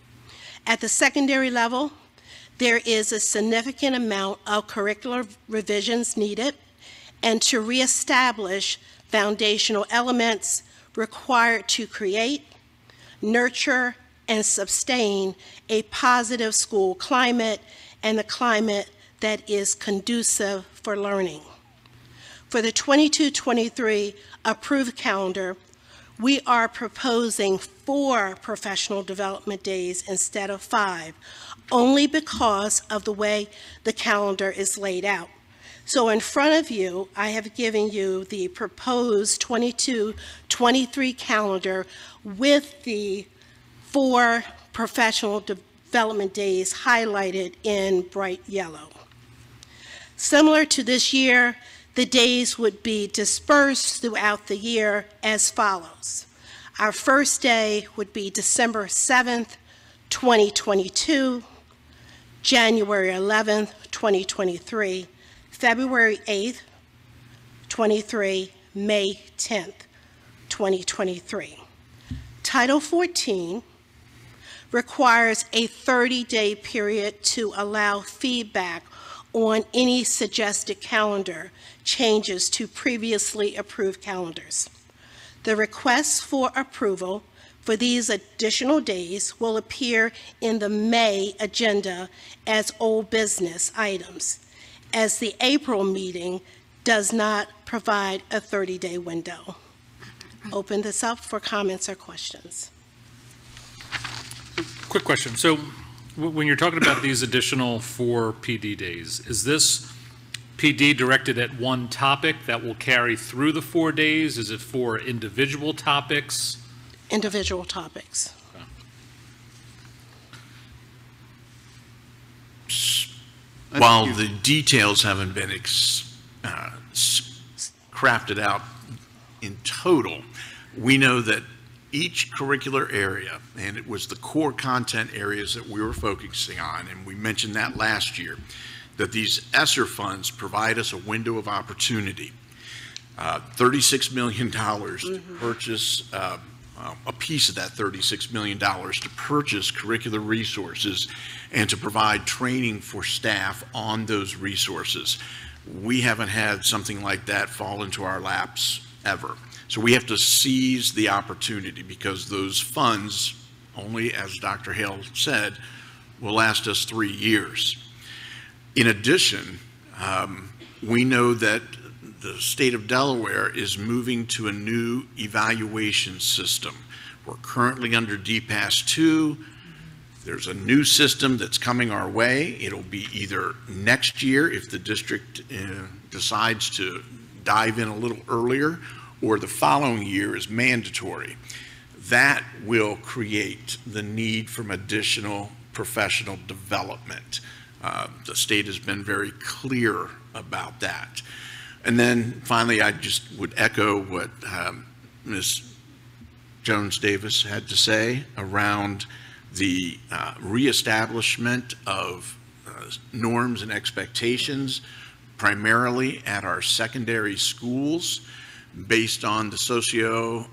At the secondary level, there is a significant amount of curricular revisions needed, and to reestablish foundational elements required to create, nurture, and sustain a positive school climate and a climate that is conducive for learning. For the 22-23 approved calendar, we are proposing 4 professional development days instead of 5, only because of the way the calendar is laid out. So in front of you, I have given you the proposed 22-23 calendar with the 4 professional development days highlighted in bright yellow. Similar to this year, the days would be dispersed throughout the year as follows. Our first day would be December 7th, 2022, January 11th, 2023, February 8th, 23, May 10th, 2023. Title 14 requires a 30-day period to allow feedback on any suggested calendar changes to previously approved calendars. The requests for approval for these additional days will appear in the May agenda as old business items, as the April meeting does not provide a 30-day window. Open this up for comments or questions. Quick question. So when you're talking about these additional 4 PD days, is this PD directed at one topic that will carry through the 4 days? Is it for individual topics? Individual topics. Okay. While the details haven't been crafted out in total, we know that each curricular area, and it was the core content areas that we were focusing on, and we mentioned that last year, that these ESSER funds provide us a window of opportunity. $36 million to purchase a piece of that $36 million to purchase curricular resources and to provide training for staff on those resources. We haven't had something like that fall into our laps ever. So we have to seize the opportunity because those funds, only as Dr. Hale said, will last us 3 years. In addition, we know that the state of Delaware is moving to a new evaluation system. We're currently under DPAS 2. There's a new system that's coming our way. It'll be either next year if the district decides to dive in a little earlier, or the following year is mandatory. That will create the need for additional professional development. The state has been very clear about that. And then finally, I just would echo what Ms. Jones-Davis had to say around the reestablishment of norms and expectations, primarily at our secondary schools, based on the social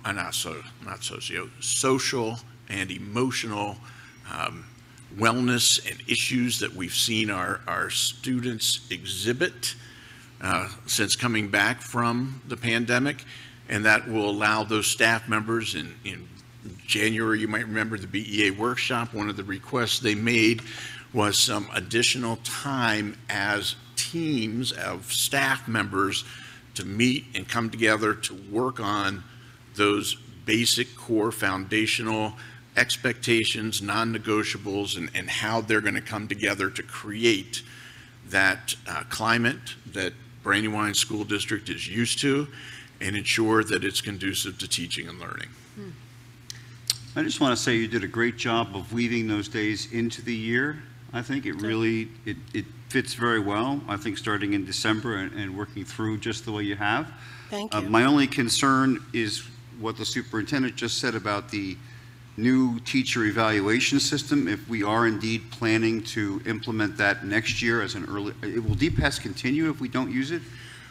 and emotional wellness and issues that we've seen our students exhibit since coming back from the pandemic. And that will allow those staff members in January, you might remember the BEA workshop, one of the requests they made was some additional time as teams of staff members to meet and come together to work on those basic core foundational expectations, non-negotiables, and how they're going to come together to create that climate that Brandywine School District is used to and ensure that it's conducive to teaching and learning. I just want to say you did a great job of weaving those days into the year. I think it really, it fits very well. I think starting in December and working through just the way you have. Thank you. My only concern is what the superintendent just said about the new teacher evaluation system. If we are indeed planning to implement that next year as an early, will DPAS continue if we don't use it?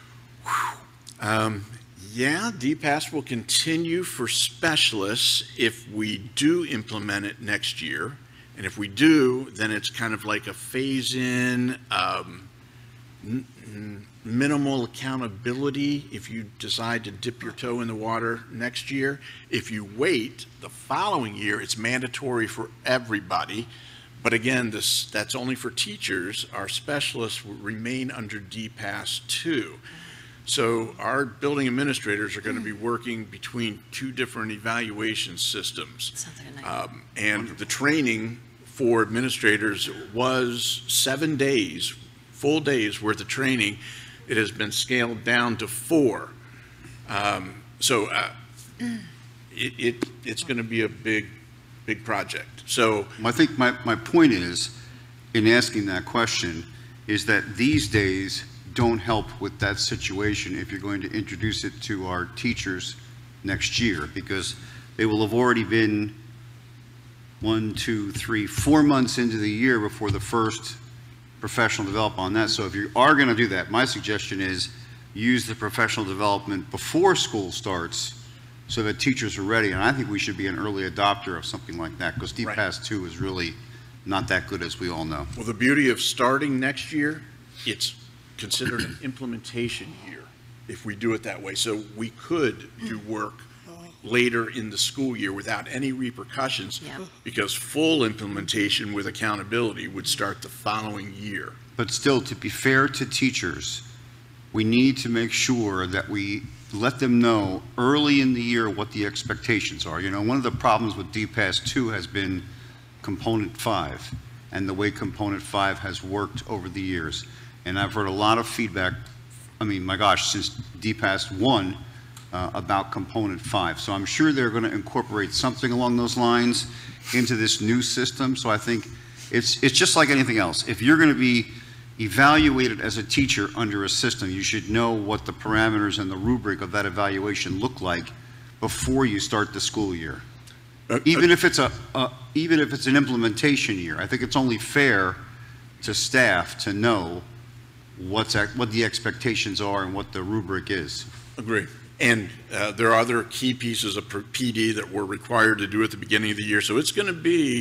Yeah, DPAS will continue for specialists if we do implement it next year. And if we do, then it's kind of like a phase-in, minimal accountability if you decide to dip your toe in the water next year. If you wait the following year, it's mandatory for everybody. But again, that's only for teachers. Our specialists will remain under DPAS 2. So our building administrators are going to be working between two different evaluation systems. And the training for administrators was 7 days, full days worth of training. It has been scaled down to 4. It's going to be a big project. So I think my point is, in asking that question, is that these days don't help with that situation if you're going to introduce it to our teachers next year, because they will have already been 1, 2, 3, 4 months into the year before the first professional development on that. So if you are going to do that, my suggestion is use the professional development before school starts so that teachers are ready. And I think we should be an early adopter of something like that, because DPAS 2 is really not that good, as we all know. Well, the beauty of starting next year, it's considered an implementation year if we do it that way. So we could do work later in the school year without any repercussions, because full implementation with accountability would start the following year. But still, to be fair to teachers, we need to make sure that we let them know early in the year what the expectations are. You know, one of the problems with DPAS 2 has been Component 5 and the way Component 5 has worked over the years. And I've heard a lot of feedback, I mean, my gosh, since DPAS 1 about Component 5. So I'm sure they're going to incorporate something along those lines into this new system. So I think it's just like anything else. If you're going to be evaluated as a teacher under a system, you should know what the parameters and the rubric of that evaluation look like before you start the school year. Even if it's an implementation year, I think it's only fair to staff to know what the expectations are and what the rubric is. Agree. And there are other key pieces of PD that we're required to do at the beginning of the year. So it's going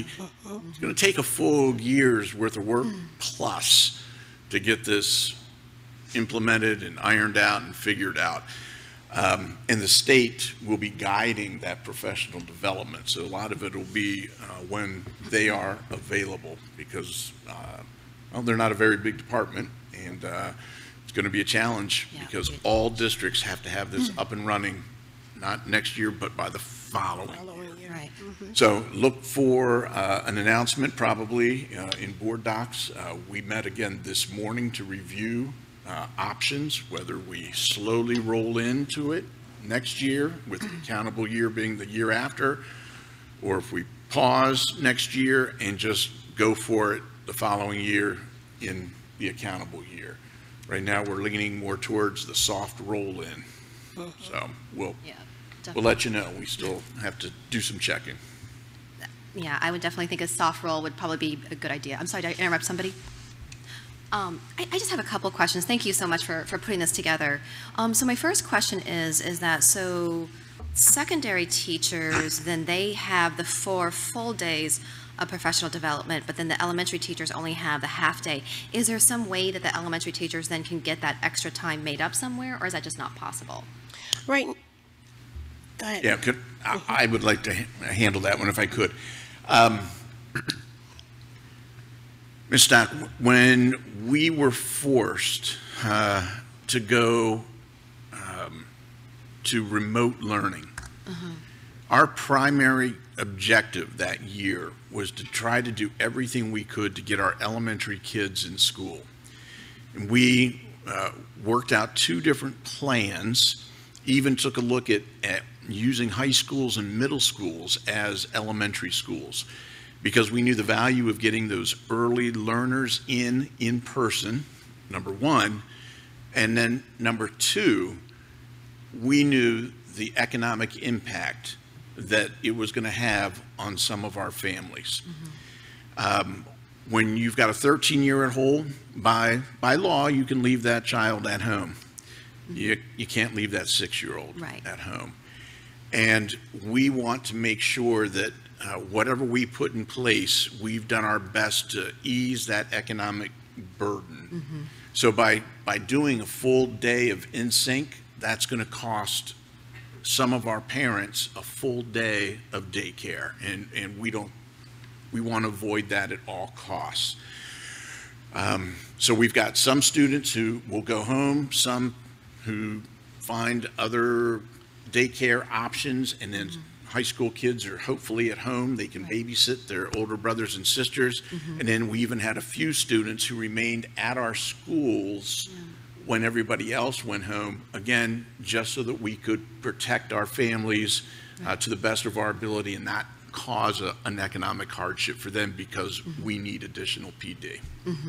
to take a full year's worth of work plus to get this implemented and ironed out and figured out. And the state will be guiding that professional development. So a lot of it will be when they are available, because well, they're not a very big department, and it's going to be a challenge because all districts have to have this up and running, not next year, but by the following year. Right. So look for an announcement probably in board docs. We met again this morning to review options, whether we slowly roll into it next year, with the accountable year being the year after, or if we pause next year and just go for it the following year in the accountable year. Right now, we're leaning more towards the soft roll-in. So we'll let you know. We still have to do some checking. Yeah, I would definitely think a soft roll would probably be a good idea. I'm sorry, did I interrupt somebody? I just have a couple of questions. Thank you so much for putting this together. So my first question is that so secondary teachers, then they have the 4 full days of professional development, but then the elementary teachers only have the half day. Is there some way that the elementary teachers then can get that extra time made up somewhere, or is that just not possible? Right. Go ahead. Yeah, I would like to handle that one if I could. Ms. Stock, when we were forced to go to remote learning, our primary objective that year was to try to do everything we could to get our elementary kids in school. And we worked out 2 different plans, even took a look at using high schools and middle schools as elementary schools, because we knew the value of getting those early learners in person, number one, and then number 2, we knew the economic impact that it was going to have on some of our families. When you've got a 13-year-old, by law, you can leave that child at home. You can't leave that 6-year-old at home. And we want to make sure that whatever we put in place, we've done our best to ease that economic burden. So by doing a full day of in-sync, that's going to cost some of our parents a full day of daycare, and we want to avoid that at all costs. So we've got some students who will go home, some who find other daycare options, and then high school kids are hopefully at home. They can babysit their older brothers and sisters. And then we even had a few students who remained at our schools when everybody else went home, again, just so that we could protect our families to the best of our ability and not cause an economic hardship for them because we need additional PD.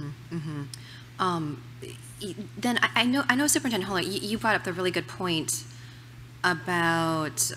Then I know Superintendent Holland, you brought up the really good point about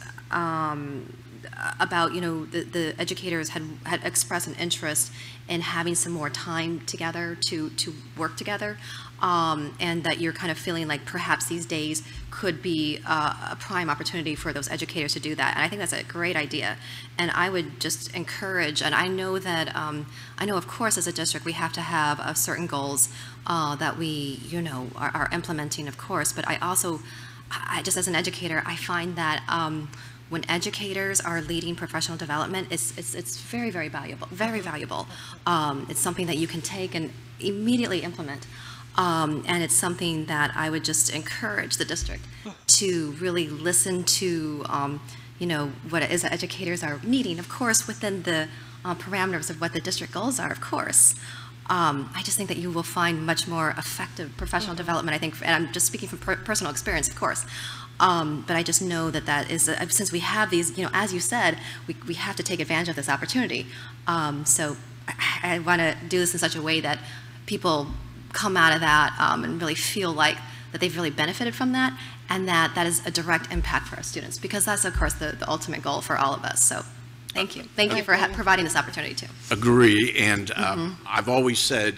the educators had expressed an interest in having some more time together to work together, and that you're kind of feeling like perhaps these days could be a prime opportunity for those educators to do that. And I think that's a great idea. And I would just encourage, and I know that, I know of course as a district we have to have certain goals that we, are implementing, of course, but I also, just as an educator, I find that when educators are leading professional development, it's very, very valuable, very valuable. It's something that you can take and immediately implement. And it's something that I would just encourage the district to really listen to, what it is that educators are needing, of course, within the parameters of what the district goals are, of course. I just think that you will find much more effective professional development, I think, and I'm just speaking from personal experience, of course. But I just know that is, since we have these, as you said, we have to take advantage of this opportunity. So I want to do this in such a way that people come out of that and really feel like that they've really benefited from that, and that is a direct impact for our students, because that's, of course, the ultimate goal for all of us. So thank you. Thank you for providing this opportunity, too. Agree, and I've always said,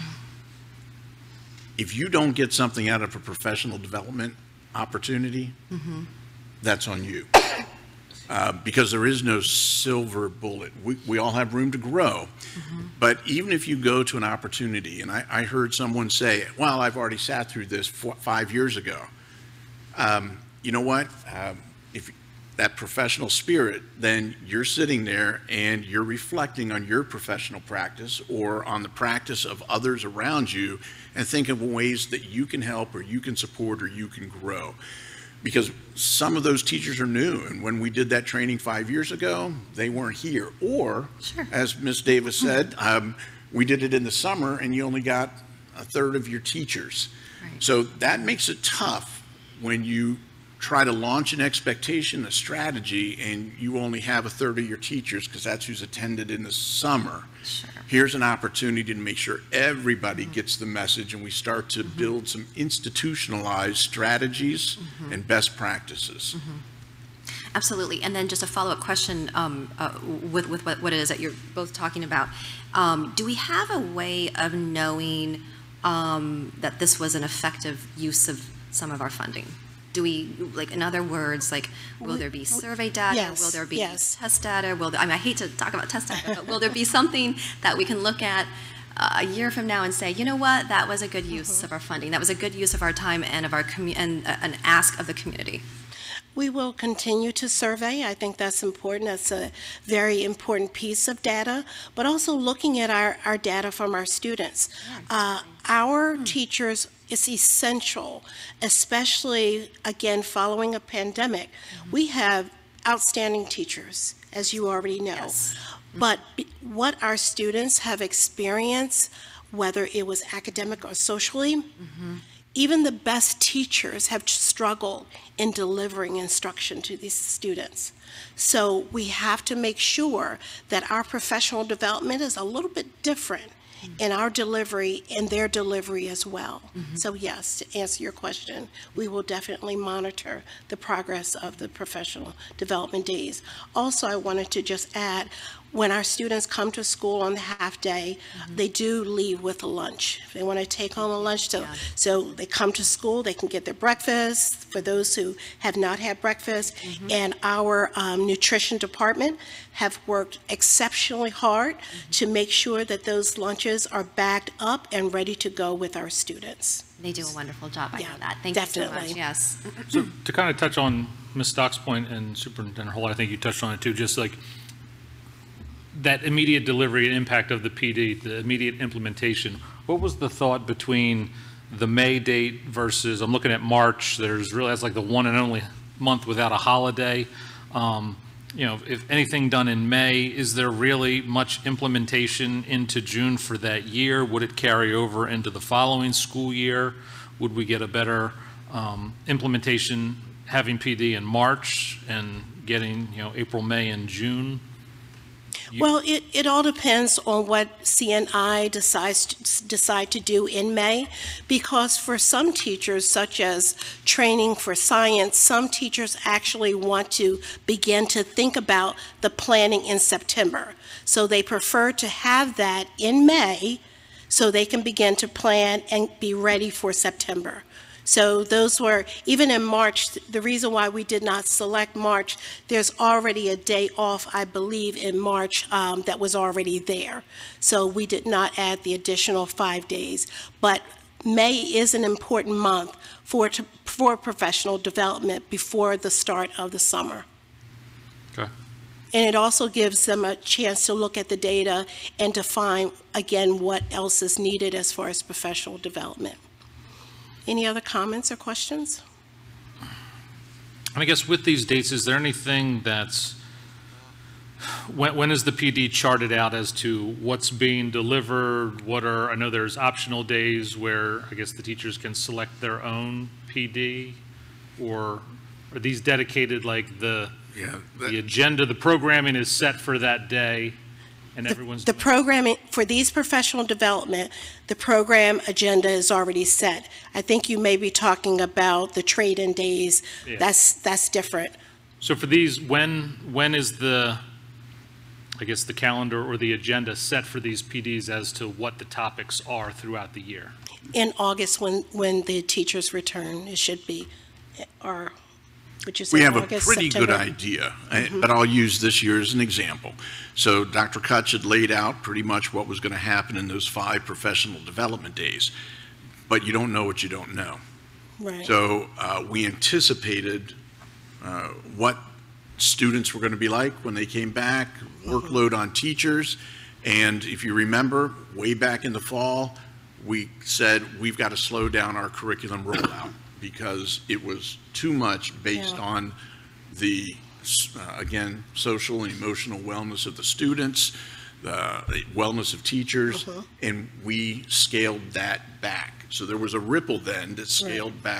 if you don't get something out of a professional development opportunity, that's on you. Because there is no silver bullet. We all have room to grow. But even if you go to an opportunity, and I heard someone say, well, I've already sat through this 5 years ago. You know what? If that professional spirit, then you're sitting there and you're reflecting on your professional practice or on the practice of others around you and think of ways that you can help or you can support or you can grow. Because some of those teachers are new, and when we did that training 5 years ago, they weren't here. Or, as Ms. Davis said, we did it in the summer and you only got a third of your teachers. So that makes it tough when you try to launch an expectation, a strategy, and you only have a third of your teachers because that's who's attended in the summer. Sure. Here's an opportunity to make sure everybody gets the message, and we start to build some institutionalized strategies and best practices. Absolutely. And then just a follow-up question with what it is that you're both talking about. Do we have a way of knowing that this was an effective use of some of our funding? Do we, like, in other words, like, will there be survey data? Yes, Will there be yes. test data? I mean, I hate to talk about test data, but will there be something that we can look at a year from now and say, you know what, that was a good use of our funding. That was a good use of our time and of our and an ask of the community. We will continue to survey. I think that's important. That's a very important piece of data, but also looking at our data from our students. Our teachers, it's essential, especially, again, following a pandemic. We have outstanding teachers, as you already know. Yes. But what our students have experienced, whether it was academic or socially, even the best teachers have struggled in delivering instruction to these students. So we have to make sure that our professional development is a little bit different in our delivery and their delivery as well. So yes, to answer your question, we will definitely monitor the progress of the professional development days. Also, I wanted to just add, when our students come to school on the half day, they do leave with a lunch. If they want to take home a lunch, so they come to school, they can get their breakfast for those who have not had breakfast. And our nutrition department have worked exceptionally hard to make sure that those lunches are backed up and ready to go with our students. They do a wonderful job. I know that. Thank definitely. you so much. Yes. So to kind of touch on Ms. Stock's point, and Superintendent Hull, I think you touched on it too, just like that immediate delivery and impact of the PD, the immediate implementation. What was the thought between the May date versus, I'm looking at March, there's really, that's like the one and only month without a holiday. You know, if anything done in May, is there really much implementation into June for that year? Would it carry over into the following school year? Would we get a better implementation having PD in March and getting, you know, April, May, and June? Well, it all depends on what CNI decide to do in May, because for some teachers, such as training for science, some teachers actually want to begin to think about the planning in September. So they prefer to have that in May so they can begin to plan and be ready for September. So those were, even in March, the reason why we did not select March, there's already a day off, I believe, in March that was already there. So we did not add the additional 5 days. But May is an important month for professional development before the start of the summer. Okay. And it also gives them a chance to look at the data and define, again, what else is needed as far as professional development. Any other comments or questions? And I guess with these dates, is there anything that's, when is the PD charted out as to what's being delivered? What are, I know there's optional days where I guess the teachers can select their own PD, or are these dedicated, like the agenda, the programming is set for that day? And everyone's the programming for these professional development, the program agenda is already set. I think you may be talking about the trade-in days. Yeah. That's different. So for these, when is the, I guess, the calendar or the agenda set for these PDs as to what the topics are throughout the year? In August, when the teachers return, it should be, or would you say we have August, a pretty September? good idea, but I'll use this year as an example. So Dr. Kutch had laid out pretty much what was going to happen in those 5 professional development days, but you don't know what you don't know. Right. So we anticipated what students were going to be like when they came back, workload on teachers, and if you remember, way back in the fall, we said we've got to slow down our curriculum rollout because it was too much based on the, again, social and emotional wellness of the students, the wellness of teachers, and we scaled that back. So there was a ripple then that scaled back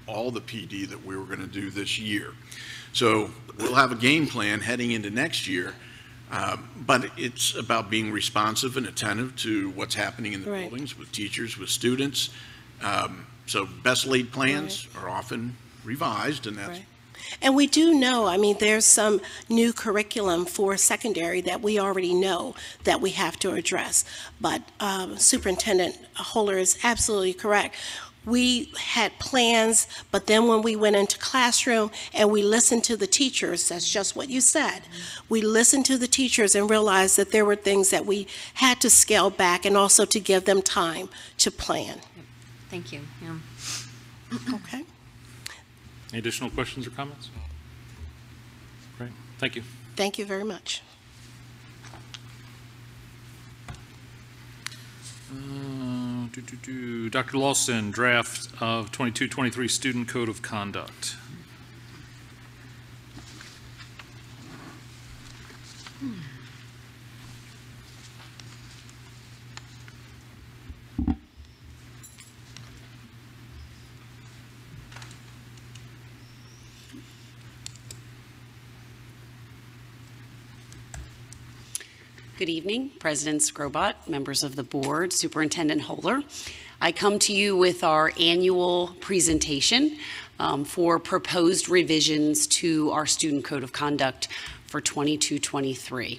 all the PD that we were going to do this year. So we'll have a game plan heading into next year, but it's about being responsive and attentive to what's happening in the buildings with teachers, with students. So best laid plans are often revised, and that's And we do know, I mean, there's some new curriculum for secondary that we already know that we have to address. But Superintendent Holler is absolutely correct. We had plans, but then when we went into classroom and we listened to the teachers, that's just what you said. We listened to the teachers and realized that there were things that we had to scale back and also to give them time to plan. Thank you. Yeah. Okay. Any additional questions or comments? Great. Thank you. Thank you very much. Dr. Lawson, draft of 22-23 Student Code of Conduct. Good evening, President Scrobot, members of the board, Superintendent Holler. I come to you with our annual presentation for proposed revisions to our Student Code of Conduct for 22-23.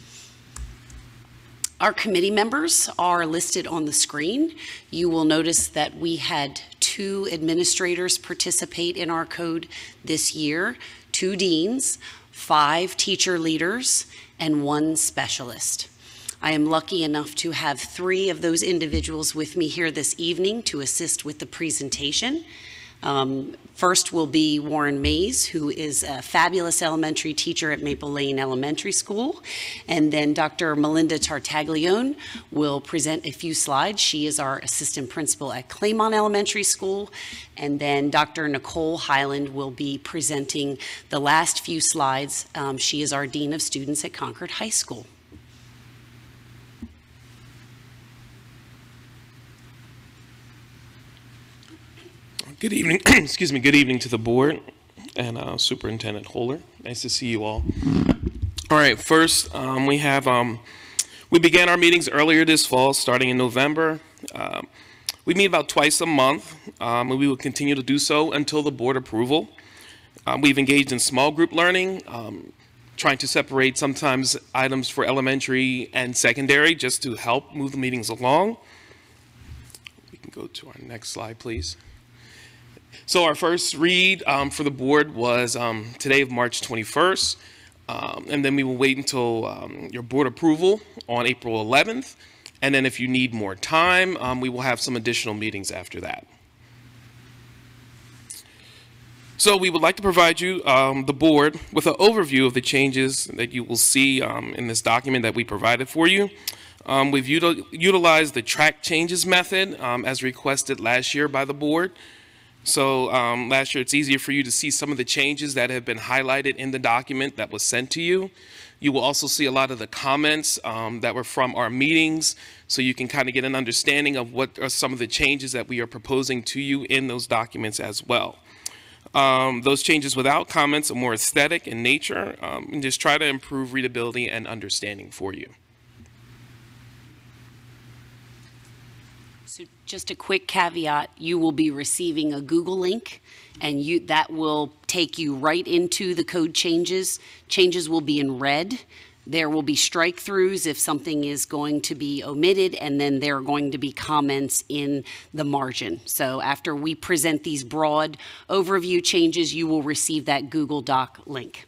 Our committee members are listed on the screen. You will notice that we had 2 administrators participate in our code this year, 2 deans, 5 teacher leaders, and 1 specialist. I am lucky enough to have 3 of those individuals with me here this evening to assist with the presentation. First will be Warren Mays, who is a fabulous elementary teacher at Maple Lane Elementary School. And then Dr. Melinda Tartaglione will present a few slides. She is our assistant principal at Claymont Elementary School. And then Dr. Nicole Highland will be presenting the last few slides. She is our Dean of Students at Concord High School. Good evening, excuse me, good evening to the board and Superintendent Holler. Nice to see you all. All right, first we began our meetings earlier this fall, starting in November. We meet about twice a month, and we will continue to do so until the board approval. We've engaged in small group learning, trying to separate sometimes items for elementary and secondary just to help move the meetings along. We can go to our next slide, please. So our first read for the board was today of March 21st, and then we will wait until your board approval on April 11th, and then if you need more time, we will have some additional meetings after that. So we would like to provide you, the board, with an overview of the changes that you will see in this document that we provided for you. We've utilized the track changes method as requested last year by the board. So last year, it's easier for you to see some of the changes that have been highlighted in the document that was sent to you. You will also see a lot of the comments that were from our meetings, so you can kind of get an understanding of what are some of the changes that we are proposing to you in those documents as well. Those changes without comments are more aesthetic in nature and just try to improve readability and understanding for you. So just a quick caveat, you will be receiving a Google link, and that will take you right into the code changes. Changes will be in red. There will be strike-throughs if something is going to be omitted, and then there are going to be comments in the margin. So after we present these broad overview changes, you will receive that Google Doc link.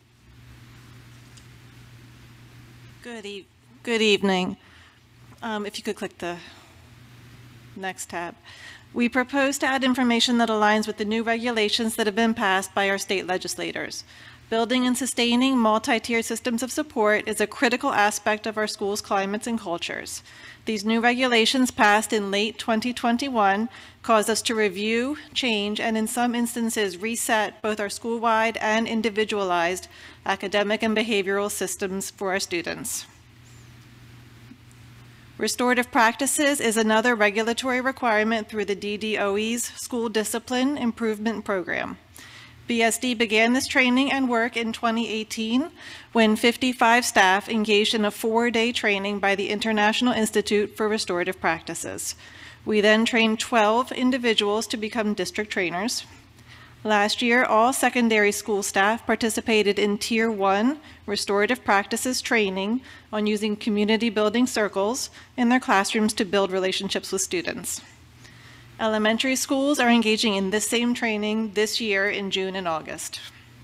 Good evening. If you could click the next tab. We propose to add information that aligns with the new regulations that have been passed by our state legislators. Building and sustaining multi-tier systems of support is a critical aspect of our schools' climates and cultures. These new regulations passed in late 2021 caused us to review, change, and in some instances reset both our school-wide and individualized academic and behavioral systems for our students. Restorative practices is another regulatory requirement through the DDOE's School Discipline Improvement Program. BSD began this training and work in 2018 when 55 staff engaged in a 4-day training by the International Institute for Restorative Practices. We then trained 12 individuals to become district trainers. Last year, all secondary school staff participated in Tier 1 restorative practices training on using community building circles in their classrooms to build relationships with students. Elementary schools are engaging in this same training this year in June and August.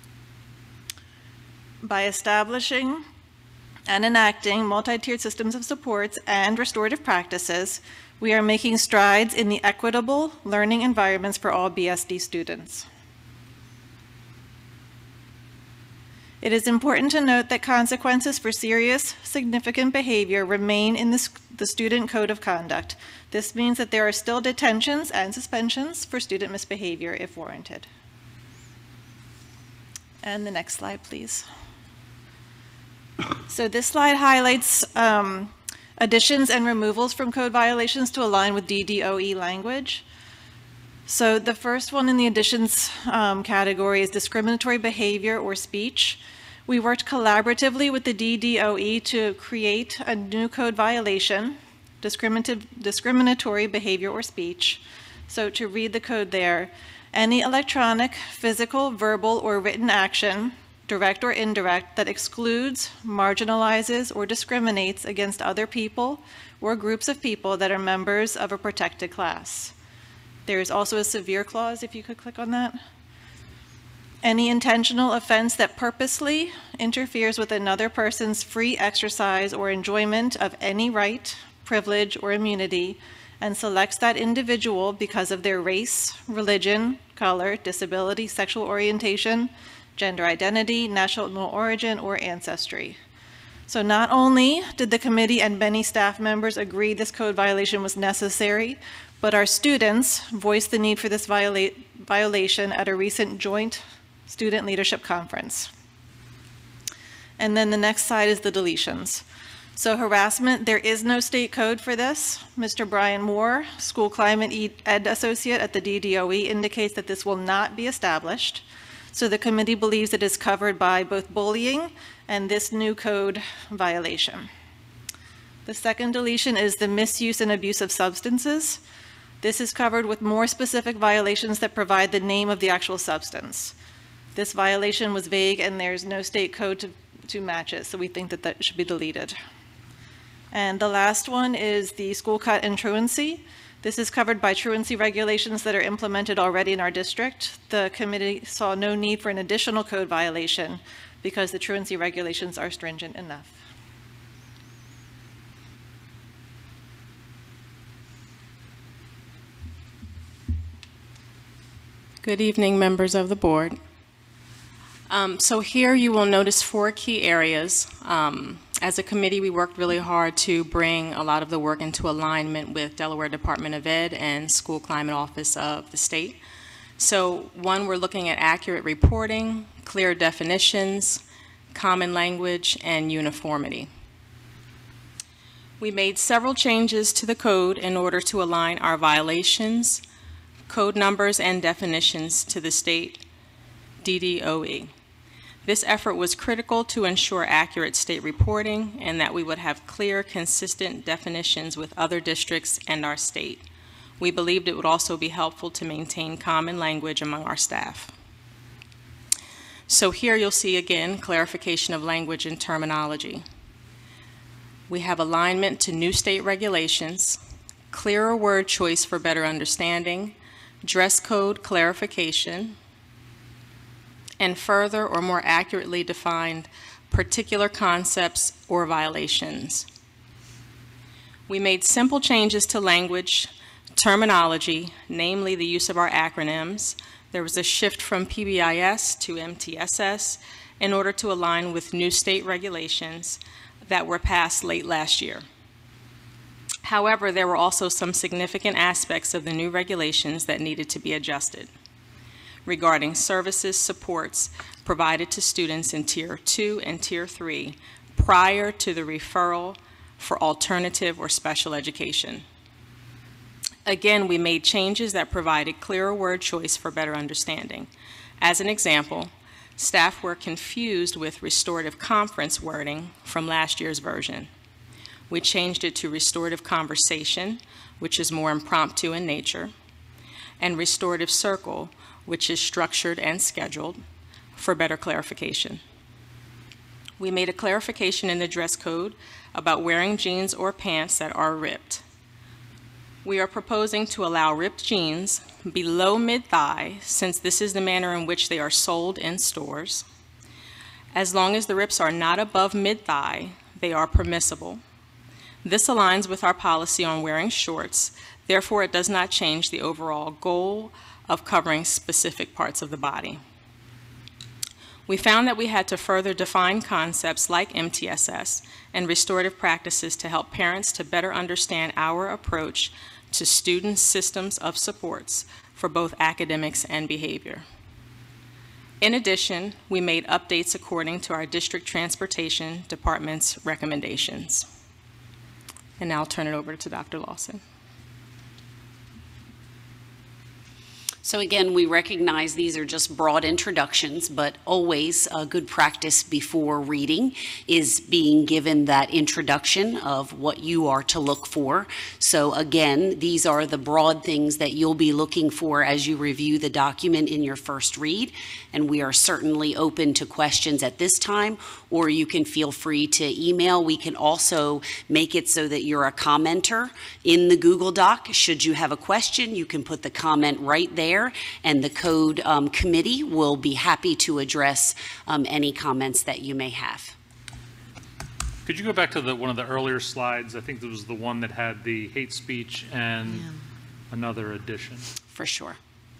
By establishing and enacting multi-tiered systems of supports and restorative practices, we are making strides in the equitable learning environments for all BSD students. It is important to note that consequences for serious, significant behavior remain in the Student Code of Conduct. This means that there are still detentions and suspensions for student misbehavior if warranted. And the next slide, please. So this slide highlights additions and removals from code violations to align with DDOE language. So the first one in the additions category is discriminatory behavior or speech. We worked collaboratively with the DDOE to create a new code violation, discriminatory behavior or speech. So to read the code there, any electronic, physical, verbal, or written action, direct or indirect, that excludes, marginalizes, or discriminates against other people or groups of people that are members of a protected class. There is also a severe clause, if you could click on that. Any intentional offense that purposely interferes with another person's free exercise or enjoyment of any right, privilege, or immunity, and selects that individual because of their race, religion, color, disability, sexual orientation, gender identity, national origin, or ancestry. So not only did the committee and many staff members agree this code violation was necessary, but our students voiced the need for this violation at a recent joint student leadership conference. And then the next slide is the deletions. So harassment, there is no state code for this. Mr. Brian Moore, School Climate Ed Associate at the DDOE, indicates that this will not be established. So the committee believes it is covered by both bullying and this new code violation. The second deletion is the misuse and abuse of substances. This is covered with more specific violations that provide the name of the actual substance. This violation was vague and there's no state code to match it, so we think that that should be deleted. And the last one is the school cut and truancy. This is covered by truancy regulations that are implemented already in our district. The committee saw no need for an additional code violation because the truancy regulations are stringent enough. Good evening, members of the board. So here you will notice 4 key areas. As a committee, we worked really hard to bring a lot of the work into alignment with Delaware Department of Ed and School Climate Office of the state. So 1, we're looking at accurate reporting, clear definitions, common language, and uniformity. We made several changes to the code in order to align our violations, code numbers, and definitions to the state DDOE. This effort was critical to ensure accurate state reporting and that we would have clear, consistent definitions with other districts and our state. We believed it would also be helpful to maintain common language among our staff. So here you'll see again clarification of language and terminology. We have alignment to new state regulations, clearer word choice for better understanding, dress code clarification, and further or more accurately defined particular concepts or violations. We made simple changes to language, terminology, namely the use of our acronyms. There was a shift from PBIS to MTSS in order to align with new state regulations that were passed late last year. However, there were also some significant aspects of the new regulations that needed to be adjusted regarding services supports provided to students in Tier 2 and Tier 3 prior to the referral for alternative or special education. Again, we made changes that provided clearer word choice for better understanding. As an example, staff were confused with restorative conference wording from last year's version. We changed it to restorative conversation, which is more impromptu in nature, and restorative circle, which is structured and scheduled, for better clarification. We made a clarification in the dress code about wearing jeans or pants that are ripped. We are proposing to allow ripped jeans below mid-thigh, since this is the manner in which they are sold in stores. As long as the rips are not above mid-thigh, they are permissible. This aligns with our policy on wearing shorts, therefore it does not change the overall goal of covering specific parts of the body. We found that we had to further define concepts like MTSS and restorative practices to help parents to better understand our approach to student systems of supports for both academics and behavior. In addition, we made updates according to our district transportation department's recommendations. And now I'll turn it over to Dr. Lawson. So again, we recognize these are just broad introductions, but always a good practice before reading is being given that introduction of what you are to look for. So again, these are the broad things that you'll be looking for as you review the document in your first read. And we are certainly open to questions at this time, or you can feel free to email. We can also make it so that you're a commenter in the Google Doc. Should you have a question, you can put the comment right there, and the code committee will be happy to address any comments that you may have. Could you go back to one of the earlier slides? I think it was the one that had the hate speech and another addition. For sure.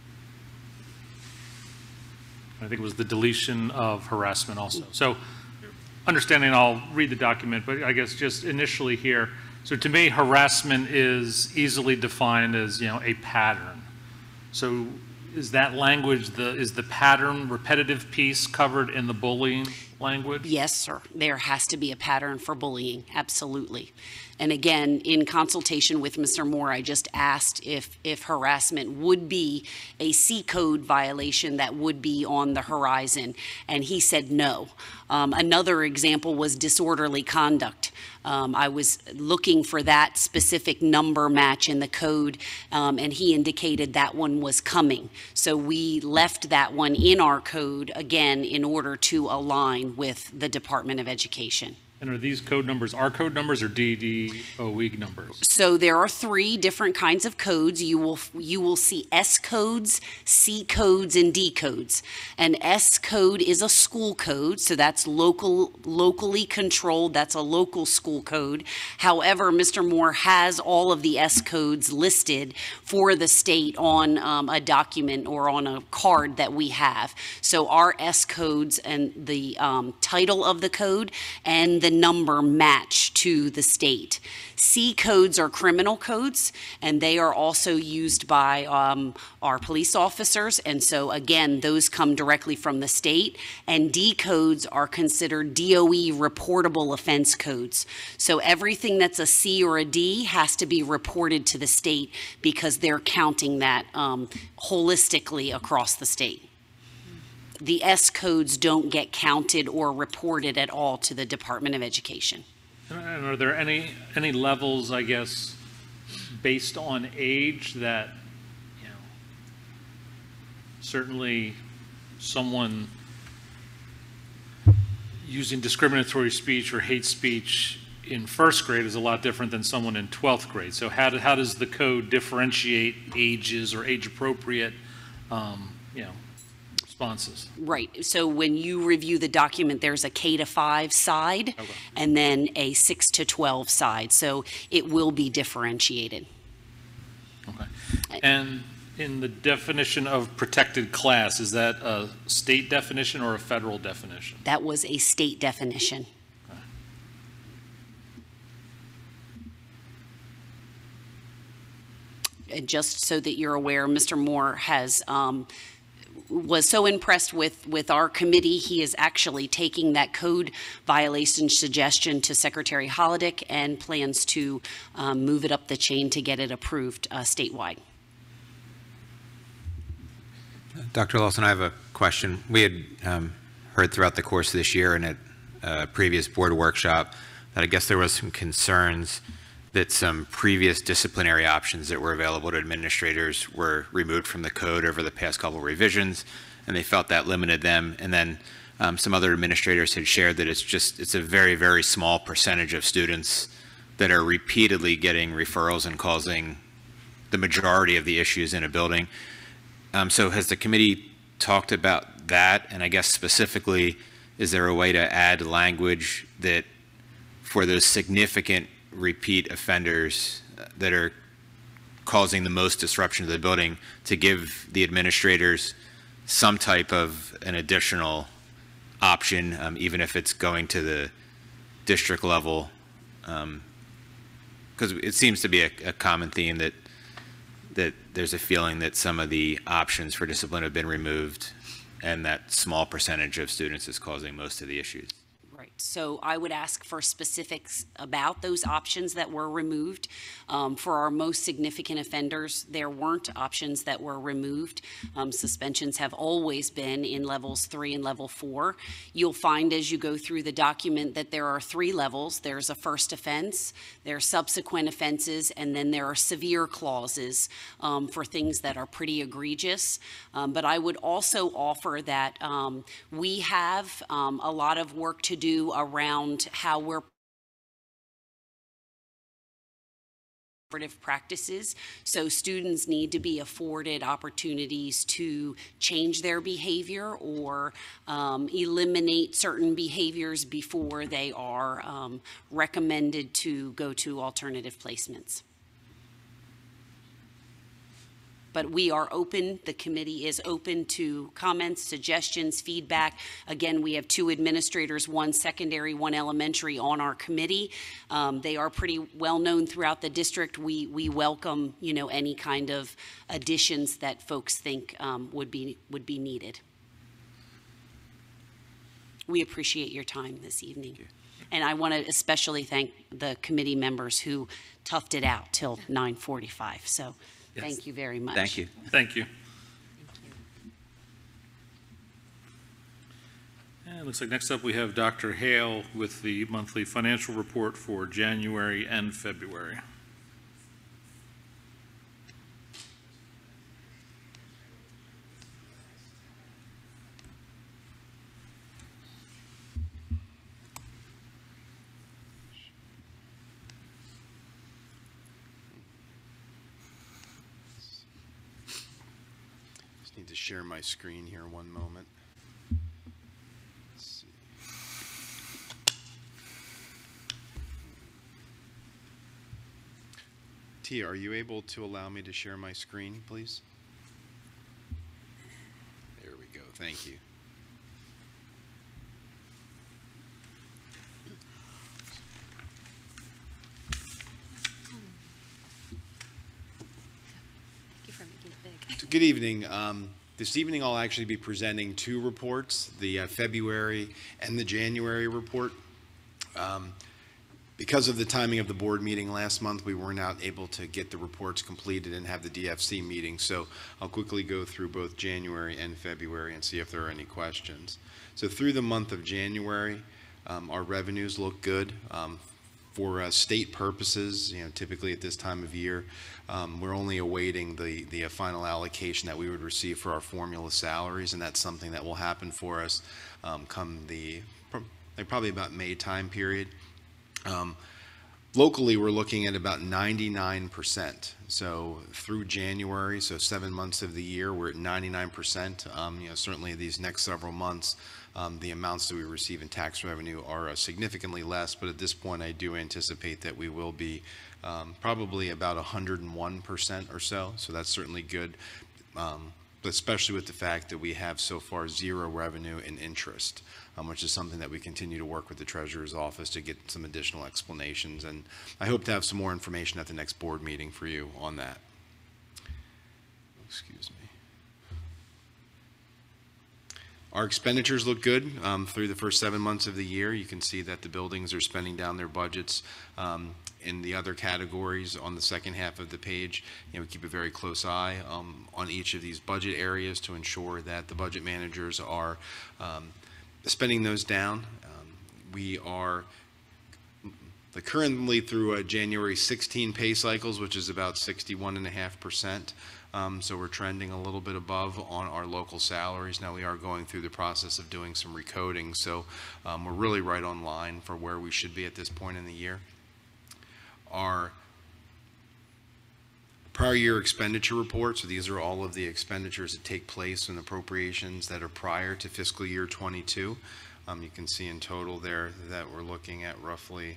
I think it was the deletion of harassment also. So understanding, I'll read the document, but I guess just initially here, so to me, harassment is easily defined as, a pattern. So is that language, is the pattern repetitive piece covered in the bullying language? Yes, sir. There has to be a pattern for bullying, absolutely. And again, in consultation with Mr. Moore, I just asked if harassment would be a C code violation that would be on the horizon, and he said no. Another example was disorderly conduct. I was looking for that specific number match in the code, and he indicated that one was coming. So we left that one in our code, again, in order to align with the Department of Education. And are these code numbers our code numbers or DDOE numbers? So there are 3 different kinds of codes. You will see S codes, C codes, and D codes. An S code is a school code, so that's locally controlled. That's a local school code. However, Mr. Moore has all of the S codes listed for the state on a document or on a card that we have. So our S codes and the title of the code and the number match to the state. C codes are criminal codes, and they are also used by our police officers, and so again, those come directly from the state. And D codes are considered DOE reportable offense codes. So everything that's a C or a D has to be reported to the state because they're counting that holistically across the state. The S codes don't get counted or reported at all to the Department of Education. And are there any levels, I guess, based on age that, certainly someone using discriminatory speech or hate speech in first grade is a lot different than someone in 12th grade. So how does the code differentiate ages or age appropriate, responses? Right. So when you review the document, there's a K to 5 side, okay, and then a 6 to 12 side. So it will be differentiated. Okay. And in the definition of protected class, is that a state definition or a federal definition? That was a state definition. Okay. And just so that you're aware, Mr. Moore has was so impressed with our committee, he is actually taking that code violation suggestion to Secretary Holodick and plans to move it up the chain to get it approved statewide. Dr. Lawson, I have a question. We had heard throughout the course of this year and at a previous board workshop that I guess there was some concerns that some previous disciplinary options that were available to administrators were removed from the code over the past couple of revisions, and they felt that limited them. And then some other administrators had shared that it's a very, very small percentage of students that are repeatedly getting referrals and causing the majority of the issues in a building. So has the committee talked about that? And I guess specifically, is there a way to add language that for those significant repeat offenders that are causing the most disruption to the building, to give the administrators some type of an additional option, even if it's going to the district level? Because it seems to be a common theme that there's a feeling that some of the options for discipline have been removed and that small percentage of students is causing most of the issues. Right. So I would ask for specifics about those options that were removed. For our most significant offenders, there weren't options that were removed. Suspensions have always been in levels 3 and level 4. You'll find as you go through the document that there are 3 levels. There's a first offense, there are subsequent offenses, and then there are severe clauses for things that are pretty egregious. But I would also offer that we have a lot of work to do around how we're practices. So students need to be afforded opportunities to change their behavior or eliminate certain behaviors before they are recommended to go to alternative placements. But we are open, the committee is open to comments, suggestions, feedback. Again, we have 2 administrators, 1 secondary, 1 elementary on our committee. They are pretty well known throughout the district. We welcome, you know, any kind of additions that folks think would be needed. We appreciate your time this evening. And I want to especially thank the committee members who toughed it out till 9:45. So. Yes. Thank you very much. Thank you. Thank you. And it looks like next up we have Dr. Hale with the monthly financial report for January and February. Need to share my screen here one moment. Let's see. Tia, are you able to allow me to share my screen, please? There we go. Thank you. Good evening. This evening I'll actually be presenting 2 reports, the February and the January report. Because of the timing of the board meeting last month, we were not able to get the reports completed and have the DFC meeting, so I'll quickly go through both January and February and see if there are any questions. So through the month of January, our revenues look good. For state purposes, you know, typically at this time of year, we're only awaiting the final allocation that we would receive for our formula salaries, and that's something that will happen for us come probably about May time period. Locally, we're looking at about 99%. So through January, so 7 months of the year, we're at 99%. You know, certainly these next several months, the amounts that we receive in tax revenue are significantly less, but at this point I do anticipate that we will be probably about 101% or so, so that's certainly good, especially with the fact that we have so far 0 revenue in interest, which is something that we continue to work with the Treasurer's Office to get some additional explanations, and I hope to have some more information at the next board meeting for you on that. Excuse me. Our expenditures look good through the first 7 months of the year. You can see that the buildings are spending down their budgets. In the other categories on the second half of the page, we keep a very close eye on each of these budget areas to ensure that the budget managers are spending those down. We are currently through January 16 pay cycles, which is about 61.5%. So we're trending a little bit above on our local salaries. Now we are going through the process of doing some recoding, so we're really right on line for where we should be at this point in the year. Our prior year expenditure report, so these are all of the expenditures that take place in appropriations that are prior to fiscal year 22. You can see in total there that we're looking at roughly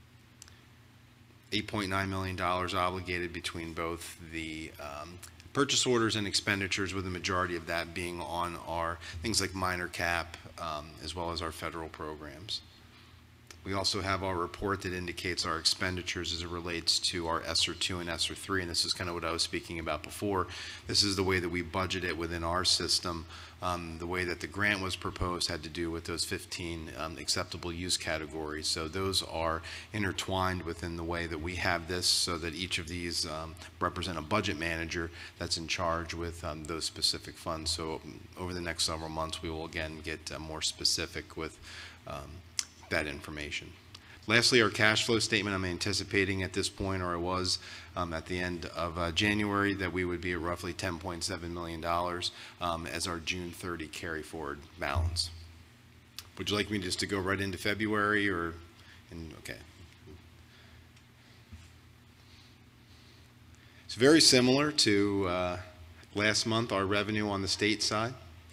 $8.9 million obligated between both the purchase orders and expenditures, with the majority of that being on our things like minor cap, as well as our federal programs. We also have our report that indicates our expenditures as it relates to our ESSER 2 and ESSER 3, and this is kind of what I was speaking about before. This is the way that we budget it within our system. The way that the grant was proposed had to do with those 15 acceptable use categories. So those are intertwined within the way that we have this, so that each of these represent a budget manager that's in charge with those specific funds. So over the next several months, we will again get more specific with that information. Lastly, our cash flow statement, I'm anticipating at this point, or I was at the end of January, that we would be at roughly $10.7 million as our June 30 carry forward balance. Would you like me just to go right into February, or, okay. It's very similar to last month, our revenue on the state side.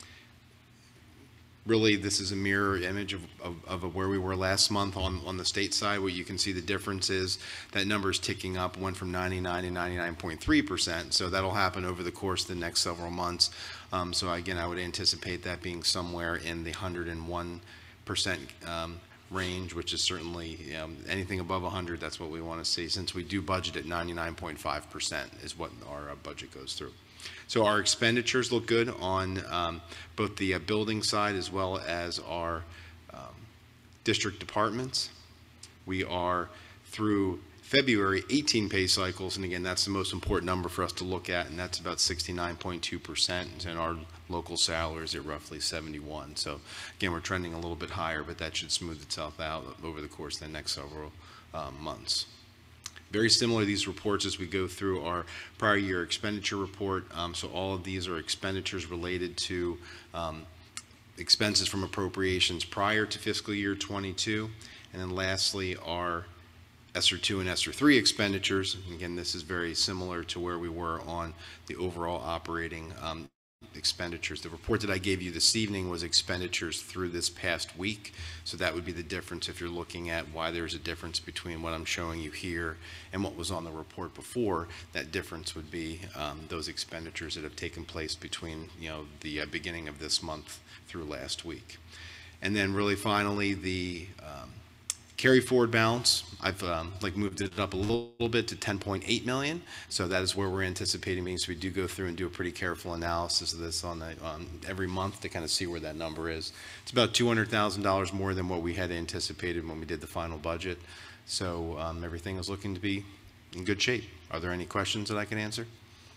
Really, this is a mirror image of where we were last month on the state side. What you can see the difference is that number is ticking up, went from 99 to 99.3%. So that'll happen over the course of the next several months. So again, I would anticipate that being somewhere in the 101% range, which is certainly anything above 100. That's what we want to see, since we do budget at 99.5% is what our budget goes through. So our expenditures look good on both the building side as well as our district departments. We are through February 18 pay cycles, and again, that's the most important number for us to look at, and that's about 69.2%, and our local salaries are roughly 71. So again, we're trending a little bit higher, but that should smooth itself out over the course of the next several months. Very similar to these reports as we go through our prior year expenditure report. So all of these are expenditures related to expenses from appropriations prior to fiscal year 22. And then lastly, our ESSER 2 and ESSER 3 expenditures. And again, this is very similar to where we were on the overall operating expenditures. The report that I gave you this evening was expenditures through this past week. So that would be the difference if you're looking at why there's a difference between what I'm showing you here and what was on the report before. That difference would be those expenditures that have taken place between the beginning of this month through last week. And then really finally, the carry forward balance, I've moved it up a little bit to 10.8 million. So that is where we're anticipating being. So we do go through and do a pretty careful analysis of this on every month to kind of see where that number is. It's about $200,000 more than what we had anticipated when we did the final budget. So everything is looking to be in good shape. Are there any questions that I can answer?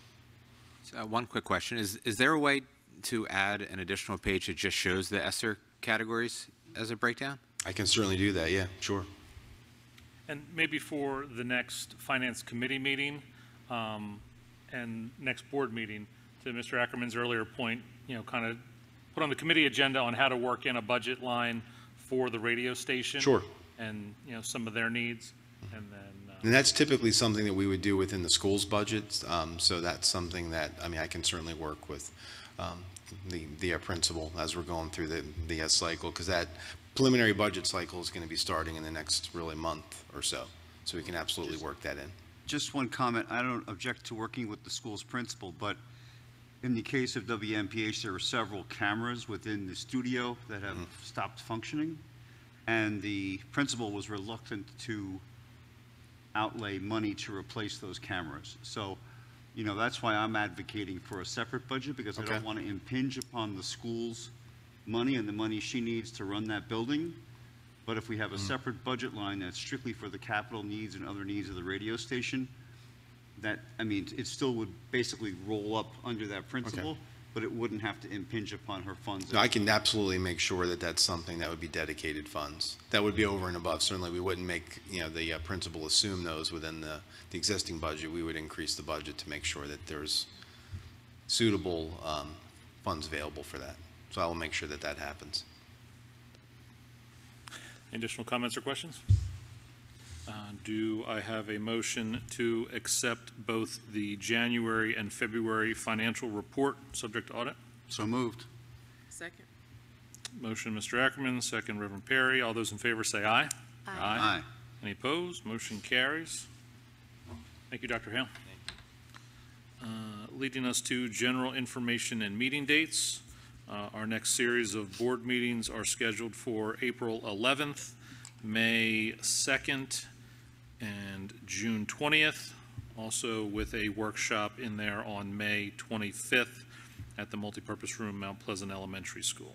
One quick question. Is there a way to add an additional page that just shows the ESSER categories as a breakdown? I can certainly do that, yeah, sure. And maybe for the next Finance Committee meeting and next board meeting, to Mr. Ackerman's earlier point, kind of put on the committee agenda on how to work in a budget line for the radio station. Sure. And, some of their needs. And then... and that's typically something that we would do within the school's budget. So that's something that, I can certainly work with the principal as we're going through the cycle, because that preliminary budget cycle is going to be starting in the next really month or so. So we can absolutely work that in. Just one comment. I don't object to working with the school's principal, but in the case of WMPH, there are several cameras within the studio that have stopped functioning, and the principal was reluctant to outlay money to replace those cameras. So, that's why I'm advocating for a separate budget, because I don't want to impinge upon the school's money and the money she needs to run that building. But if we have a separate budget line that's strictly for the capital needs and other needs of the radio station, that, I mean, it still would basically roll up under that principle, but it wouldn't have to impinge upon her funds. No, I can absolutely make sure that that's something that would be dedicated funds. That would be over and above. Certainly, we wouldn't make, the principal assume those within the existing budget. We would increase the budget to make sure that there's suitable funds available for that. So I will make sure that that happens. Any additional comments or questions? Do I have a motion to accept both the January and February financial report subject to audit? So moved. Second. Motion, Mr. Ackerman, second, Reverend Perry. All those in favor say aye. Aye. Any opposed? Motion carries. Thank you, Dr. Hale. Leading us to general information and meeting dates. Our next series of board meetings are scheduled for April 11th, May 2nd, and June 20th, also with a workshop in there on May 25th at the multipurpose room, Mount Pleasant Elementary School.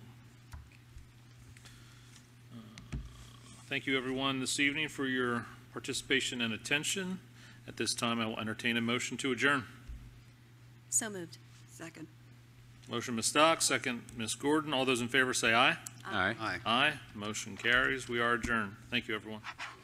Thank you, everyone, this evening for your participation and attention. At this time, I will entertain a motion to adjourn. So moved. Second. Motion, Ms. Stock, second, Ms. Gordon. All those in favor say aye. Aye. Aye. Motion carries. We are adjourned. Thank you, everyone.